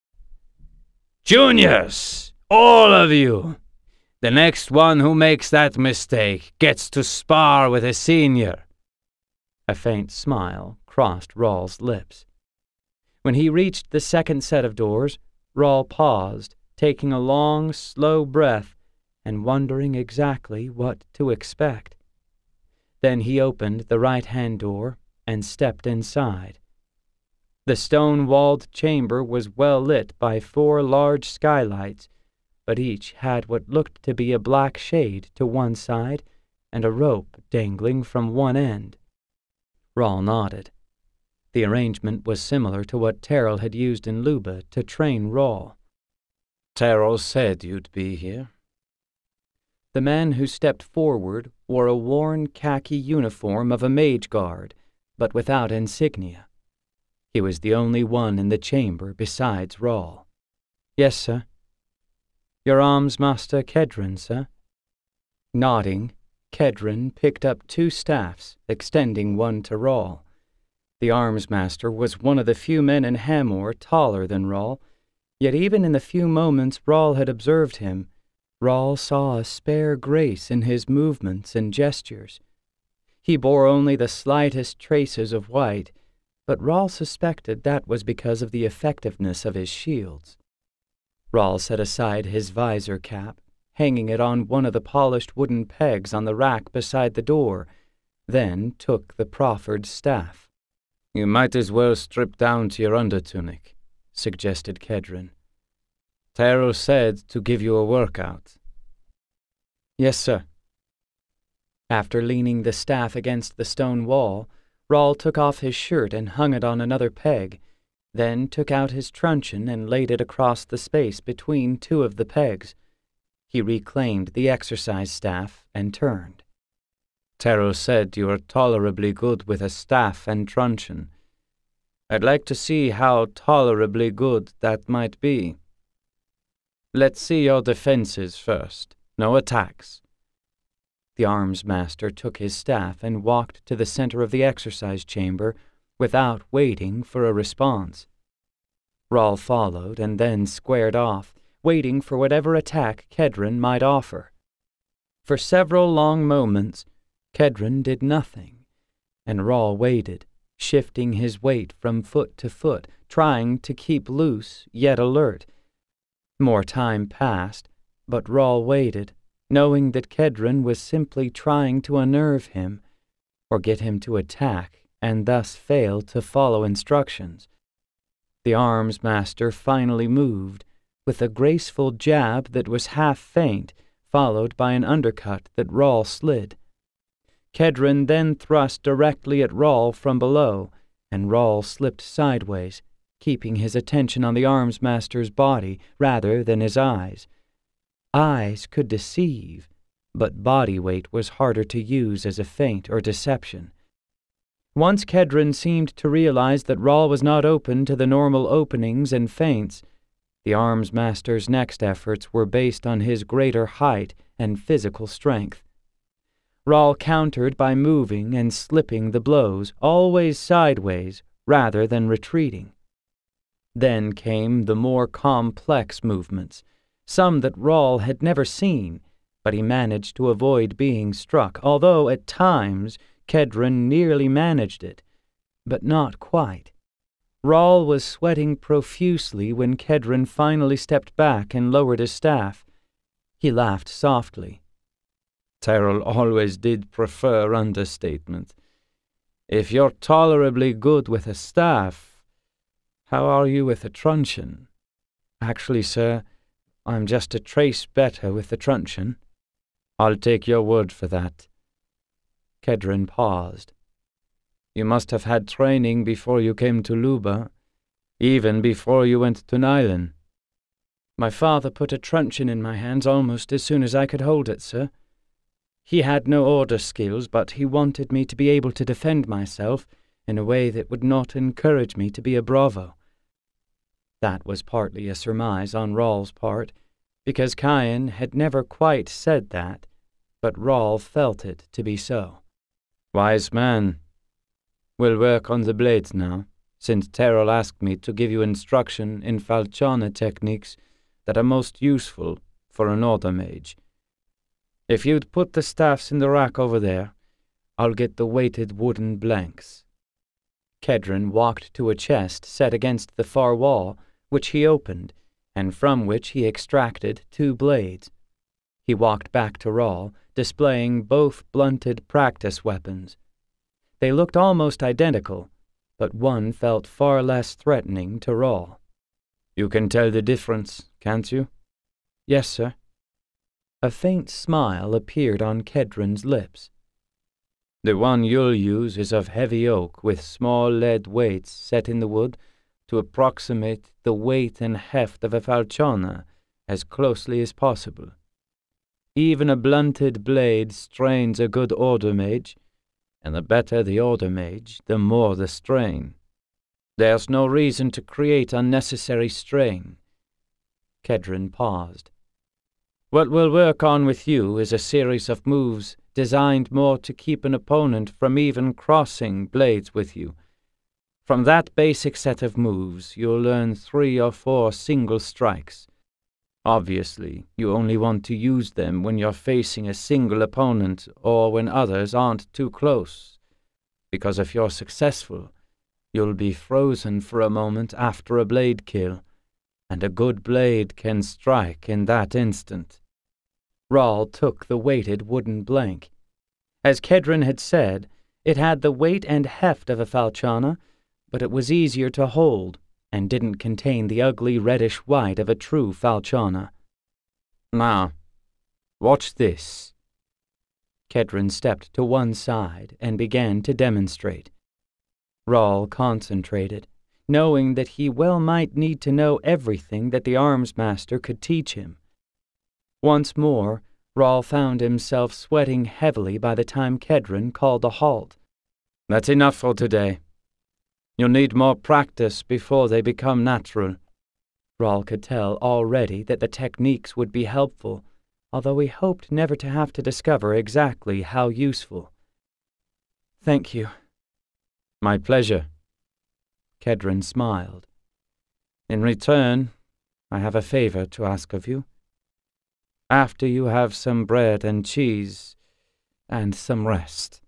"Juniors! All of you! The next one who makes that mistake gets to spar with a senior." A faint smile crossed Rahl's lips. When he reached the second set of doors, Rahl paused, taking a long, slow breath and wondering exactly what to expect. Then he opened the right-hand door and stepped inside. The stone-walled chamber was well lit by four large skylights, but each had what looked to be a black shade to one side and a rope dangling from one end. Rahl nodded. The arrangement was similar to what Terrell had used in Luba to train Rahl. "Terrell said you'd be here." The man who stepped forward wore a worn khaki uniform of a Mage-Guard, but without insignia. He was the only one in the chamber besides Rahl. "Yes, sir." "Your Armsmaster Kedron, sir?" Nodding, Kedron picked up two staffs, extending one to Rahl. The Armsmaster was one of the few men in Hamor taller than Rahl, yet even in the few moments Rahl had observed him, Rahl saw a spare grace in his movements and gestures. He bore only the slightest traces of white, but Rahl suspected that was because of the effectiveness of his shields. Rahl set aside his visor cap, hanging it on one of the polished wooden pegs on the rack beside the door, then took the proffered staff. "You might as well strip down to your undertunic," suggested Kedron. "Terrell said to give you a workout." "Yes, sir." After leaning the staff against the stone wall, Rahl took off his shirt and hung it on another peg, then took out his truncheon and laid it across the space between two of the pegs. He reclaimed the exercise staff and turned. "Terrell said you were tolerably good with a staff and truncheon. I'd like to see how tolerably good that might be. Let's see your defenses first. No attacks." The Armsmaster took his staff and walked to the center of the exercise chamber without waiting for a response. Rahl followed and then squared off, waiting for whatever attack Kedron might offer. For several long moments, Kedron did nothing, and Rahl waited, shifting his weight from foot to foot, trying to keep loose yet alert. More time passed, but Rahl waited, knowing that Kedron was simply trying to unnerve him, or get him to attack, and thus fail to follow instructions. The Armsmaster finally moved, with a graceful jab that was half feint, followed by an undercut that Rahl slid. Kedron then thrust directly at Rahl from below, and Rahl slipped sideways, keeping his attention on the Armsmaster's body rather than his eyes. Eyes could deceive, but body weight was harder to use as a feint or deception. Once Kedron seemed to realize that Rahl was not open to the normal openings and feints, the Armsmaster's next efforts were based on his greater height and physical strength. Rahl countered by moving and slipping the blows, always sideways rather than retreating. Then came the more complex movements, some that Rahl had never seen, but he managed to avoid being struck, although at times Kedron nearly managed it, but not quite. Rahl was sweating profusely when Kedron finally stepped back and lowered his staff. He laughed softly. Tyrell always did prefer understatement. If you're tolerably good with a staff, how are you with a truncheon? Actually, sir, I'm just a trace better with the truncheon. I'll take your word for that. Kedron paused. You must have had training before you came to Luba, even before you went to Nylan. My father put a truncheon in my hands almost as soon as I could hold it, sir. He had no order skills, but he wanted me to be able to defend myself in a way that would not encourage me to be a bravo. That was partly a surmise on Rahl's part, because Cain had never quite said that, but Rahl felt it to be so. Wise man. We'll work on the blades now, since Tyrell asked me to give you instruction in falchiona techniques that are most useful for an order mage. If you'd put the staffs in the rack over there, I'll get the weighted wooden blanks. Kedron walked to a chest set against the far wall, which he opened, and from which he extracted two blades. He walked back to Rahl, displaying both blunted practice weapons. They looked almost identical, but one felt far less threatening to Rahl. You can tell the difference, can't you? Yes, sir. A faint smile appeared on Kedron's lips. The one you'll use is of heavy oak with small lead weights set in the wood to approximate the weight and heft of a falchiona as closely as possible. Even a blunted blade strains a good order mage, and the better the order mage, the more the strain. There's no reason to create unnecessary strain. Kedron paused. What we'll work on with you is a series of moves designed more to keep an opponent from even crossing blades with you. From that basic set of moves, you'll learn three or four single strikes. Obviously, you only want to use them when you're facing a single opponent or when others aren't too close, because if you're successful, you'll be frozen for a moment after a blade kill, and a good blade can strike in that instant. Rahl took the weighted wooden blank. As Kedron had said, it had the weight and heft of a falchiona, but it was easier to hold, and didn't contain the ugly reddish-white of a true falchiona. Now, watch this. Kedron stepped to one side and began to demonstrate. Rahl concentrated, knowing that he well might need to know everything that the arms master could teach him. Once more, Rahl found himself sweating heavily by the time Kedron called a halt. That's enough for today. You'll need more practice before they become natural. Rahl could tell already that the techniques would be helpful, although he hoped never to have to discover exactly how useful. Thank you. My pleasure. Kedron smiled. In return, I have a favor to ask of you. After you have some bread and cheese and some rest.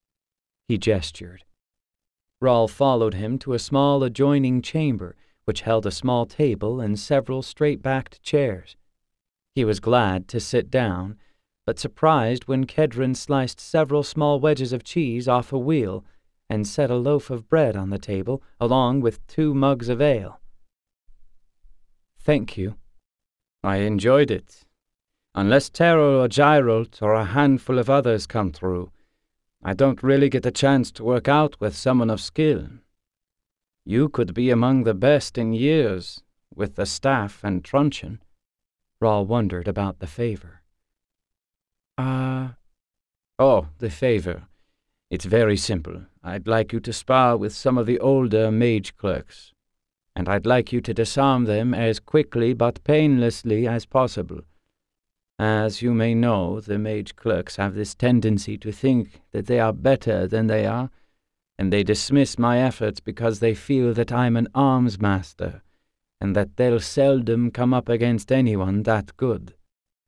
He gestured. Rahl followed him to a small adjoining chamber, which held a small table and several straight-backed chairs. He was glad to sit down, but surprised when Kedron sliced several small wedges of cheese off a wheel and set a loaf of bread on the table, along with two mugs of ale. Thank you. I enjoyed it. Unless Terrell or Gyrolt or a handful of others come through, I don't really get a chance to work out with someone of skill. You could be among the best in years, with the staff and truncheon. Rahl wondered about the favor. Ah, uh, oh, the favor. It's very simple. I'd like you to spar with some of the older mage clerks, and I'd like you to disarm them as quickly but painlessly as possible. As you may know, the mage clerks have this tendency to think that they are better than they are, and they dismiss my efforts because they feel that I'm an arms master, and that they'll seldom come up against anyone that good.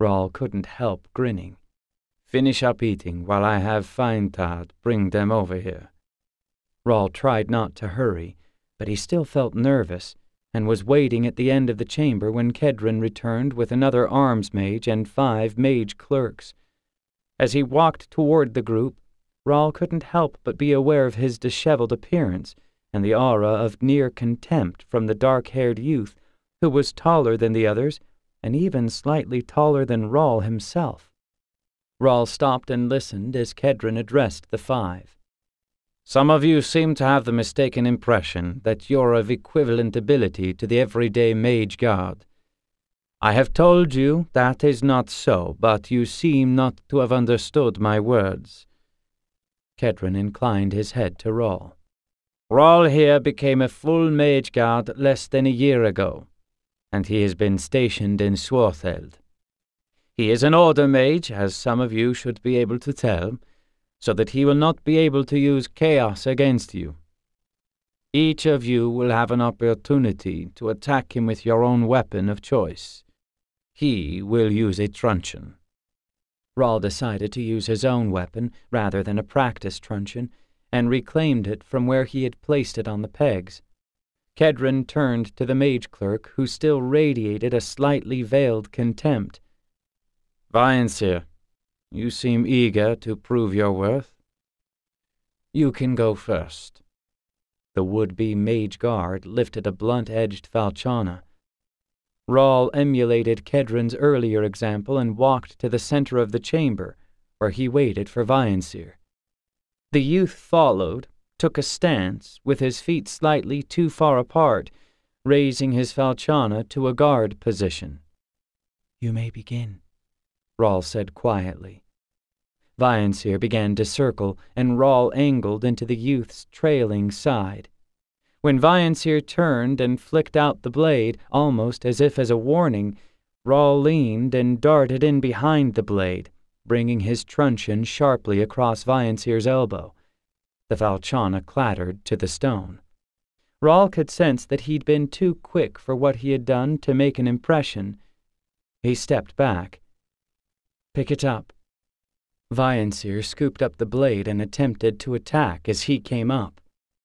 Rahl couldn't help grinning. "Finish up eating while I have Feintad bring them over here." Rahl tried not to hurry, but he still felt nervous, and was waiting at the end of the chamber when Kedron returned with another arms mage and five mage clerks. As he walked toward the group, Rahl couldn't help but be aware of his disheveled appearance and the aura of near contempt from the dark-haired youth, who was taller than the others and even slightly taller than Rahl himself. Rahl stopped and listened as Kedron addressed the five. "Some of you seem to have the mistaken impression that you're of equivalent ability to the everyday Mage-Guard. I have told you that is not so, but you seem not to have understood my words." Kedron inclined his head to Rahl. "Rahl here became a full Mage-Guard less than a year ago, and he has been stationed in Swartheld. He is an order mage, as some of you should be able to tell, so that he will not be able to use chaos against you. Each of you will have an opportunity to attack him with your own weapon of choice. He will use a truncheon." Rahl decided to use his own weapon rather than a practice truncheon, and reclaimed it from where he had placed it on the pegs. Kedron turned to the mage clerk, who still radiated a slightly veiled contempt. "Vaensir, you seem eager to prove your worth. You can go first." The would-be mage-guard lifted a blunt-edged falchiona. Rahl emulated Kedron's earlier example and walked to the center of the chamber, where he waited for Vaensir. The youth followed, took a stance, with his feet slightly too far apart, raising his falchiona to a guard position. "You may begin," Rahl said quietly. Vaensir began to circle, and Rahl angled into the youth's trailing side. When Vaensir turned and flicked out the blade, almost as if as a warning, Rahl leaned and darted in behind the blade, bringing his truncheon sharply across Vaensir's elbow. The falchiona clattered to the stone. Rahl could sense that he'd been too quick for what he had done to make an impression. He stepped back. "Pick it up." Vaensir scooped up the blade and attempted to attack as he came up.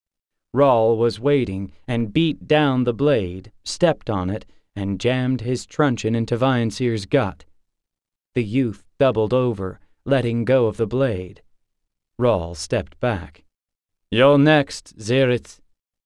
Rahl was waiting and beat down the blade, stepped on it, and jammed his truncheon into Vaensir's gut. The youth doubled over, letting go of the blade. Rahl stepped back. "You're next, Zirit."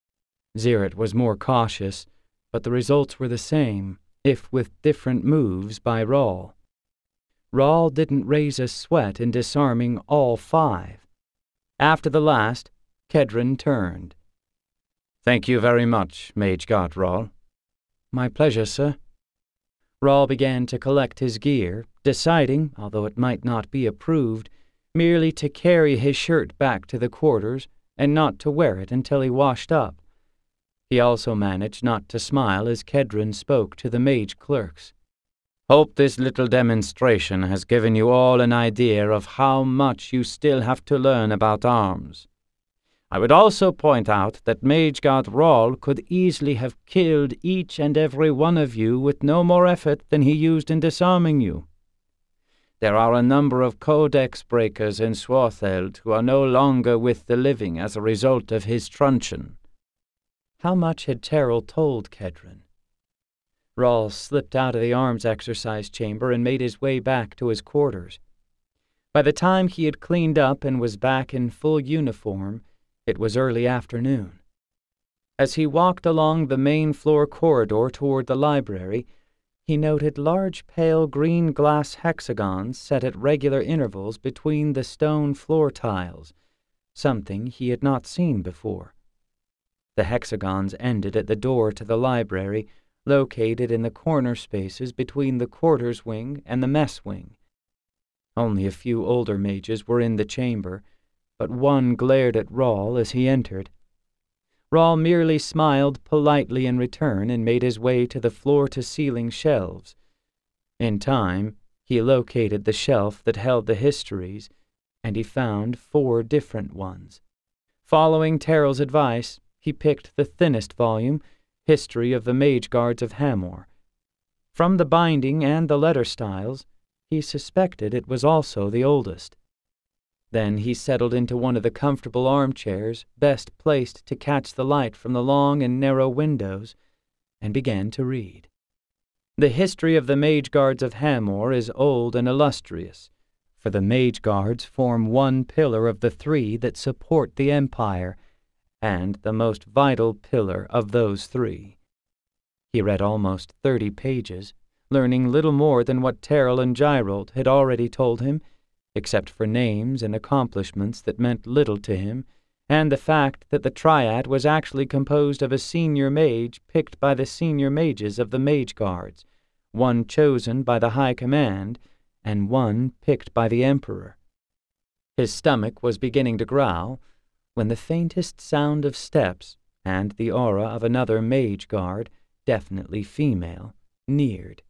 Zirit was more cautious, but the results were the same, if with different moves by Rahl. Rahl didn't raise a sweat in disarming all five. After the last, Kedron turned. "Thank you very much, Mage-Guard Rahl." "My pleasure, sir." Rahl began to collect his gear, deciding, although it might not be approved, merely to carry his shirt back to the quarters and not to wear it until he washed up. He also managed not to smile as Kedron spoke to the mage clerks. "Hope this little demonstration has given you all an idea of how much you still have to learn about arms. I would also point out that Mage-Guard Rahl could easily have killed each and every one of you with no more effort than he used in disarming you. There are a number of codex breakers in Swartheld who are no longer with the living as a result of his truncheon." How much had Terrell told Kedron? Rahl slipped out of the arms exercise chamber and made his way back to his quarters. By the time he had cleaned up and was back in full uniform, it was early afternoon. As he walked along the main floor corridor toward the library, he noted large pale green glass hexagons set at regular intervals between the stone floor tiles, something he had not seen before. The hexagons ended at the door to the library, located in the corner spaces between the quarters wing and the mess wing. Only a few older mages were in the chamber, but one glared at Rahl as he entered. Rahl merely smiled politely in return and made his way to the floor-to-ceiling shelves. In time, he located the shelf that held the histories, and he found four different ones. Following Terrell's advice, he picked the thinnest volume, History of the Mage-Guards of Hamor. From the binding and the letter styles, he suspected it was also the oldest. Then he settled into one of the comfortable armchairs best placed to catch the light from the long and narrow windows, and began to read. The history of the Mage-Guards of Hamor is old and illustrious, for the Mage-Guards form one pillar of the three that support the Empire, and the most vital pillar of those three. He read almost thirty pages, learning little more than what Terrell and Gyrold had already told him, except for names and accomplishments that meant little to him, and the fact that the Triad was actually composed of a senior mage picked by the senior mages of the Mage-Guards, one chosen by the High Command, and one picked by the Emperor. His stomach was beginning to growl, when the faintest sound of steps, and the aura of another Mage-Guard, definitely female, neared.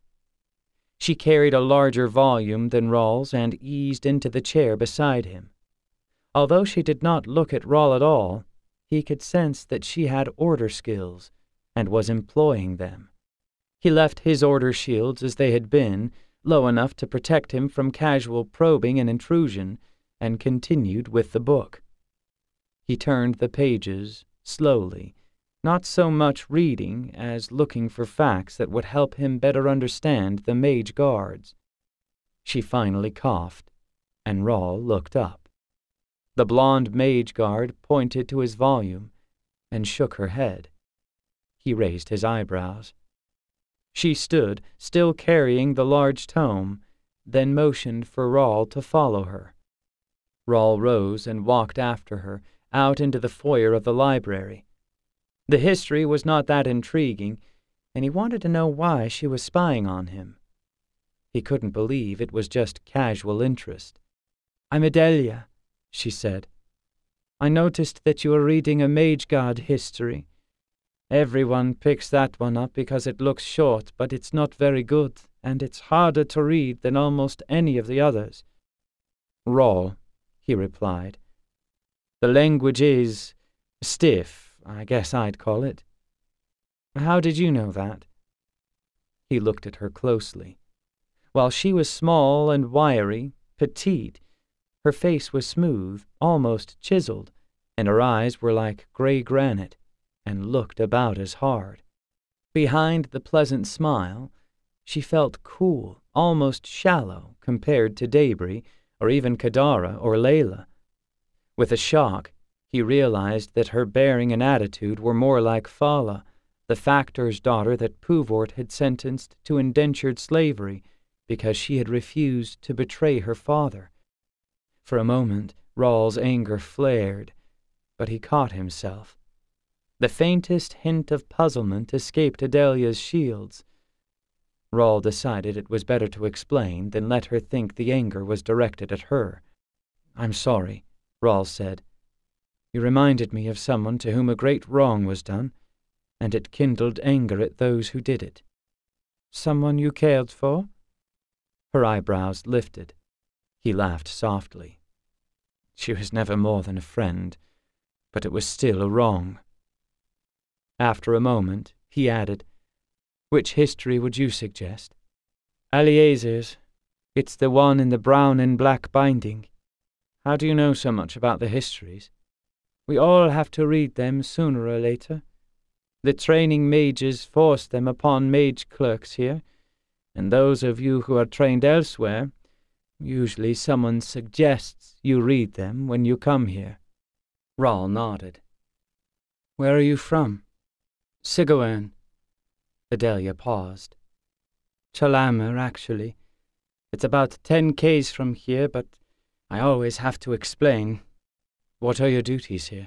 She carried a larger volume than Rahl's and eased into the chair beside him. Although she did not look at Rahl at all, he could sense that she had order skills, and was employing them. He left his order shields as they had been, low enough to protect him from casual probing and intrusion, and continued with the book. He turned the pages slowly, not so much reading as looking for facts that would help him better understand the Mage-Guards. She finally coughed, and Rahl looked up. The blonde Mage-Guard pointed to his volume and shook her head. He raised his eyebrows. She stood, still carrying the large tome, then motioned for Rahl to follow her. Rahl rose and walked after her, out into the foyer of the library. The history was not that intriguing, and he wanted to know why she was spying on him. He couldn't believe it was just casual interest. "I'm Adelia," she said. "I noticed that you were reading a Mage-Guard history. Everyone picks that one up because it looks short, but it's not very good, and it's harder to read than almost any of the others." "Rahl," he replied. "The language is stiff, I guess I'd call it." "How did you know that?" He looked at her closely. While she was small and wiry, petite, her face was smooth, almost chiseled, and her eyes were like gray granite, and looked about as hard. Behind the pleasant smile, she felt cool, almost shallow, compared to Debris, or even Kadara or Layla. With a shock, he realized that her bearing and attitude were more like Fala, the factor's daughter that Puvort had sentenced to indentured slavery because she had refused to betray her father. For a moment, Rahl's anger flared, but he caught himself. The faintest hint of puzzlement escaped Adelia's shields. Rahl decided it was better to explain than let her think the anger was directed at her. "I'm sorry," Rahl said. "You reminded me of someone to whom a great wrong was done, and it kindled anger at those who did it." "Someone you cared for?" Her eyebrows lifted. He laughed softly. "She was never more than a friend, but it was still a wrong." After a moment, he added, "Which history would you suggest?" "Aliezer's. It's the one in the brown and black binding." "How do you know so much about the histories?" "We all have to read them sooner or later. The training mages force them upon mage clerks here, and those of you who are trained elsewhere, usually someone suggests you read them when you come here." Rahl nodded. "Where are you from?" "Cigoerne." Adelia paused. "Chalamer, actually. It's about ten k's from here, but I always have to explain." "What are your duties here?"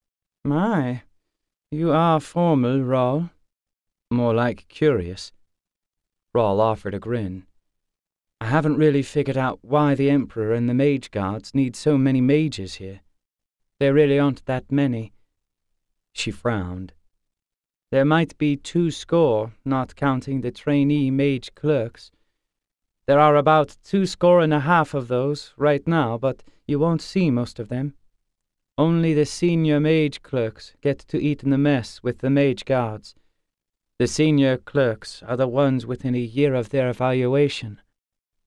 "My, you are formal, Rahl." "More like curious." Rahl offered a grin. "I haven't really figured out why the Emperor and the Mage-Guards need so many mages here. There really aren't that many." She frowned. "There might be two score, not counting the trainee mage clerks. There are about two score and a half of those right now, but you won't see most of them. Only the senior mage clerks get to eat in the mess with the Mage-Guards. The senior clerks are the ones within a year of their evaluation,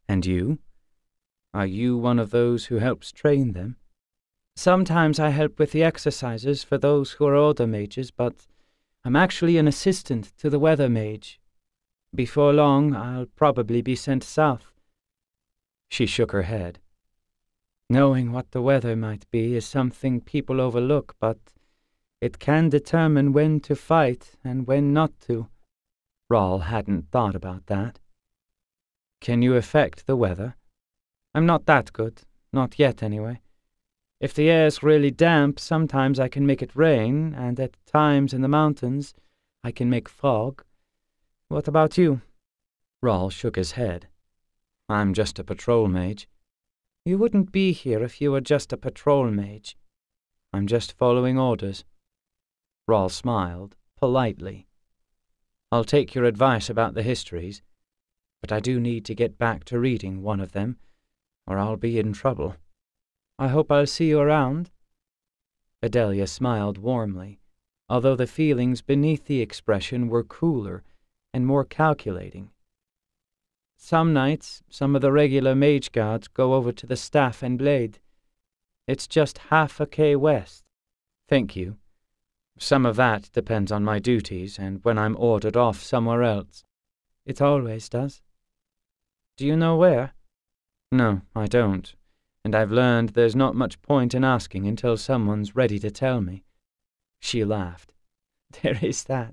And you? Are you one of those who helps train them? Sometimes I help with the exercises for those who are older mages, but I'm actually an assistant to the weather mage. Before long, I'll probably be sent south. She shook her head. Knowing what the weather might be is something people overlook, but it can determine when to fight and when not to. Rahl hadn't thought about that. Can you affect the weather? I'm not that good, not yet anyway. If the air's really damp, sometimes I can make it rain, and at times in the mountains I can make fog. What about you? Rahl shook his head. I'm just a patrol mage. You wouldn't be here if you were just a patrol mage. I'm just following orders. Rahl smiled, politely. I'll take your advice about the histories, but I do need to get back to reading one of them, or I'll be in trouble. I hope I'll see you around. Adelia smiled warmly, although the feelings beneath the expression were cooler and more calculating. Some nights, some of the regular mage guards go over to the staff and blade. It's just half a K west. Thank you. Some of that depends on my duties and when I'm ordered off somewhere else. It always does. Do you know where? No, I don't, and I've learned there's not much point in asking until someone's ready to tell me. She laughed. There is that.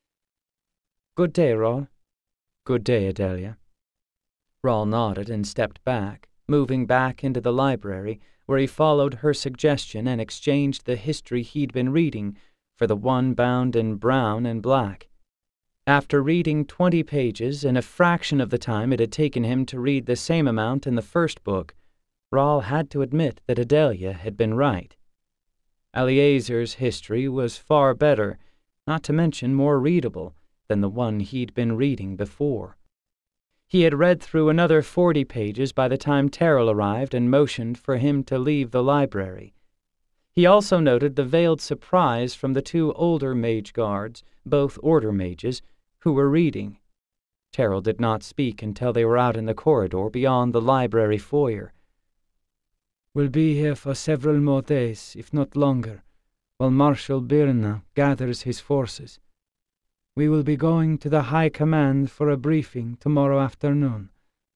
Good day, Rahl. Good day, Adelia. Rahl nodded and stepped back, moving back into the library, where he followed her suggestion and exchanged the history he'd been reading for the one bound in brown and black. After reading twenty pages in a fraction of the time it had taken him to read the same amount in the first book, Rahl had to admit that Adelia had been right. Eleazar's history was far better, not to mention more readable, than the one he'd been reading before. He had read through another forty pages by the time Terrell arrived and motioned for him to leave the library. He also noted the veiled surprise from the two older mage guards, both order mages, who were reading. Terrell did not speak until they were out in the corridor beyond the library foyer. We'll be here for several more days, if not longer, while Marshal Birna gathers his forces. We will be going to the High Command for a briefing tomorrow afternoon.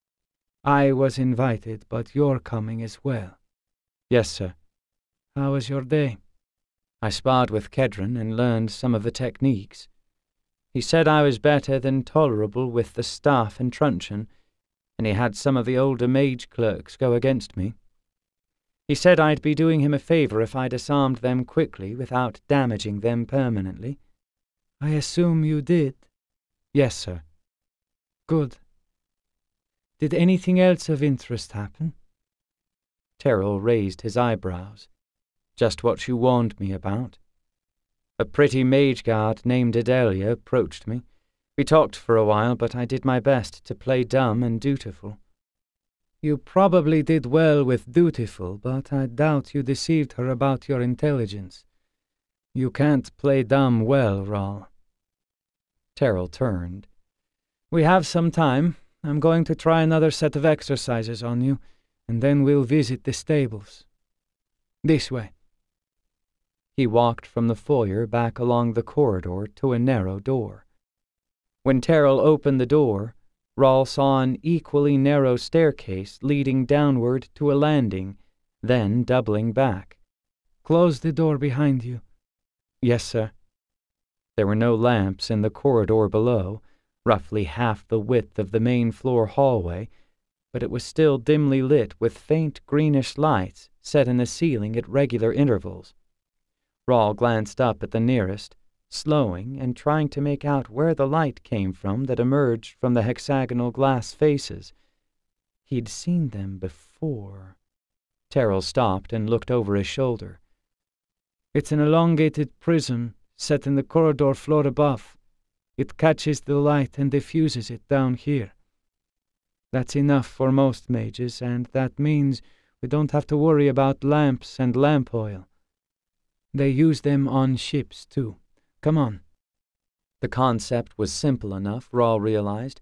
I was invited, but you're coming as well. Yes, sir. How was your day? I sparred with Kedron and learned some of the techniques. He said I was better than tolerable with the staff and truncheon, and he had some of the older mage clerks go against me. He said I'd be doing him a favor if I disarmed them quickly without damaging them permanently. I assume you did? Yes, sir. Good. Did anything else of interest happen? Terrell raised his eyebrows. Just what you warned me about. A pretty mage guard named Adelia approached me. We talked for a while, but I did my best to play dumb and dutiful. You probably did well with dutiful, but I doubt you deceived her about your intelligence. You can't play dumb well, Rahl. Terrell turned. We have some time. I'm going to try another set of exercises on you, and then we'll visit the stables. This way. He walked from the foyer back along the corridor to a narrow door. When Terrell opened the door, Rahl saw an equally narrow staircase leading downward to a landing, then doubling back. Close the door behind you. Yes, sir. There were no lamps in the corridor below, roughly half the width of the main floor hallway, but it was still dimly lit with faint greenish lights set in the ceiling at regular intervals. Rahl glanced up at the nearest, slowing and trying to make out where the light came from that emerged from the hexagonal glass faces. He'd seen them before. Terrell stopped and looked over his shoulder. It's an elongated prism set in the corridor floor above. It catches the light and diffuses it down here. That's enough for most mages, and that means we don't have to worry about lamps and lamp oil. They use them on ships, too. Come on. The concept was simple enough, Rahl realized,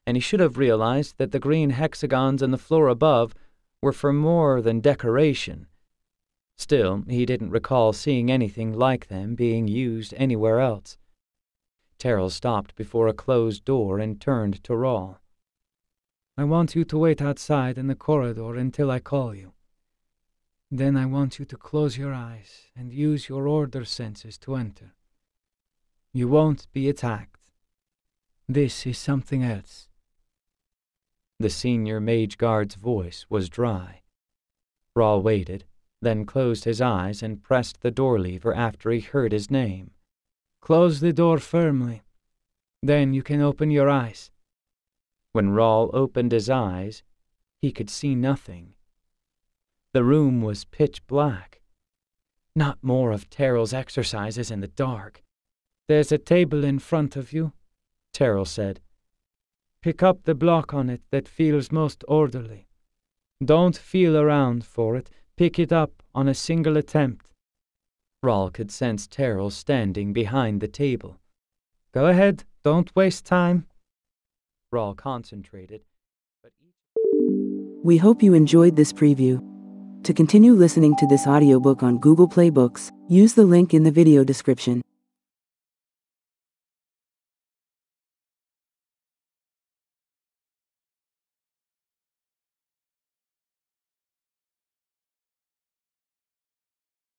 and he should have realized that the green hexagons on the floor above were for more than decoration. Still, he didn't recall seeing anything like them being used anywhere else. Terrell stopped before a closed door and turned to Rahl. I want you to wait outside in the corridor until I call you. Then I want you to close your eyes and use your order senses to enter. You won't be attacked. This is something else. The senior mage-guard's voice was dry. Rahl waited, then closed his eyes and pressed the door lever after he heard his name. Close the door firmly. Then you can open your eyes. When Rahl opened his eyes, he could see nothing. The room was pitch black. Not more of Terrell's exercises in the dark. There's a table in front of you, Terrell said. Pick up the block on it that feels most orderly. Don't feel around for it. Pick it up on a single attempt. Rahl could sense Terrell standing behind the table. Go ahead, don't waste time. Rahl concentrated. But We hope you enjoyed this preview. To continue listening to this audiobook on Google Play Books, use the link in the video description.